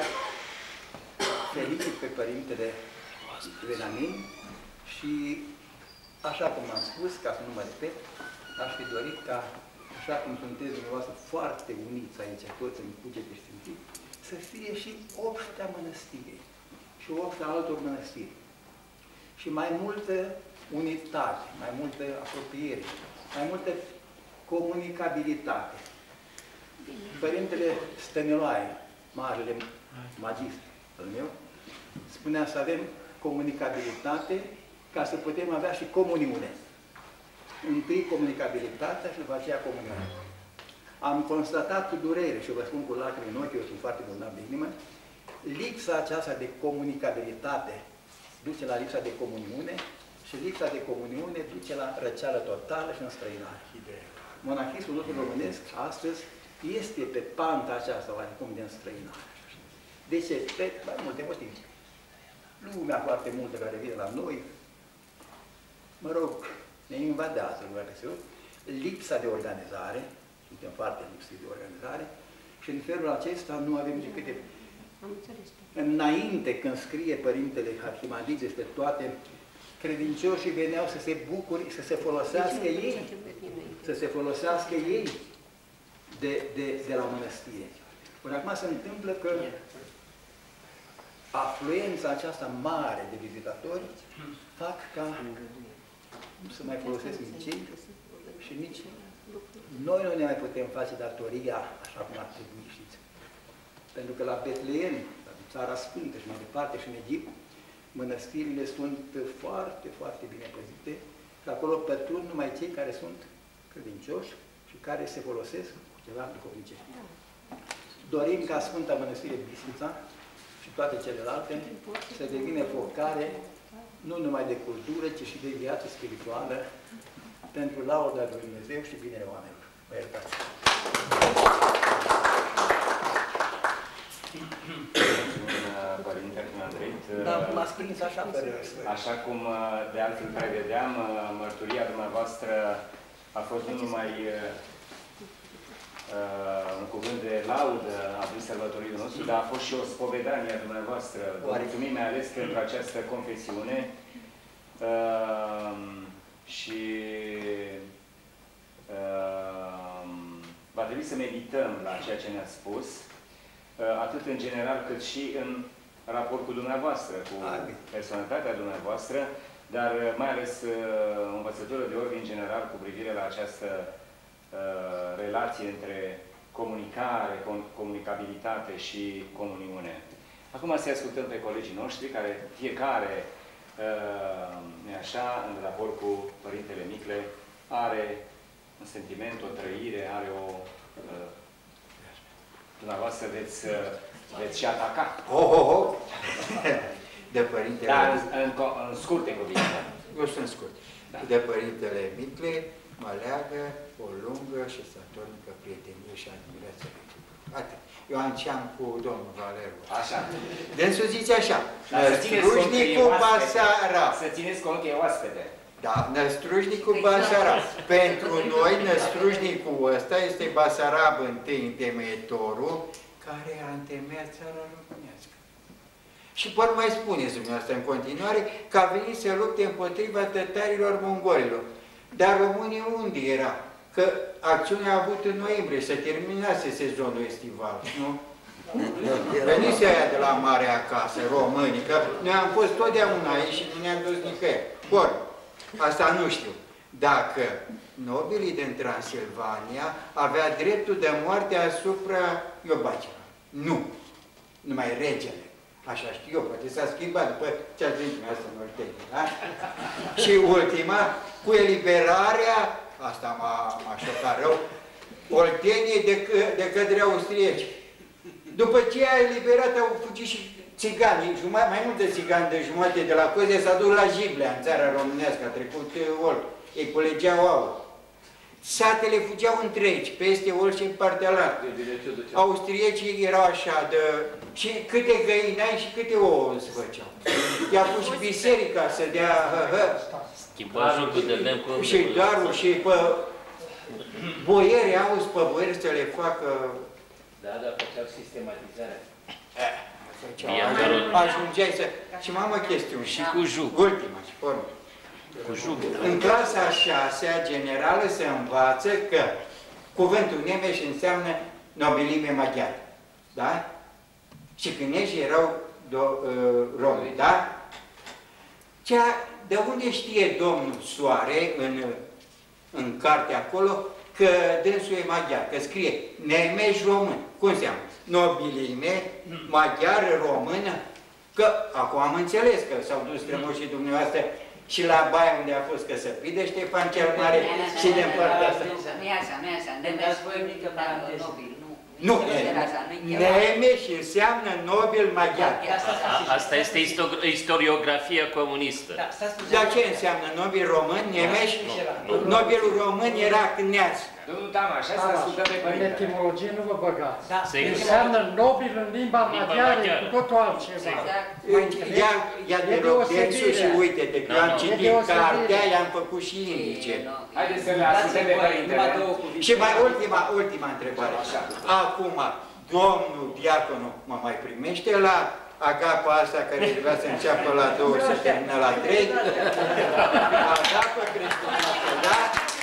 Speaker 5: felicit pe Părintele Veniamin și, așa cum am spus, ca să nu mă repet, aș fi dorit ca, așa cum sunteți dumneavoastră foarte uniți aici, toți în cuget științific, să fie și obștea mănăstirii și obștea altor mănăstiri. Și mai multă unitate, mai multă apropiere, mai multă comunicabilitate. Părintele Stăniloae, marele magistru al meu, spunea să avem comunicabilitate ca să putem avea și comuniune. Întâi comunicabilitatea și după aceea comuniunea. Am constatat cu durere, și vă spun cu lacrimi în ochi, eu sunt foarte bolnav de inimă, lipsa aceasta de comunicabilitate duce la lipsa de comuniune și lipsa de comuniune duce la răceală totală și înstrăinare. Monahismul nostru românesc astăzi este pe panta aceasta, oarecum, de înstrăinare. De ce? Pe mai multe motive. Lumea foarte multă care vine la noi, mă rog, ne invadează lumea pe lipsa de organizare, suntem foarte lipsiți de organizare, și în felul acesta nu avem decât de... Înainte, când scrie Părintele Arhimandrit despre toate, credincioșii veneau să se bucure, să se folosească ei, de la mănăstire. Ori acum se întâmplă că afluența aceasta mare de vizitatori fac ca nu se mai folosesc nici ei și nici noi nu ne mai putem face datoria așa cum ar trebui, știți. Pentru că la Betleem, la Țara Sfântă și mai departe și în Egipt, mănăstirile sunt foarte, foarte bine păzite și acolo pătrund numai cei care sunt credincioși și care se folosesc cu ceva duhovnicești. Dorim ca Sfânta Mănăstire Bistrița și toate celelalte să devină focare nu numai de cultură, ci și de viață spirituală pentru lauda lui Dumnezeu și binele oamenilor. Vă iertați!
Speaker 3: Părinte Arhimandrit,
Speaker 6: m-a scris așa fără
Speaker 3: așa cum de altfel prevedeam, mărturia dumneavoastră a fost nu numai un cuvânt de laudă adus sărbătoriului nostru, dar a fost și o spovedanie a dumneavoastră. Vă mulțumim mai ales pentru această confesiune și va trebui să medităm la ceea ce ne-ați spus, atât în general cât și în raport cu dumneavoastră, cu personalitatea dumneavoastră, dar mai ales o învățătură de ordin general cu privire la această relație între comunicare, comunicabilitate și comuniune. Acum să ascultăm pe colegii noștri, care fiecare, așa, în raport cu Părintele Micle, are un sentiment, o trăire, are o... dumneavoastră veți și ataca.
Speaker 10: De Părintele...
Speaker 3: Dar în scurte cuvinte.
Speaker 10: Eu sunt scurt. Da. De Părintele Micle mă leagă o lungă și statornică prietenie și admirație reciprocă. Atât. Eu am cu domnul Valeru.
Speaker 3: Așa.
Speaker 10: Dânsul zice așa, Năstrușnicul Basarab.
Speaker 3: Să țineți cont că e oaspete.
Speaker 10: Da, Năstrușnicul Basarab. Pentru noi, Năstrușnicul ăsta este Basarab întâi întemeietorul, care a întemeiat țara românească. Și pot mai spuneți dumneavoastră în continuare că a venit să lupte împotriva tătarilor mongolilor. Dar românii unde era? Că acțiunea a avut în noiembrie, se terminase sezonul estival, nu? Venise aia de la mare acasă, românii, că noi am fost totdeauna aici și nu ne-am dus nicăieri. Bun, asta nu știu. Dacă nobilii din Transilvania avea dreptul de moarte asupra Iobacelor. Nu. Numai regele. Așa știu eu, poate s-a schimbat după ce a zis dumneavoastră în Oltenie, da? Și ultima, cu eliberarea, asta m-a șocat rău, Oltenie de către austrieci. După ce a eliberat, au fugit și țiganii, mai multe țigani de jumătate de la Coze, s-a dus la Jiblea, în țara românească, a trecut Ol, ei culegeau aur. Satele fugeau întregi, peste Ol și în partea largă. Austriecii erau așa de... Și câte găini ai și câte ouă îți făceau. I-a pus și biserica să dea... Și darul și pe... boieri, auzi, pe boieri să le facă...
Speaker 7: Da, făceau sistematizarea.
Speaker 10: Ajungeai să... Și mai am o chestiune.
Speaker 7: Și cu jug.
Speaker 10: Ultima, și pe urmă.
Speaker 7: Cu jug.
Speaker 10: În clasa a 6-a generală se învață că cuvântul Nemes înseamnă nobilime maghiară. Da? Și câneșii erau romi, da? De unde știe domnul Soare în carte acolo că dânsul e maghiar, că scrie Nemes român. Cum înseamnă? Nobilime, maghiară, română. Că acum am înțeles că s-au dus strămoșii dumneavoastră și la Baia unde a fost căsăpit de Ștefan cel Mare și de partea asta.
Speaker 11: Nu e așa, nu e așa. Nemes nobil,
Speaker 10: Nu, Nemes înseamnă nobil maghiar.
Speaker 7: Asta este istoriografia comunistă.
Speaker 10: Dar ce înseamnă nobil român, Nemes? Nobilul român era câneaț.
Speaker 3: Domnul Tamaș, hai să ascultăm pe
Speaker 11: În
Speaker 3: părinte.
Speaker 11: etimologie nu vă băgați.
Speaker 7: Se
Speaker 11: Înseamnă nobil în limba maghiară, cu totul altceva.
Speaker 10: Ia de rog, Densu și uite-te, că eu am citit cartea, i-am făcut și indice.
Speaker 3: Haideți să le ascultăm pe părintele.
Speaker 10: Și mai ultima întrebare. Acum, domnul diaconul mă mai primește la agapa asta care trebuia să înceapă la 2 și să termină la 3? Agapa creștinată, da?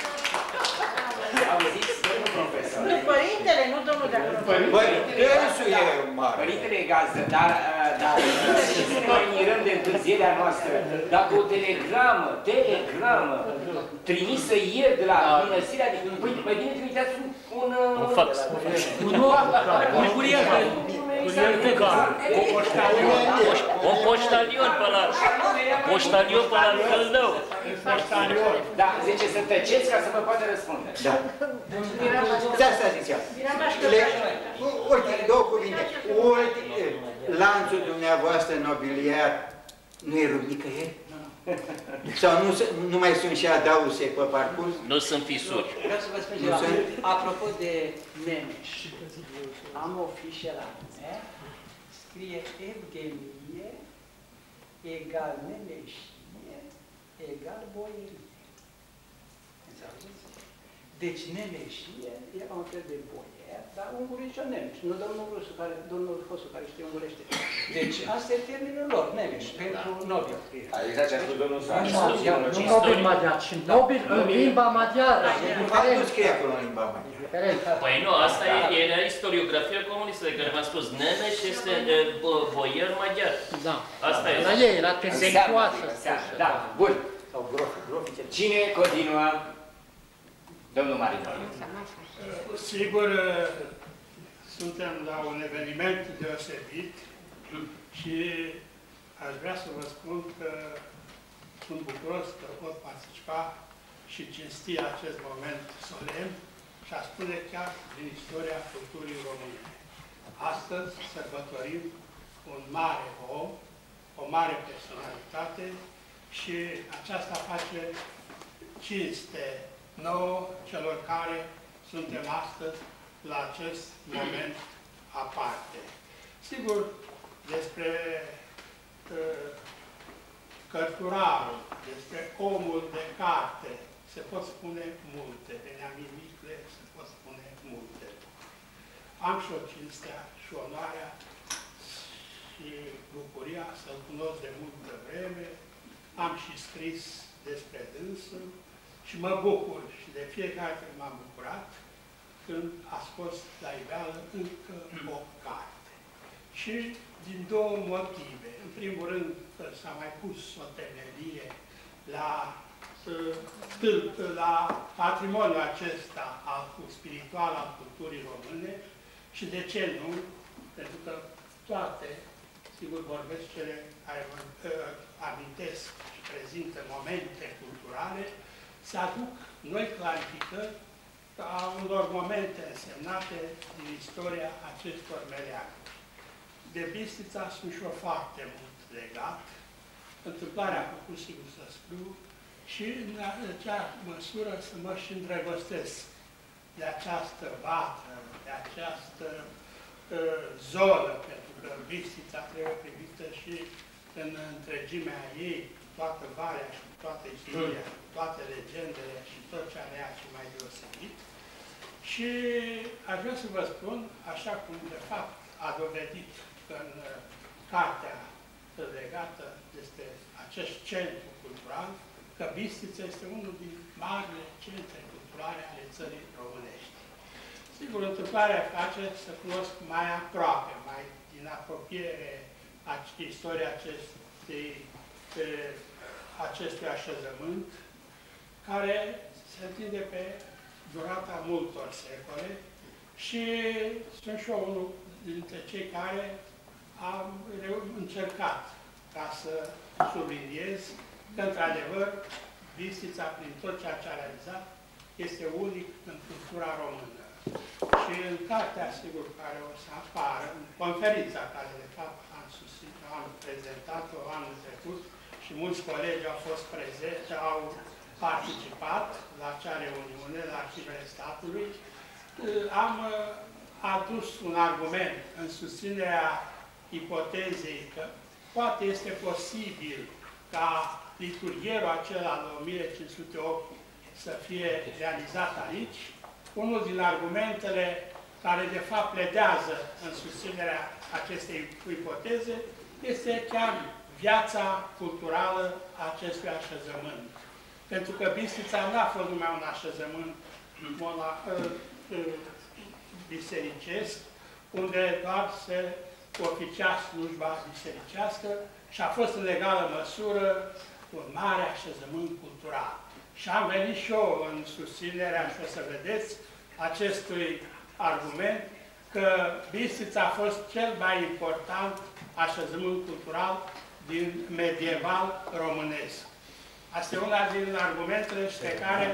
Speaker 3: Auziți, domnul profesor.
Speaker 9: Părintele, nu domnul diacon.
Speaker 10: Băi, dânsul e mare.
Speaker 3: Părintele e gazdă, dar și să noi mirăm de întârzierea noastră. Dacă o telegramă trimisă ieri de la Mănăstirea de... Păi, mai bine trimiteați un
Speaker 7: fax.
Speaker 3: Un curier de gard.
Speaker 7: Un poștalion pe la... Poștalion pe la Căldău.
Speaker 3: Da, zice să tăceți ca să vă poată răspunde.
Speaker 10: Da. De asta ziceam. Două cuvinte. Lanțul dumneavoastră nobiliar nu e rupt nicăieri? Sau nu mai sunt și adause pe parcurs?
Speaker 7: Nu sunt fisuri.
Speaker 6: Vreau să vă spun ceva. Apropo de Nemes, am o fișă la mine, scrie Evgenie egal Nemeșie egal boierie. Înțelegeți? Deci Nemeșie e un fel de boier, dar ungurici o Nemes, nu domnul Rusu, domnul Fosu, care știe ungurește. Deci asta e termenul lor, Nemes, pentru nobil.
Speaker 3: Exact ce a spus domnul Soaș.
Speaker 11: Nu nobil maghiar, ci nobil în limba maghiară.
Speaker 10: Nu scrie acolo în limba maghiară.
Speaker 7: Păi nu, asta era istoriografia comunistă de care v-am spus. Nemes este boier maghiar.
Speaker 11: Da.
Speaker 7: Asta e.
Speaker 11: La ei, la tendențioasă.
Speaker 3: Da, bun. Cine continuă? Domnul Marin.
Speaker 12: Sigur, suntem la un eveniment deosebit și aș vrea să vă spun că sunt bucuros că pot participa și cinsti acest moment solemn și a spune chiar din istoria culturii române. Astăzi sărbătorim un mare om, o mare personalitate și aceasta face cinste nouă celor care suntem astăzi la acest moment aparte. Sigur, despre cărturarul, despre omul de carte, se pot spune multe, Beniamin Micle se pot spune multe. Am și o cinstea și onoarea și bucuria să-l cunosc de multă vreme, am și scris despre dânsul și mă bucur și de fiecare dată m-am bucurat când a scos la iveală încă o carte. Și din două motive. În primul rând, că s-a mai pus o temelie la patrimoniul acesta spiritual al culturii române și de ce nu? Pentru că toate, sigur, vorbesc cele care amintesc și prezintă momente culturale, se aduc noi clarificări a unor momente însemnate din istoria acestor meleaguri. De Bistrița sunt și eu foarte mult legat. Întâmplarea a făcut, sigur, să scriu și în acea măsură să mă și îndrăgostesc de această vatră, de această zonă, pentru că Bistrița trebuie privită și în întregimea ei, toată valea și toată istoria, toate legendele și tot ce are ea și mai deosebit. Și aș vrea să vă spun, așa cum de fapt a dovedit în cartea legată despre acest centru cultural, că Bistrița este unul din marile centre culturale ale țării românești. Sigur, întâmplarea face să cunosc mai aproape, mai din apropiere istoria acestui așezământ, care se întinde pe durata multor secole și sunt și eu unul dintre cei care am încercat ca să subliniez că, într-adevăr, Bistrița, prin tot ceea ce a realizat, este unic în cultura română. Și în cartea, sigur, care o să apară, în conferința care, de fapt, am prezentat-o anul trecut și mulți colegi au fost prezenți, au participat la acea reuniune, la Arhivele Statului, am adus un argument în susținerea ipotezei că poate este posibil ca liturghierul acela de 1508 să fie realizat aici. Unul din argumentele care de fapt pledează în susținerea acestei ipoteze este chiar viața culturală a acestui așezământ. Pentru că Bistrița n-a fost numai un așezământ bisericesc, unde doar se oficia slujba bisericească și a fost în egală măsură un mare așezământ cultural. Și am venit și eu în susținerea, și o să vedeți, acestui argument că Bistrița a fost cel mai important așezământ cultural din medieval românesc. Asta e una din argumentele pe care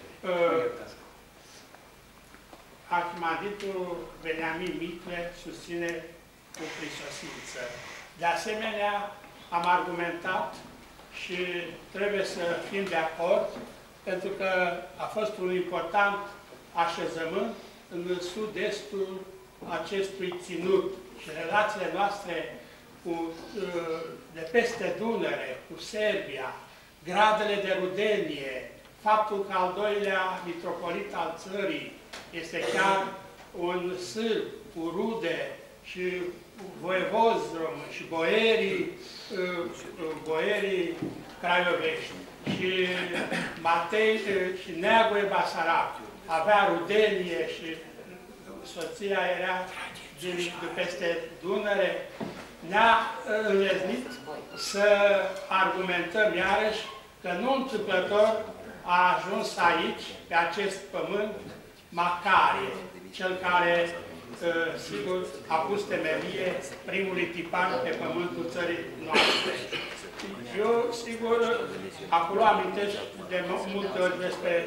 Speaker 12: arhimandritul Veniamin Micle susține cu prisosință. De asemenea, am argumentat și trebuie să fim de acord, pentru că a fost un important așezământ în sud-estul acestui ținut și relațiile noastre de peste Dunăre, cu Serbia, gradele de rudenie, faptul că al doilea mitropolit al țării este chiar un sârb cu rude și voievozi români și boierii craiovești și Matei și Neagoe Basarab avea rudenie și soția era de peste Dunăre, ne-a înleznit să argumentăm iarăși că nu întâmplător a ajuns aici, pe acest pământ, Macarie, cel care, sigur, a pus temelie primului tipar pe pământul țării noastre. Eu, sigur, acolo amintesc de multe ori despre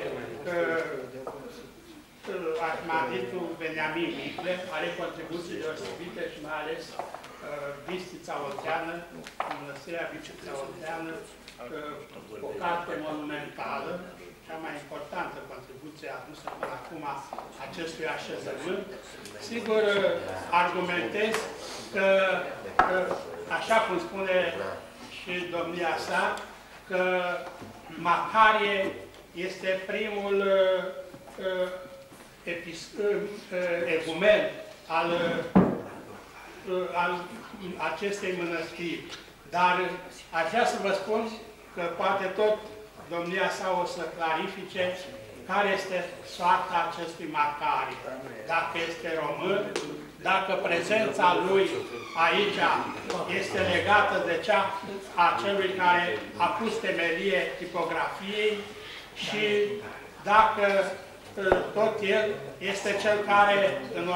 Speaker 12: arhimandritul Veniamin Micle, are contribuții deosebite și mai ales Bistrița Olteană, Mănăstirea Bistrița Olteană, o carte monumentală, cea mai importantă contribuție adusă până acum acestui așezământ. Sigur, argumentez că, așa cum spune și domnia sa, că Macarie este primul egumen al acestei mănăstiri. Dar aș vrea să vă spun că poate tot domnia sa o să clarifice care este soarta acestui Macarie. Dacă este român, dacă prezența lui aici este legată de cea a celui care a pus temelie tipografiei și dacă tot el este cel care în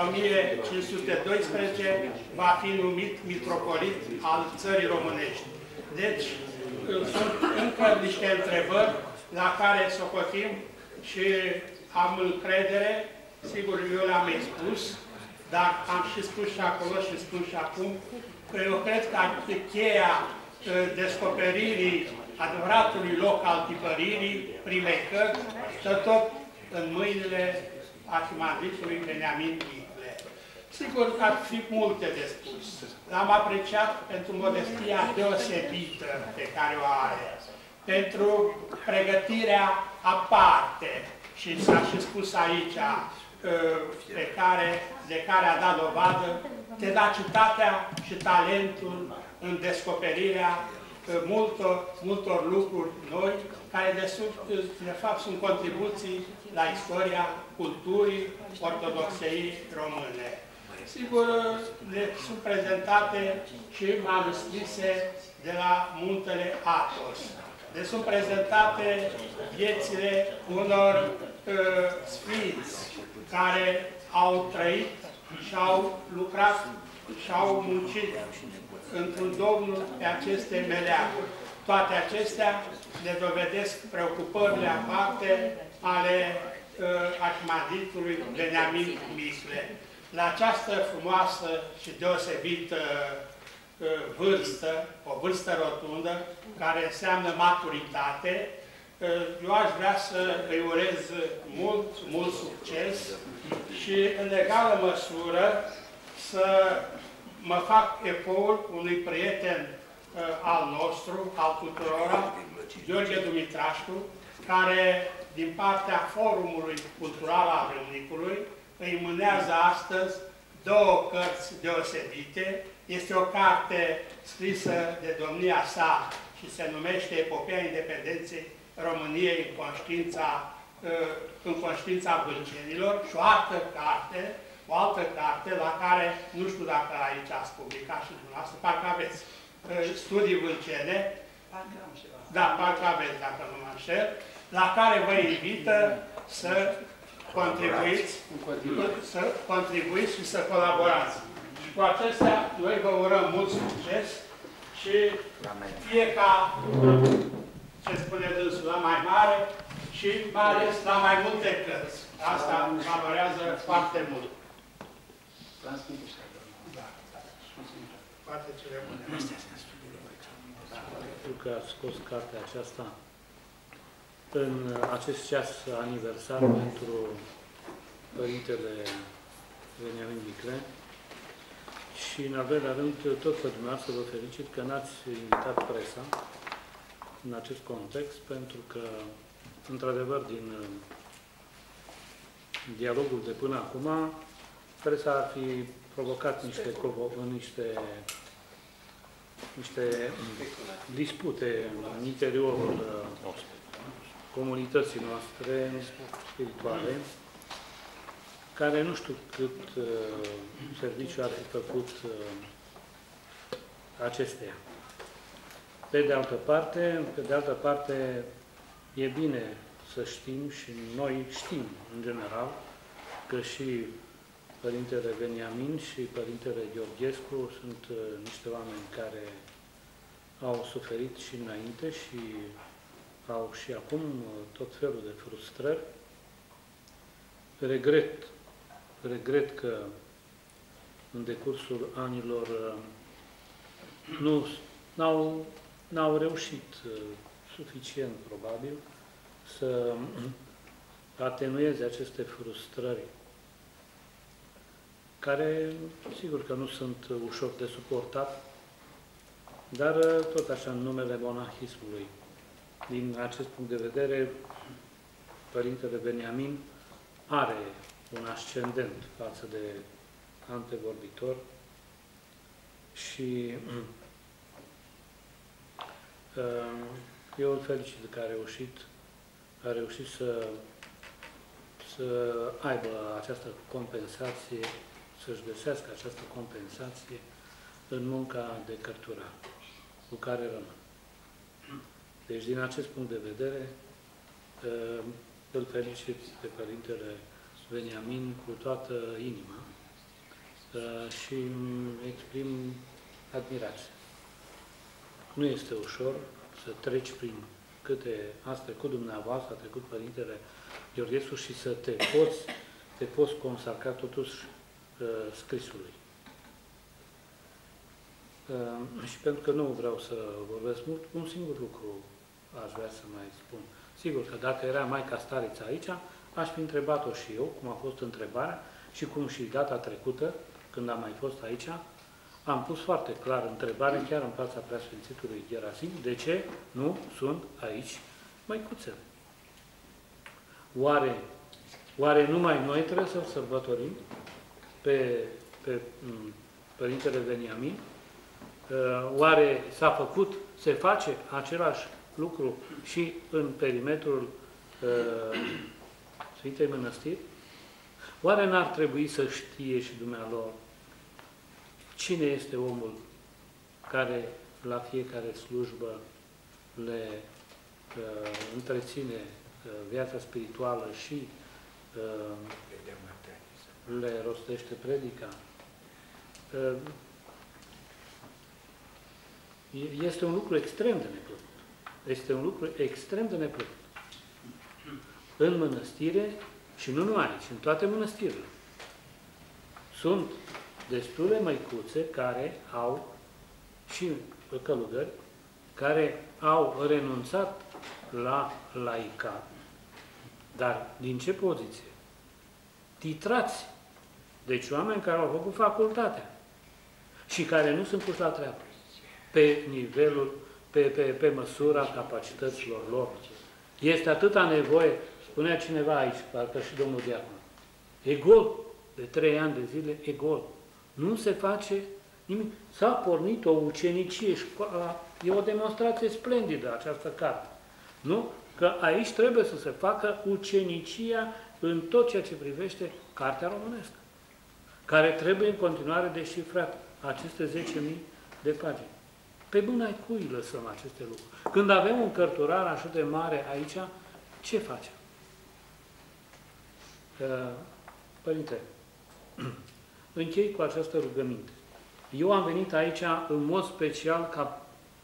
Speaker 12: 1512 va fi numit mitropolit al țării românești. Deci, sunt încă niște întrebări la care socotim și am încredere, sigur eu le-am expus, dar am și spus și acolo și spun și acum, că eu cred că cheia descoperirii adevăratului loc al tipăririi primei cărți stă tot în mâinile arhimandritului Veniamin Micle. Sigur că ar fi multe de spus. L-am apreciat pentru modestia deosebită pe care o are, pentru pregătirea aparte, și s-a și spus aici, de care a dat dovadă, tenacitatea și talentul în descoperirea multor lucruri noi, care de fapt sunt contribuții la istoria culturii ortodoxei române. Sigur, ne sunt prezentate și manuscrise de la Muntele Athos. Ne sunt prezentate viețile unor sfinți care au trăit și au lucrat și au muncit într-un Domnul pe aceste meleaguri. Toate acestea ne dovedesc preocupările aparte ale arhimandritului Beniamin Misle, la această frumoasă și deosebită vârstă, o vârstă rotundă, care înseamnă maturitate. Eu aș vrea să îi urez mult succes și, în egală măsură, să mă fac ecoul unui prieten al nostru, al tuturora, Gheorghe Dumitrașcu, care, din partea Forumului Cultural al Râmnicului, îi mânează astăzi două cărți deosebite. Este o carte scrisă de domnia sa și se numește Epopeea Independenței României în conștiința vâlcenilor și o altă carte la care, nu știu dacă aici ați publicat și dumneavoastră, parcă aveți Studii Vâlcene, da, parcă aveți, dacă nu mă înșel, la care vă invită să contribuiți și să colaborați. Și cu acestea, noi vă urăm mult succes și fie ca, ce spune dânsul, la mai mare și mai ales la mai multe cărți. Asta valorează foarte mult. Toate cele bune.
Speaker 13: Pentru că ați scos cartea aceasta în acest ceas aniversar pentru Părintele Beniamin Misle. Și, în al doilea rând, tot pe dumneavoastră vă felicit că n-ați invitat presa în acest context, pentru că, într-adevăr, din dialogul de până acum, presa ar fi provocat niște dispute în interiorul comunității noastre spirituale, care nu știu cât serviciu ar fi făcut acesteia. Pe de altă parte, e bine să știm, și noi știm, în general, că și Părintele Beniamin și Părintele Gheorghescu sunt niște oameni care au suferit și înainte și au și acum tot felul de frustrări. Regret că în decursul anilor n-au reușit suficient, probabil, să atenueze aceste frustrări, care, sigur că nu sunt ușor de suportat, dar tot așa în numele monahismului. Din acest punct de vedere, Părintele Beniamin are un ascendent față de antevorbitor și eu îl felicit că a reușit să aibă această compensație, să-și găsească această compensație în munca de cărturar cu care rămân. Deci, din acest punct de vedere, îl felicit pe Părintele Beniamin cu toată inima și îmi exprim admirație. Nu este ușor să treci prin câte a trecut dumneavoastră, a trecut Părintele Gheorghescu și să te poți consacra totuși scrisului. Și pentru că nu vreau să vorbesc mult, un singur lucru aș vrea să mai spun. Sigur că dacă era Maica Starița aici, aș fi întrebat-o și eu, cum a fost întrebarea, și cum și data trecută, când am mai fost aici, am pus foarte clar întrebare, chiar în fața Preasfințitului Gerasim, de ce nu sunt aici măicuțele? Oare numai noi trebuie să-l sărbătorim pe Părintele Beniamin? Oare s-a făcut, se face același lucru și în perimetrul Sfintei Mănăstiri? Oare n-ar trebui să știe și dumnealor cine este omul care la fiecare slujbă le întreține viața spirituală și le rostește predica? Este un lucru extrem de neplăcut. Este un lucru extrem de neplăcut. În mănăstire Și nu numai aici, în toate mănăstirile. Sunt destule măicuțe care au, și călugări, care au renunțat la laicat. Dar din ce poziție? Titrați. Deci oameni care au făcut facultatea și care nu sunt puși la treabă pe nivelul, pe măsura capacităților lor. Este atâta nevoie, spunea cineva aici, parcă și domnul diacon, e gol, de 3 ani de zile e gol. Nu se face nimic. S-a pornit o ucenicie, școala, e o demonstrație splendidă această carte. Nu? Că aici trebuie să se facă ucenicia în tot ceea ce privește cartea românească, care trebuie în continuare deșifrat aceste 10.000 de pagini. Pe mâna cui lăsăm aceste lucruri? Când avem un cărturar așa de mare aici, ce facem? Părinte, închei cu această rugăminte. Eu am venit aici în mod special ca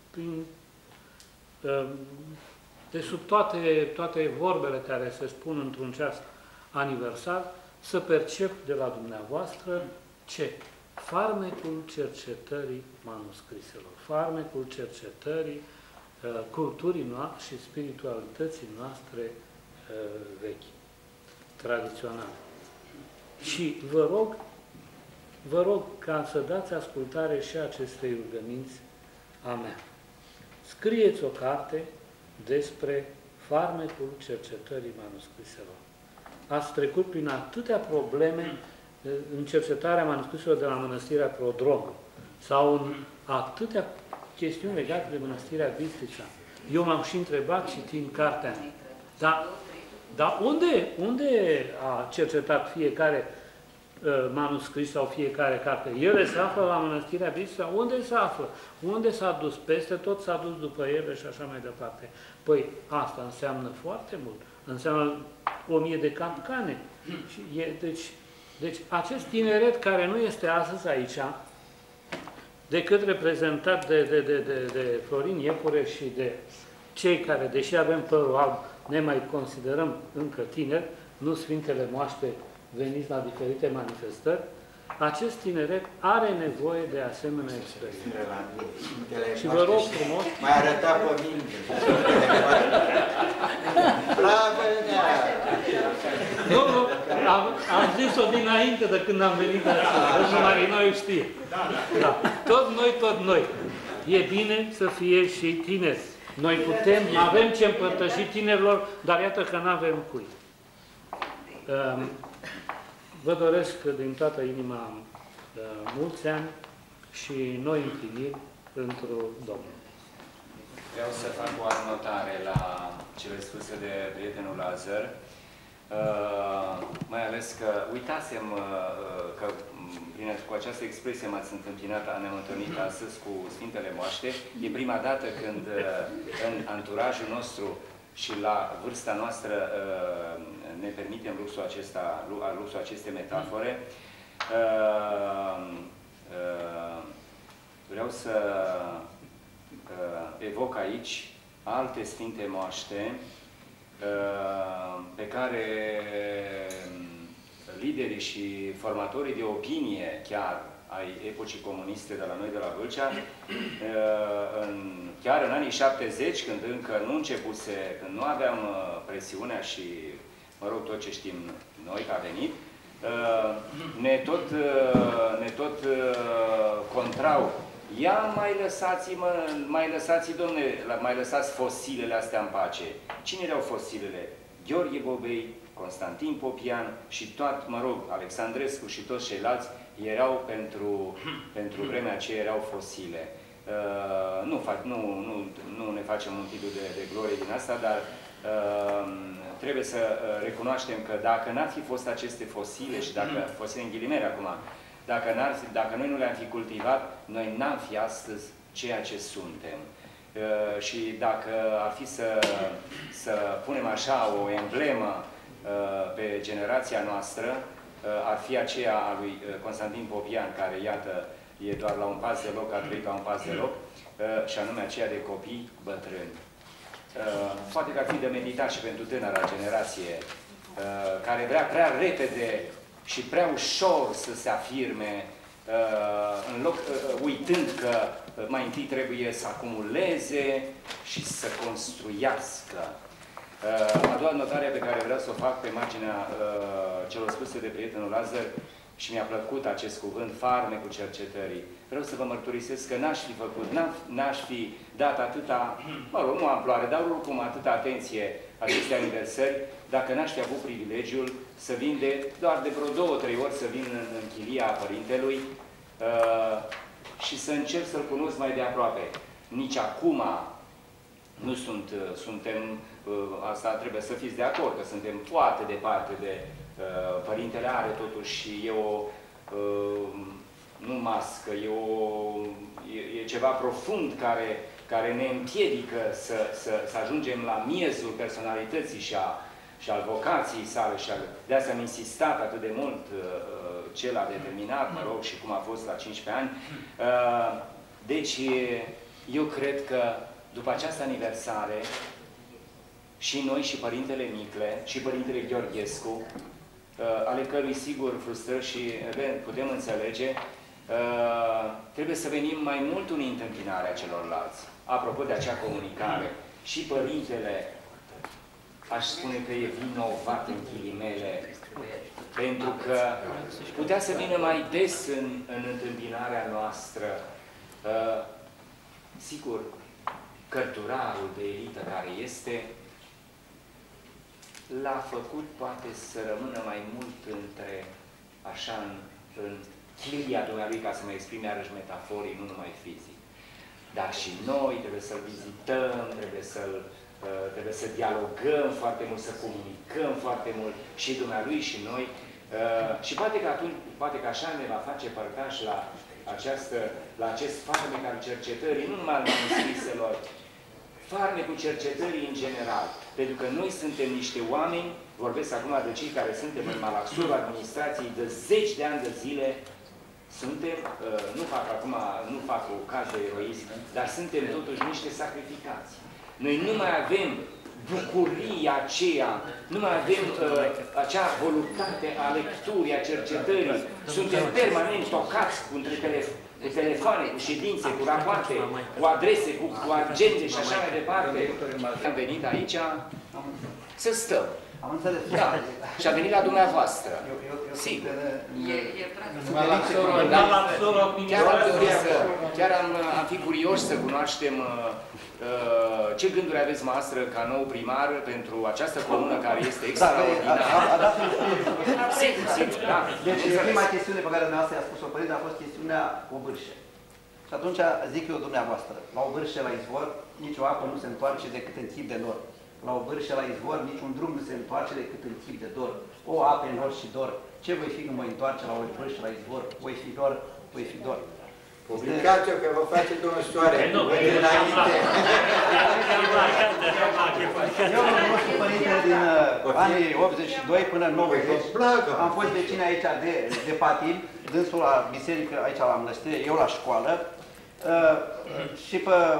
Speaker 13: de sub toate vorbele care se spun într-un ceas aniversar, să percep de la dumneavoastră ce? Farmecul cercetării manuscriselor, farmecul cercetării culturii noastre și spiritualității noastre vechi, tradiționale. Și vă rog ca să dați ascultare și acestei rugăminți a mea. Scrieți o carte despre farmecul cercetării manuscriselor. Ați trecut prin atâtea probleme în cercetarea manuscriselor de la Mănăstirea Prodromă sau în atâtea chestiuni legate de Mănăstirea Bistrița. Eu m-am și întrebat citind cartea mea. Dar unde a cercetat fiecare manuscris sau fiecare carte? Ele se află la Mănăstirea Bistrița? Unde se află? Unde s-a dus? Peste tot s-a dus după ele și așa mai departe. Păi asta înseamnă foarte mult. Înseamnă 1000 de capcane. Deci acest tineret care nu este astăzi aici, decât reprezentat de Florin Iepure și de cei care, deși avem părul alb, ne mai considerăm încă tineri, nu Sfintele Moaște veniți la diferite manifestări, acest tineret are nevoie de asemenea experiență. Și vă rog frumos...
Speaker 10: Mai arăta pe mine. Bravo,
Speaker 13: Nu, am zis-o dinainte de când am venit aici. Noi știe. Da. Tot noi. E bine să fie și tineri. Noi avem ce împărtăși tinerilor, dar iată că nu avem cui. Vă doresc din toată inima mulți ani și noi împliniri pentru Domnul.
Speaker 3: Vreau să fac o anotare la cele spuse de prietenul Lazar, mai ales că uitasem că cu această expresie ne-am întâlnit astăzi cu Sfintele Moaște. E prima dată când în anturajul nostru și la vârsta noastră ne permitem luxul acestei metafore. Vreau să evoc aici alte Sfinte Moaște pe care liderii și formatorii de opinie chiar ai epocii comuniste de la noi, de la Vâlcea, chiar în anii 70, când încă nu începuse, când nu aveam presiunea și, mă rog, tot ce știm noi că a venit, ne tot contrau. Ia mai lăsați, domne, mai lăsați fosilele astea în pace. Cine erau fosilele? Gheorghe Bobei, Constantin Popian și Alexandrescu și toți ceilalți erau pentru vremea aceea erau fosile. Nu ne facem un titlu de glorie din asta, dar trebuie să recunoaștem că dacă n-ar fi fost aceste fosile și dacă, fosile în ghilimele acum, dacă noi nu le-am fi cultivat, noi n-am fi astăzi ceea ce suntem. Și dacă ar fi să punem așa o emblemă pe generația noastră, ar fi aceea a lui Constantin Popian, care, iată, e doar la un pas de loc, a trăit la un pas de loc, și anume aceea de copii bătrâni. Poate că ar fi de meditat și pentru tânăra generație care vrea prea repede și prea ușor să se afirme, în loc, uitând că mai întâi trebuie să acumuleze și să construiască. A doua notare pe care vreau să o fac pe marginea celor spuse de prietenul Lazar, și mi-a plăcut acest cuvânt, farmecul cercetării. Vreau să vă mărturisesc că n-aș fi făcut, n-aș fi dat atâta, mă rog, nu amploare, dar oricum atâta atenție aceste aniversări, dacă n-aș fi avut privilegiul să vin doar de vreo 2-3 ori să vin în chilia părintelui și să încerc să-l cunosc mai de aproape. Nici acum nu suntem, asta trebuie să fiți de acord, că suntem foarte departe de părintele are totuși, nu mască, e ceva profund care ne împiedică să ajungem la miezul personalității și al vocației sale. De asta am insistat atât de mult ce l-a determinat, mă rog, și cum a fost la 15 ani. Deci, eu cred că după această aniversare, și noi, și Părintele Micle, și Părintele Gheorghescu, ale cărui, sigur, frustrări și putem înțelege, trebuie să venim mai mult în întâmpinarea celorlalți. Apropo de acea comunicare, și Părintele, aș spune că e vinovat în ghilimele, pentru că putea să vină mai des în întâmpinarea noastră. Sigur, cărturarul de elită care este, l-a făcut poate să rămână mai mult așa în chilia dumnealui, ca să mă exprim iarăși metaforii, nu numai fizic. Dar și noi trebuie să-l vizităm, trebuie să dialogăm foarte mult, să comunicăm foarte mult, și dumnealui și noi. Și poate că așa ne va face părtași la acest farmec al cercetării, nu numai al manuscriselor, farmecul cercetării în general. Pentru că noi suntem niște oameni, vorbesc acum de cei care suntem în malaxul administrației de 10 de ani de zile, suntem, nu fac o caz de eroism, dar suntem totuși niște sacrificați. Noi nu mai avem bucuria aceea, nu mai avem acea voluntate a lecturii, a cercetării. Suntem permanent tocați cu telefoane, cu ședințe, cu rapoarte, cu adrese, cu agende și așa mai departe. Am venit aici să stăm.
Speaker 14: Am înțeles.
Speaker 3: Da. Și a venit la dumneavoastră. Sigur. Chiar am fi curioși să cunoaștem ce gânduri aveți noastră ca nou primar pentru această comună care este extraordinară. Sigur, da.
Speaker 14: Deci, prima chestiune pe care dumneavoastră i-a spus-o părinte a fost chestiunea Obârșe. Și atunci zic eu dumneavoastră, la Obârșe, la izvor, nicio apă nu se întoarce decât în chip de nor. La Obârșe, la izvor, niciun drum nu se întoarce decât în chip de dor. O ape, nor și dor. Ce voi fi când mă întoarce la Obârșe, la izvor? Voi fi dor, voi fi dor.
Speaker 10: Publicați-o că vă face domnul Soare.
Speaker 14: Eu mă cunosc cu părintele din anii 82 până în 90. Am fost vecini aici de Patin, dânsul la biserică, aici la mănăstire, eu la școală. Și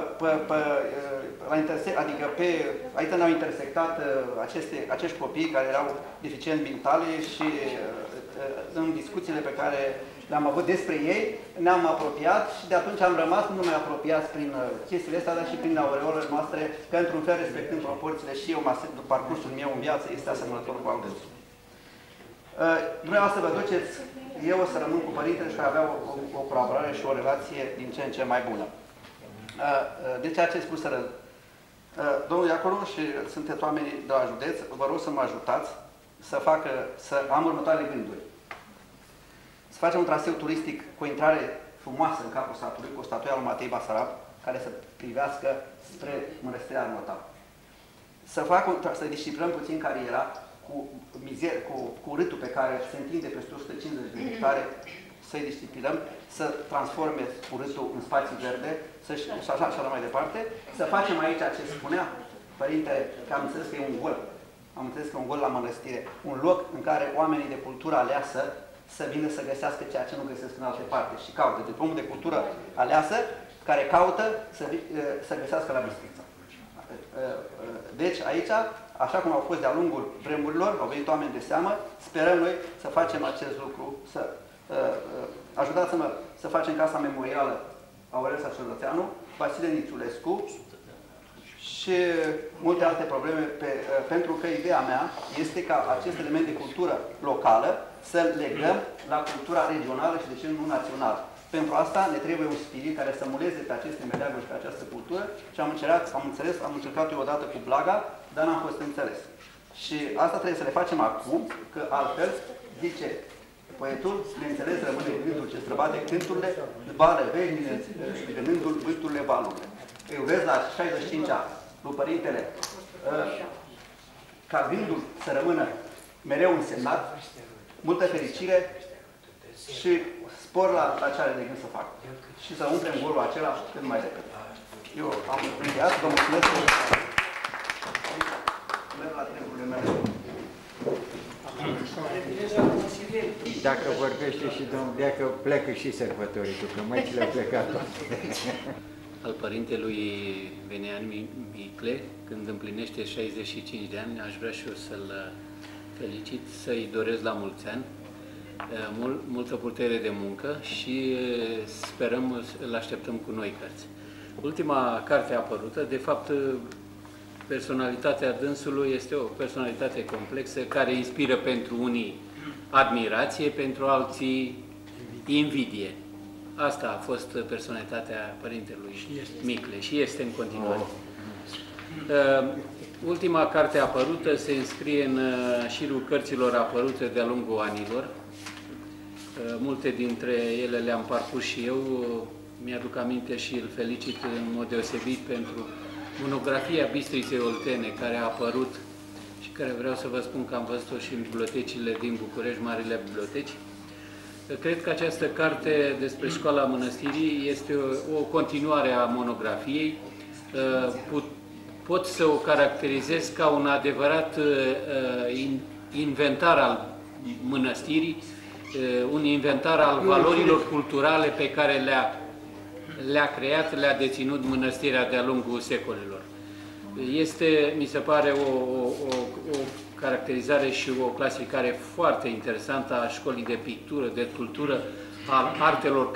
Speaker 14: aici ne-au intersectat acești copii care erau deficienți mentale și în discuțiile pe care le-am avut despre ei, ne-am apropiat și de atunci am rămas nu numai apropiați prin chestiile astea, dar și prin aureolele noastre, că într-un fel respectând proporțiile și eu, parcursul meu în viață este asemănător cu al dânsul. Dumneavoastră vă duceți, eu o să rămân cu părintele și avea o colaborare și o relație din ce în ce mai bună. De ceea ce spuseră domnul Iaconu și sunteți oameni de la județ, vă rog să mă ajutați să am următoarele gânduri. Să facem un traseu turistic cu o intrare frumoasă în capul satului, cu o statuie al lui Matei Basarab, care să privească spre Mănăstirea Arnotav. Să disciplinăm puțin cariera cu râtul pe care se întinde peste 150 de hectare, să-i disciplinăm, să transforme urâtul în spații verde, și așa mai departe. Să facem aici ce spunea Părinte, că am înțeles că e un gol. Am înțeles că e un gol la mănăstire. Un loc în care oamenii de cultură aleasă să vină să găsească ceea ce nu găsesc în alte parte și caută. Deci omul de cultură aleasă, care caută să găsească la Bistrița. Deci aici așa cum au fost de-a lungul vremurilor, au venit oameni de seamă, sperăm noi să facem acest lucru, să ajutați-mă să facem Casa Memorială Aurel Sacerdoteanu, Vasile Nițulescu și multe alte probleme, pentru că ideea mea este ca acest element de cultură locală să-l legăm la cultura regională și de ce nu națională. Pentru asta ne trebuie un spirit care să muleze pe aceste meleaguri și pe această cultură și am încercat eu odată cu Blaga, dar n-am fost înțeles. Și asta trebuie să le facem acum, că altfel, zice poetul, neînțeles rămâne gândul ce străbate cânturile, vală veșnice, gândul vâiturile valurile. Îi urez la 65 ani lui Părintele ca gândul să rămână mereu însemnat, multă fericire și spor la ce are de gând să facă. Și să umplem golul acela cât mai repede. Eu am încheiat, vă mulțumesc că merg la treburile mele.
Speaker 10: Dacă vorbește și domnul Deacă, pleacă și sărbătoritul, că măicile au plecat toate.
Speaker 15: Al părintelui Venean Micle, când împlinește 65 de ani, aș vrea și eu să-l felicit, să-i doresc la mulți ani, multă putere de muncă și sperăm, îl așteptăm cu noi cărți. Ultima carte apărută, de fapt, personalitatea dânsului este o personalitate complexă care inspiră pentru unii admirație, pentru alții invidie. Asta a fost personalitatea părintelui Micle și este în continuare. Ultima carte apărută se înscrie în șirul cărților apărute de-a lungul anilor. Multe dintre ele le-am parcurs și eu. Mi-aduc aminte și îl felicit în mod deosebit pentru monografia Bistriței Oltene, care a apărut și care vreau să vă spun că am văzut-o și în bibliotecile din București, marile biblioteci. Cred că această carte despre școala mănăstirii este o continuare a monografiei. Pot să o caracterizez ca un adevărat inventar al mănăstirii, un inventar al valorilor culturale pe care le-a creat, le-a deținut mănăstirea de-a lungul secolelor. Este, mi se pare, o caracterizare și o clasificare foarte interesantă a școlii de pictură, de cultură, a artelor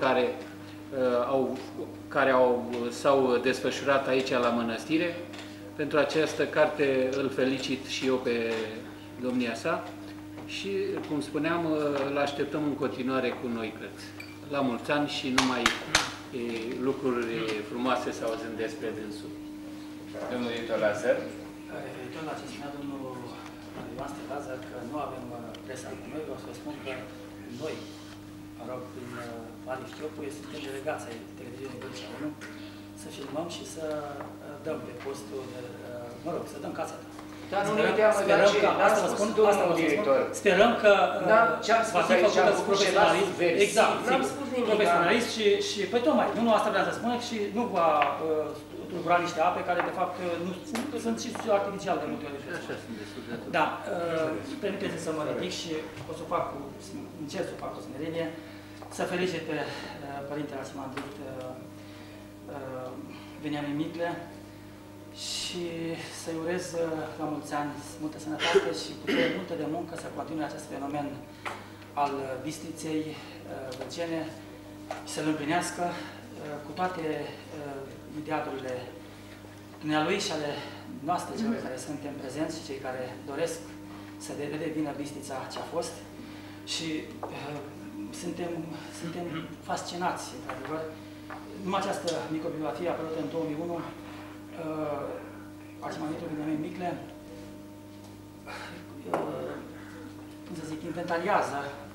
Speaker 15: care s-au desfășurat aici la mănăstire. Pentru această carte îl felicit și eu pe domnia sa și, cum spuneam, îl așteptăm în continuare cu noi cărți. La mulți ani și numai lucruri frumoase să auzim despre dânsul.
Speaker 3: Domnul editor Lazar.
Speaker 16: Referitor la ce spunea domnul Ioan Stelaza, că nu avem presa cu noi, vreau să vă spun că noi, mă rog, prin Adi Știopu, suntem delegați ai televiziunii Vâlcea 1, să filmăm și să dăm pe postul, mă rog, să dăm caseta.
Speaker 3: Dar nu ne teamă de aceea, asta vă spun, domnul director.
Speaker 16: Sperăm că
Speaker 3: va fi făcută cu profesionalism.
Speaker 16: Exact, profesionalist și păi tocmai, nu asta vreau să spun și nu va tulbura niște ape care de fapt nu sunt și artificial de multe ori. Da, permiteți să mă ridic și o să fac, încerc să fac o smerenie, să felicit pe Părintele Arhimandrit Veniamin Micle și să-i urez la mulți ani multă sănătate și putere multă de muncă să continue acest fenomen al Bistriței Vâlcene și să-l împlinească cu toate idealurile dumnealui și ale noastre, celor care suntem prezenți și cei care doresc să redevină Bistrița ce a fost și suntem fascinați, într-adevăr. Numai această microbiografie apărută în 2001, Arhimandritul Veniamin Micle, cum să zic, inventariază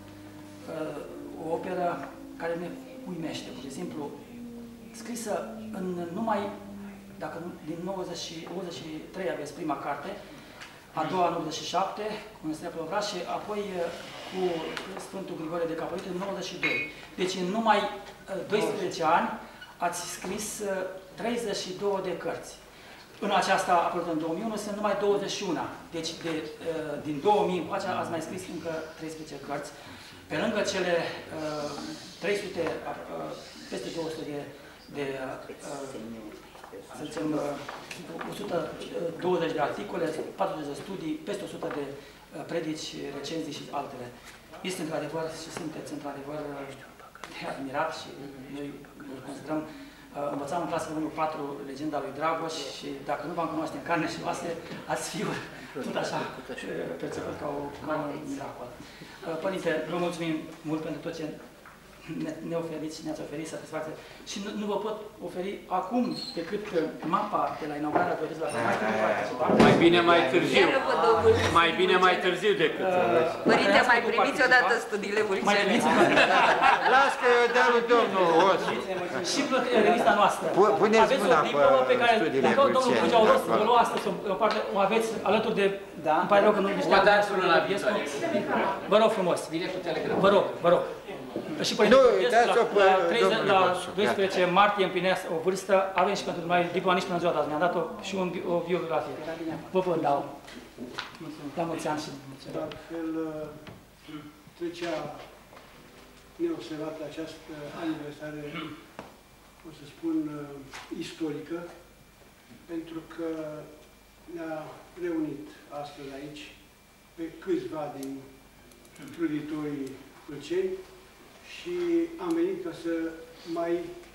Speaker 16: o operă care ne uimește, pur și simplu, scrisă în numai, dacă nu, din 93 aveți prima carte, a doua în 87, cu Mănăstirea Plovraș și apoi cu Sfântul Grigore de Caporit în 92. Deci în numai 12 ani ați scris 32 de cărți. În aceasta, apărută în 2001, sunt numai 21. Deci din 2000 încoace ați mai scris încă 13 cărți. Pe lângă cele 300, peste 200 de să zicem, 120 de articole, 40 de studii, peste 100 de predici, recenzii și altele. Este într-adevăr și sunteți într-adevăr de admirat și noi îl considerăm. Învățam în clasă 1-4 legenda lui Dragoș și dacă nu v-am cunoaște în carne și oase, ați fi tot așa perceput ca un miracol. Părinte, vă mulțumim mult pentru tot ce ne oferiți și ne-ați oferit satisfacție. Și nu vă pot oferi acum decât mapa de la inaugurarea turismului la mai
Speaker 10: mai bine mai târziu. Mai bine mai târziu decât.
Speaker 17: Părinte, mai primiți odată studiile Vâlcene.
Speaker 10: Las că eu dau lui domnul Osu.
Speaker 16: Și revista noastră.
Speaker 10: Puneți mâna pe studiile Vâlcene.
Speaker 16: Vă lua astăzi o parte, o aveți alături de... Îmi pare rău că nu
Speaker 15: o dați până la viitoare.
Speaker 16: Vă rog frumos.
Speaker 15: Vine cu telegram.
Speaker 16: Vă rog. Și la 12 martie împlinesc o vârstă, avem și pentru noi diploma nici până în ziua de azi, mi-a dat-o și o biografie. Vă dau. La mulți ani și mulțumesc.
Speaker 12: De altfel, trecea neobservată această aniversare, o să spun, istorică, pentru că ne-a reunit astăzi aici pe câțiva din truditorii vâlceni și am venit ca să mai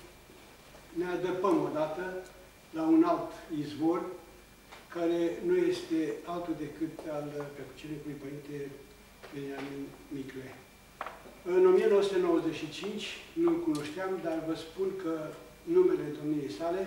Speaker 12: ne adăpăm odată la un alt izvor care nu este altul decât al preacucenicului Părinte Veniamin Micle. În 1995 nu-l cunoșteam, dar vă spun că numele domniei sale,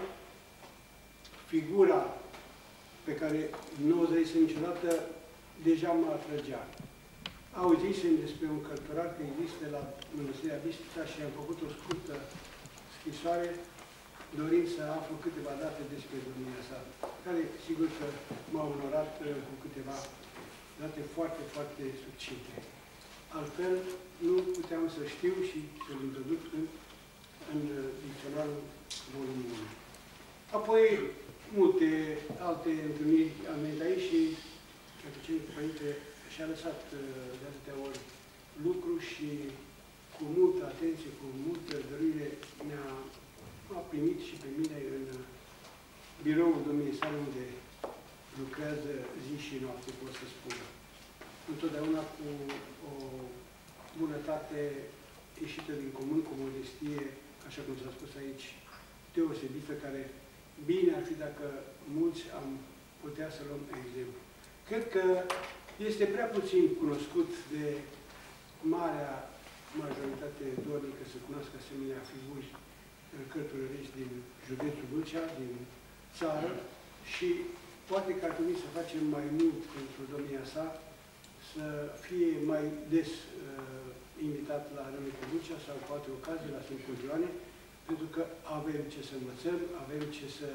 Speaker 12: figura pe care nu o zărisem niciodată, deja mă atrăgea. Auzisem despre un cărturar că există la Mănăstirea Bistrița și am făcut o scurtă scrisoare dorind să aflu câteva date despre domnia sa, care sigur că m-a onorat cu câteva date foarte, foarte succinte. Altfel, nu puteam să știu și să-l introduc în dicționarul volumului. Apoi, multe alte întâlniri am venit aici și Preacucenicul Părinte și-a lăsat de atâtea ori lucru și cu multă atenție, cu multă dăruire m-a primit și pe mine în biroul domniei sale unde lucrează zi și noapte, pot să spun. Întotdeauna cu o bunătate ieșită din comun, cu modestie, așa cum s-a spus aici, deosebită, care bine ar fi dacă mulți am putea să luăm exemplu. Cred că este prea puțin cunoscut de marea majoritate dornică să cunoască asemenea figuri cărturărești din județul Vâlcea, din țară, și poate că ar trebui să facem mai mult pentru domnia sa, să fie mai des invitat la Râmnicu Vâlcea sau cu alte ocazii la Sfântul Ioane, pentru că avem ce să învățăm, avem ce să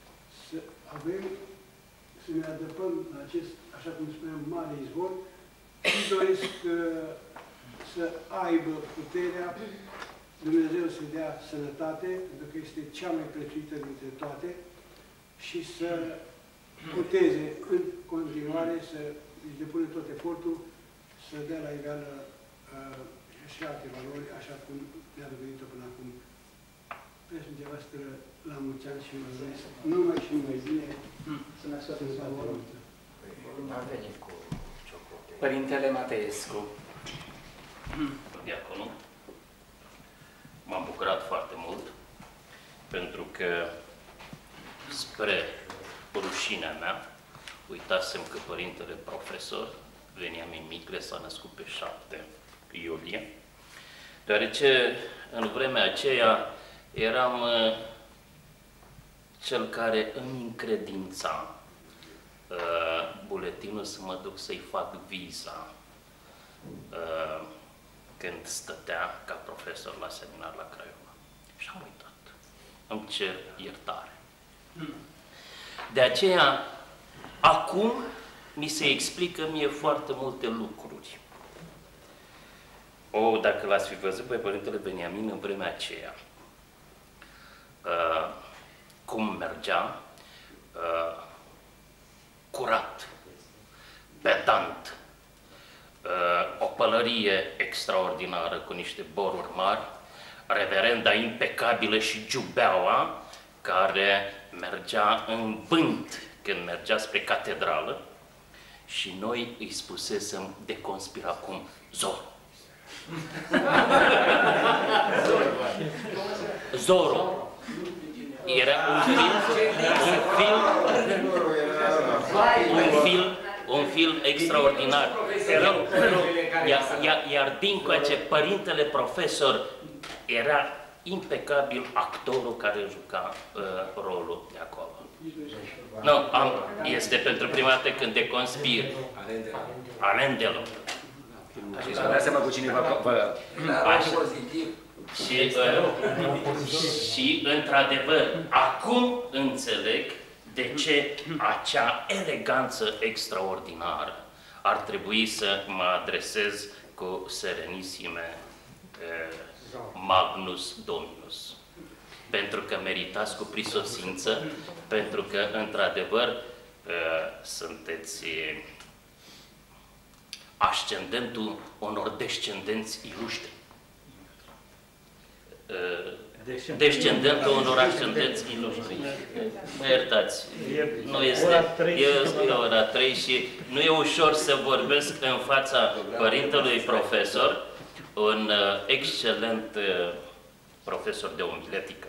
Speaker 12: ne adăpăm la acest, așa cum spuneam, mare izvor și doresc să aibă puterea, Dumnezeu să dea sănătate, pentru că este cea mai prețuită dintre toate, și să puteze în continuare, să își depune tot efortul, să dea la egală și alte valori, așa cum ne-a dovedit-o până acum. Președinte voastră, la mulți ani și vă doresc numai și numai bine, să ne ascultăm să vă rog.
Speaker 3: Părintele Mateescu.
Speaker 7: Diaconul, m-am bucurat foarte mult, pentru că, spre rușinea mea, uitasem că părintele profesor Veniamin Micle s-a născut pe 7 iulie, deoarece în vremea aceea eram cel care îmi încredința buletinul să mă duc să-i fac viza când stătea ca profesor la seminar la Craiova. Și am uitat. Îmi cer iertare. De aceea, acum mi se explică mie foarte multe lucruri. Dacă l-ați fi văzut pe părintele Veniamin în vremea aceea, cum mergea, curat, pedant, o pălărie extraordinară cu niște boruri mari, reverenda impecabilă și giubeaua, care mergea în vânt când mergea spre catedrală și noi îi spusesem de conspira cum Zorro. Zorro. Era un film extraordinar. Iar dincoace, părintele profesor era impecabil actorul care juca rolul de acolo. Nu, este pentru prima dată când de conspir. Alain Delon.
Speaker 3: Dați-mă cu cineva.
Speaker 7: Și într-adevăr, acum înțeleg de ce acea eleganță extraordinară ar trebui să mă adresez cu serenisime Magnus Dominus. Pentru că meritați cu prisosință, pentru că, într-adevăr, sunteți ascendentul unor descendenți ilustri. Descendentul unor ascendenți ilustri. Mă iertați, nu este, e ora 3 și nu e ușor să vorbesc în fața părintelui profesor, un excelent profesor de omiletică.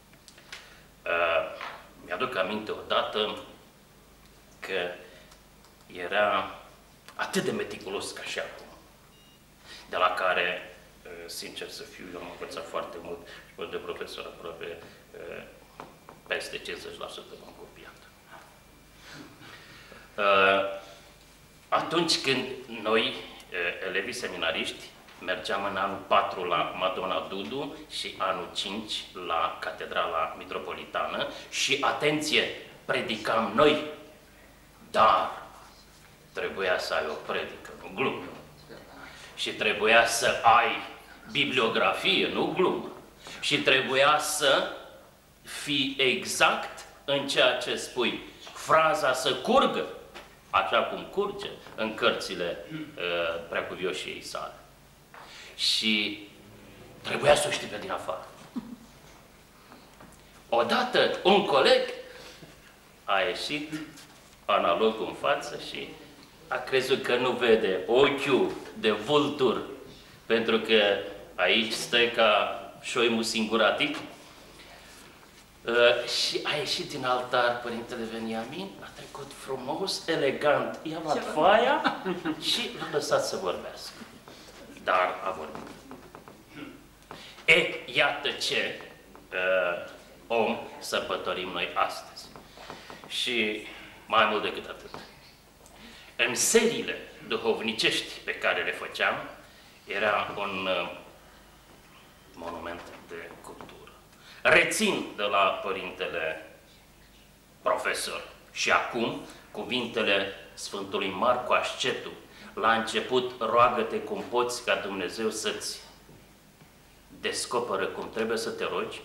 Speaker 7: Mi-aduc aminte odată că era atât de meticulos ca și acum, de la care, sincer să fiu, eu am învățat foarte mult și de profesor aproape peste 50% m-am copiat. Atunci când noi, elevii seminariști, mergeam în anul 4 la Madonna Dudu și anul 5 la Catedrala Mitropolitană și, atenție, predicam noi, dar trebuia să ai o predică, nu glumă. Și trebuia să ai bibliografie, nu glumă. Și trebuia să fii exact în ceea ce spui. Fraza să curgă, așa cum curge în cărțile preacuvioșiei sale. Și trebuia să o știi pe din afară. Odată un coleg a ieșit analogul în față și a crezut că nu vede ochiul de vultur, pentru că aici stă ca șoimul singuratic. Și a ieșit din altar Părintele Veniamin, a trecut frumos, elegant, i-a luat foaia și l-a lăsat să vorbească. Dar a vorbit. Iată ce om sărbătorim noi astăzi. Și mai mult decât atât. În seriile duhovnicești pe care le făceam, era un monument de cultură. Rețin de la Părintele Profesor și acum cuvintele Sfântului Marcu Ascetu. La început, roagă-te cum poți ca Dumnezeu să-ți descoperă cum trebuie să te rogi.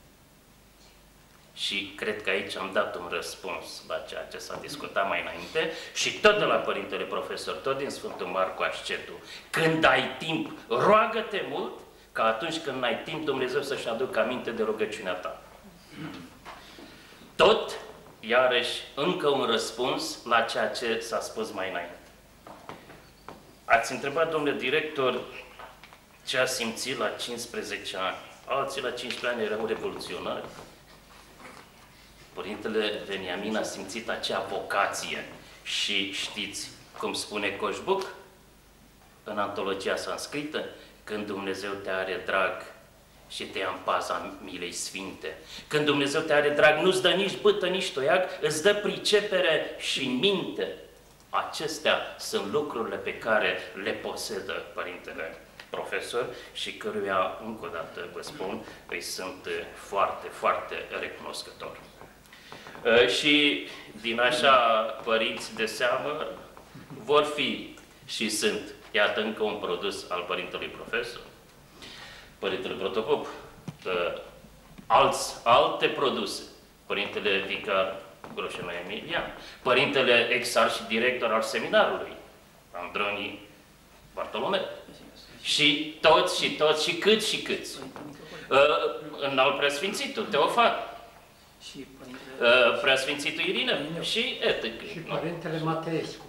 Speaker 7: Și cred că aici am dat un răspuns la ceea ce s-a discutat mai înainte și tot de la Părintele Profesor, tot din Sfântul Marcu Ascetu. Când ai timp, roagă-te mult, ca atunci când n-ai timp, Dumnezeu să-și aducă aminte de rugăciunea ta. Tot, iarăși, încă un răspuns la ceea ce s-a spus mai înainte. Ați întrebat, domnule director, ce a simțit la 15 ani. Alții la 15 ani erau revoluționari. Părintele Veniamin a simțit acea vocație și știți cum spune Coșbuc în antologia sanscrită, când Dumnezeu te are drag și te ia în paza milei sfinte. Când Dumnezeu te are drag, nu-ți dă nici bâtă, nici toiac, îți dă pricepere și minte. Acestea sunt lucrurile pe care le posedă Părintele Profesor și căruia, încă o dată vă spun, îi sunt foarte, foarte recunoscător. Și din așa părinți de seamă vor fi și sunt, iată încă un produs al Părintelui Profesor, Părintele Protopop, alte produse, Părintele Vicar Groșenoi Emilian, Părintele Exar și director al seminarului, Androni Bartolomeu, și toți, și câți, în al preasfințitul, Teofan,
Speaker 16: Și Părintele...
Speaker 7: Preasfințitul Irină și etică.
Speaker 11: Și Părintele Mateescu.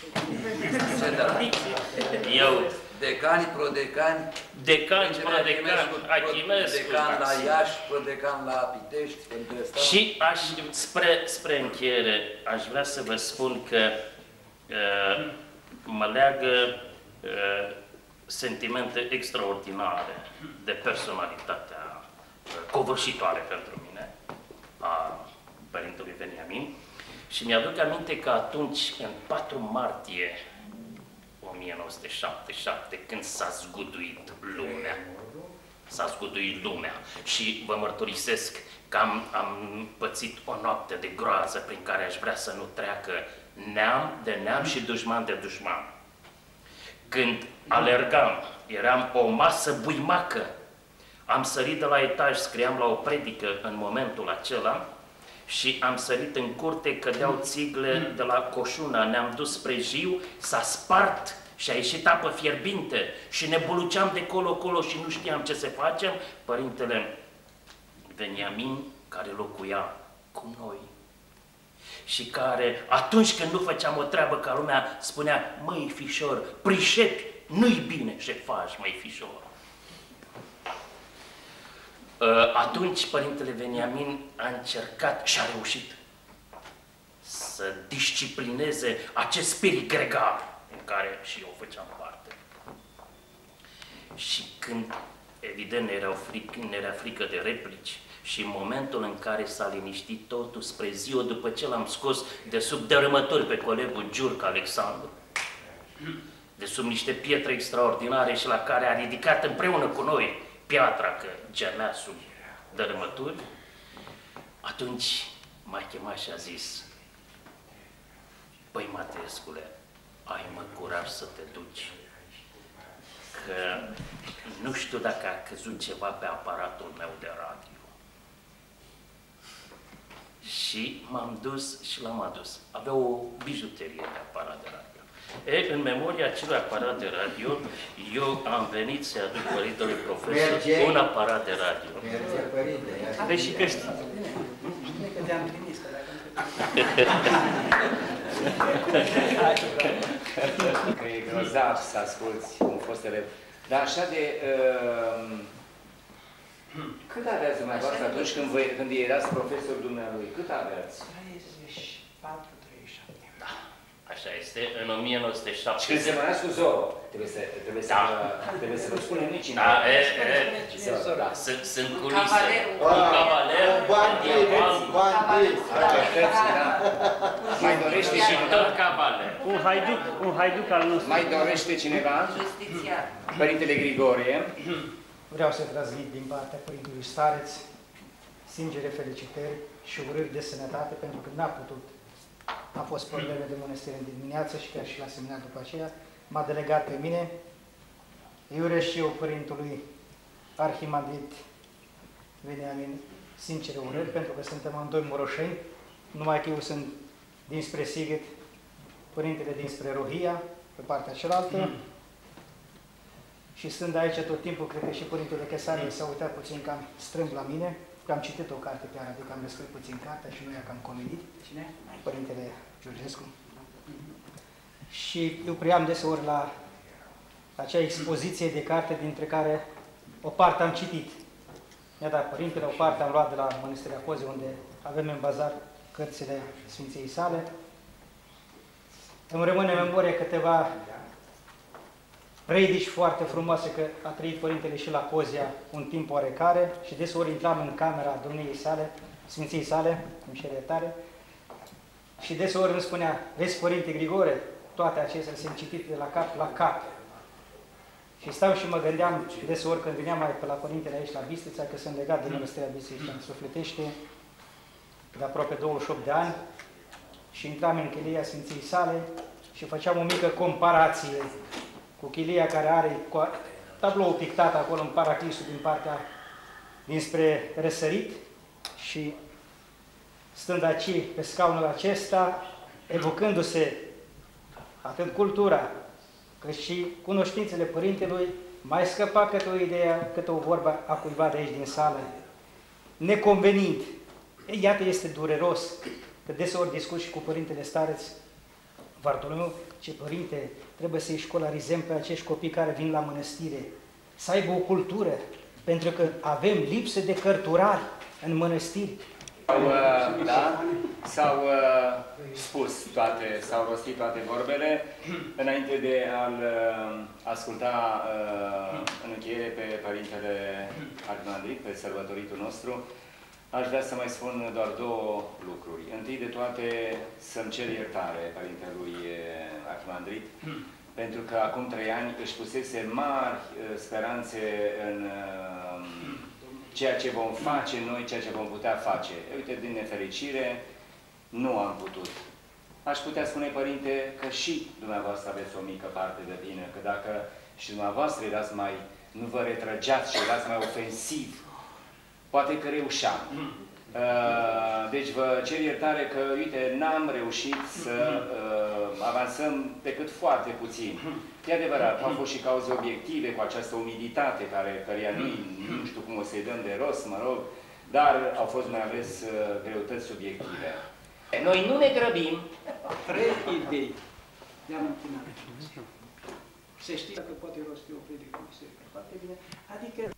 Speaker 7: Eu...
Speaker 18: Decani, prodecani.
Speaker 7: Decani, prodecani, Achimescu.
Speaker 18: Decan la Iași, prodecan la Pitești.
Speaker 7: Și spre încheiere, aș vrea să vă spun că mă leagă sentimente extraordinare de personalitatea covârșitoare pentru mine a Părintelui Veniamin și mi-aduc aminte că atunci, în 4 martie 1977, când s-a zguduit lumea, și vă mărturisesc că am pățit o noapte de groază prin care aș vrea să nu treacă neam de neam și dușman de dușman. Când alergam, eram o masă buimacă, am sărit de la etaj, scriam la o predică în momentul acela și am sărit în curte, cădeau țigle de la coșuna, ne-am dus spre Jiu, s-a spart și a ieșit apă fierbinte și ne buluceam de colo-colo și nu știam ce să facem. Părintele Veniamin, care locuia cu noi și care, atunci când nu făceam o treabă ca lumea, spunea: măi, fișor, prișepi, nu-i bine ce faci, măi, fișor. Atunci Părintele Veniamin a încercat și a reușit să disciplineze acest spirit gregar în care și eu făceam parte. Și când, evident, ne era frică de replici și în momentul în care s-a liniștit totul spre ziua, după ce l-am scos de sub dărâmături pe colegul Giurc Alexandru, de sub niște pietre extraordinare și la care a ridicat împreună cu noi piatra că gemea sub dărâmături, atunci m-a chemat și a zis: păi, Mateescule, ai mă curaj să te duci, că nu știu dacă a căzut ceva pe aparatul meu de radio. Și m-am dus și l-am adus. Avea o bijuterie de aparat de radio. În memoria acelui aparat de radio, eu am venit să aduc Părintelui Profesor un aparat de radio.
Speaker 10: Merge, Părinte.
Speaker 16: Deși că știi. Bine că te-am trimis, că dacă nu
Speaker 3: Că e grozav să asculți un fost elev. Dar așa de... cât aveați dumneavoastră atunci când erați profesor dumnealui? Cât aveați?
Speaker 6: 34, 37.
Speaker 7: Da, așa este, în 1970.
Speaker 3: Și când semănați cu Zoro, trebuie să vă spunem noi cine.
Speaker 7: Da, sunt culise. Un cavaler,
Speaker 3: Mai dorește
Speaker 7: și tot cavaler.
Speaker 11: Un haiduc al nostru.
Speaker 3: Mai dorește cineva? Părintele Grigorie.
Speaker 19: Vreau să transmit din partea Părintelui Stareț sincere felicitări și urări de sănătate, pentru că n-a putut. A fost probleme de mănăstire în dimineață și chiar și la seminar după aceea. M-a delegat pe mine. Îi urez și eu Părintelui Arhimandrit Veniamin sincere urări, pentru că suntem amândoi moroșeni, numai că eu sunt dinspre Sighet, Părintele dinspre Rohia, pe partea cealaltă. Și stând aici tot timpul, cred că și Părintele Chesarie s-a uitat puțin cam strâmb la mine, că am citit o carte pe Arabic, am descris puțin cartea și nu i-a cam comenit. Cine? Părintele Georgescu. Și eu preiam deseori la acea expoziție de carte, dintre care o parte am citit. Mi-a dat Părintele, o parte am luat de la Mănăstirea Coze, unde avem în bazar cărțile Sfinției sale. Îmi rămâne în memorie câteva predici foarte frumoase, că a trăit Părintele și la Cozia un timp oarecare și deseori intram în camera domniei sale, Sfinției sale, îmi cere iertare, și deseori îmi spunea: vezi, Părinte Grigore, toate acestea sunt citite de la cap la cap. Și stau și mă gândeam deseori când veneam mai pe la Părintele aici la Bistrița, că sunt legat de Mănăstirea Bistrița în Sufletește de aproape 28 de ani, și intram în chilia Sfinției sale și făceam o mică comparație cu chilia care are tablou pictat acolo în paraclisul din partea dinspre răsărit, și stând aici pe scaunul acesta, evocându-se atât cultura cât și cunoștințele Părintelui, mai scăpa câte o idee, câte o vorbă a cuiva de aici din sală, neconvenind Ei, iată, este dureros, că deseori discut și cu Părintele Stareț Vartolomeu, ce părinte, trebuie să-i școlarizăm pe acești copii care vin la mănăstire, să aibă o cultură, pentru că avem lipsă de cărturari în mănăstiri.
Speaker 3: S-au spus toate, s-au rostit toate vorbele. Înainte de a-l asculta în încheiere pe Părintele Arhimandrit, pe sărbătoritul nostru, aș vrea să mai spun doar două lucruri. Întâi de toate să-mi cer iertare Părintelui Arhimandrit, pentru că acum 3 ani își pusese mari speranțe în ceea ce vom face noi, ceea ce vom putea face. Uite, din nefericire, nu am putut. Aș putea spune, Părinte, că și dumneavoastră aveți o mică parte de vină, că dacă și dumneavoastră erați mai, nu vă retrăgeați și erați mai ofensiv, poate că reușeam. Deci vă cer iertare că, uite, n-am reușit să avansăm decât foarte puțin. E adevărat, au fost și cauze obiective cu această umiditate căreia nu știu cum o să-i dăm de rost, mă rog, dar au fost mai ales greutăți subiective. Noi nu ne grăbim.
Speaker 6: 3 idei le-am închinat. Se știe că poate rosti o predică în biserică. Foarte bine. Adică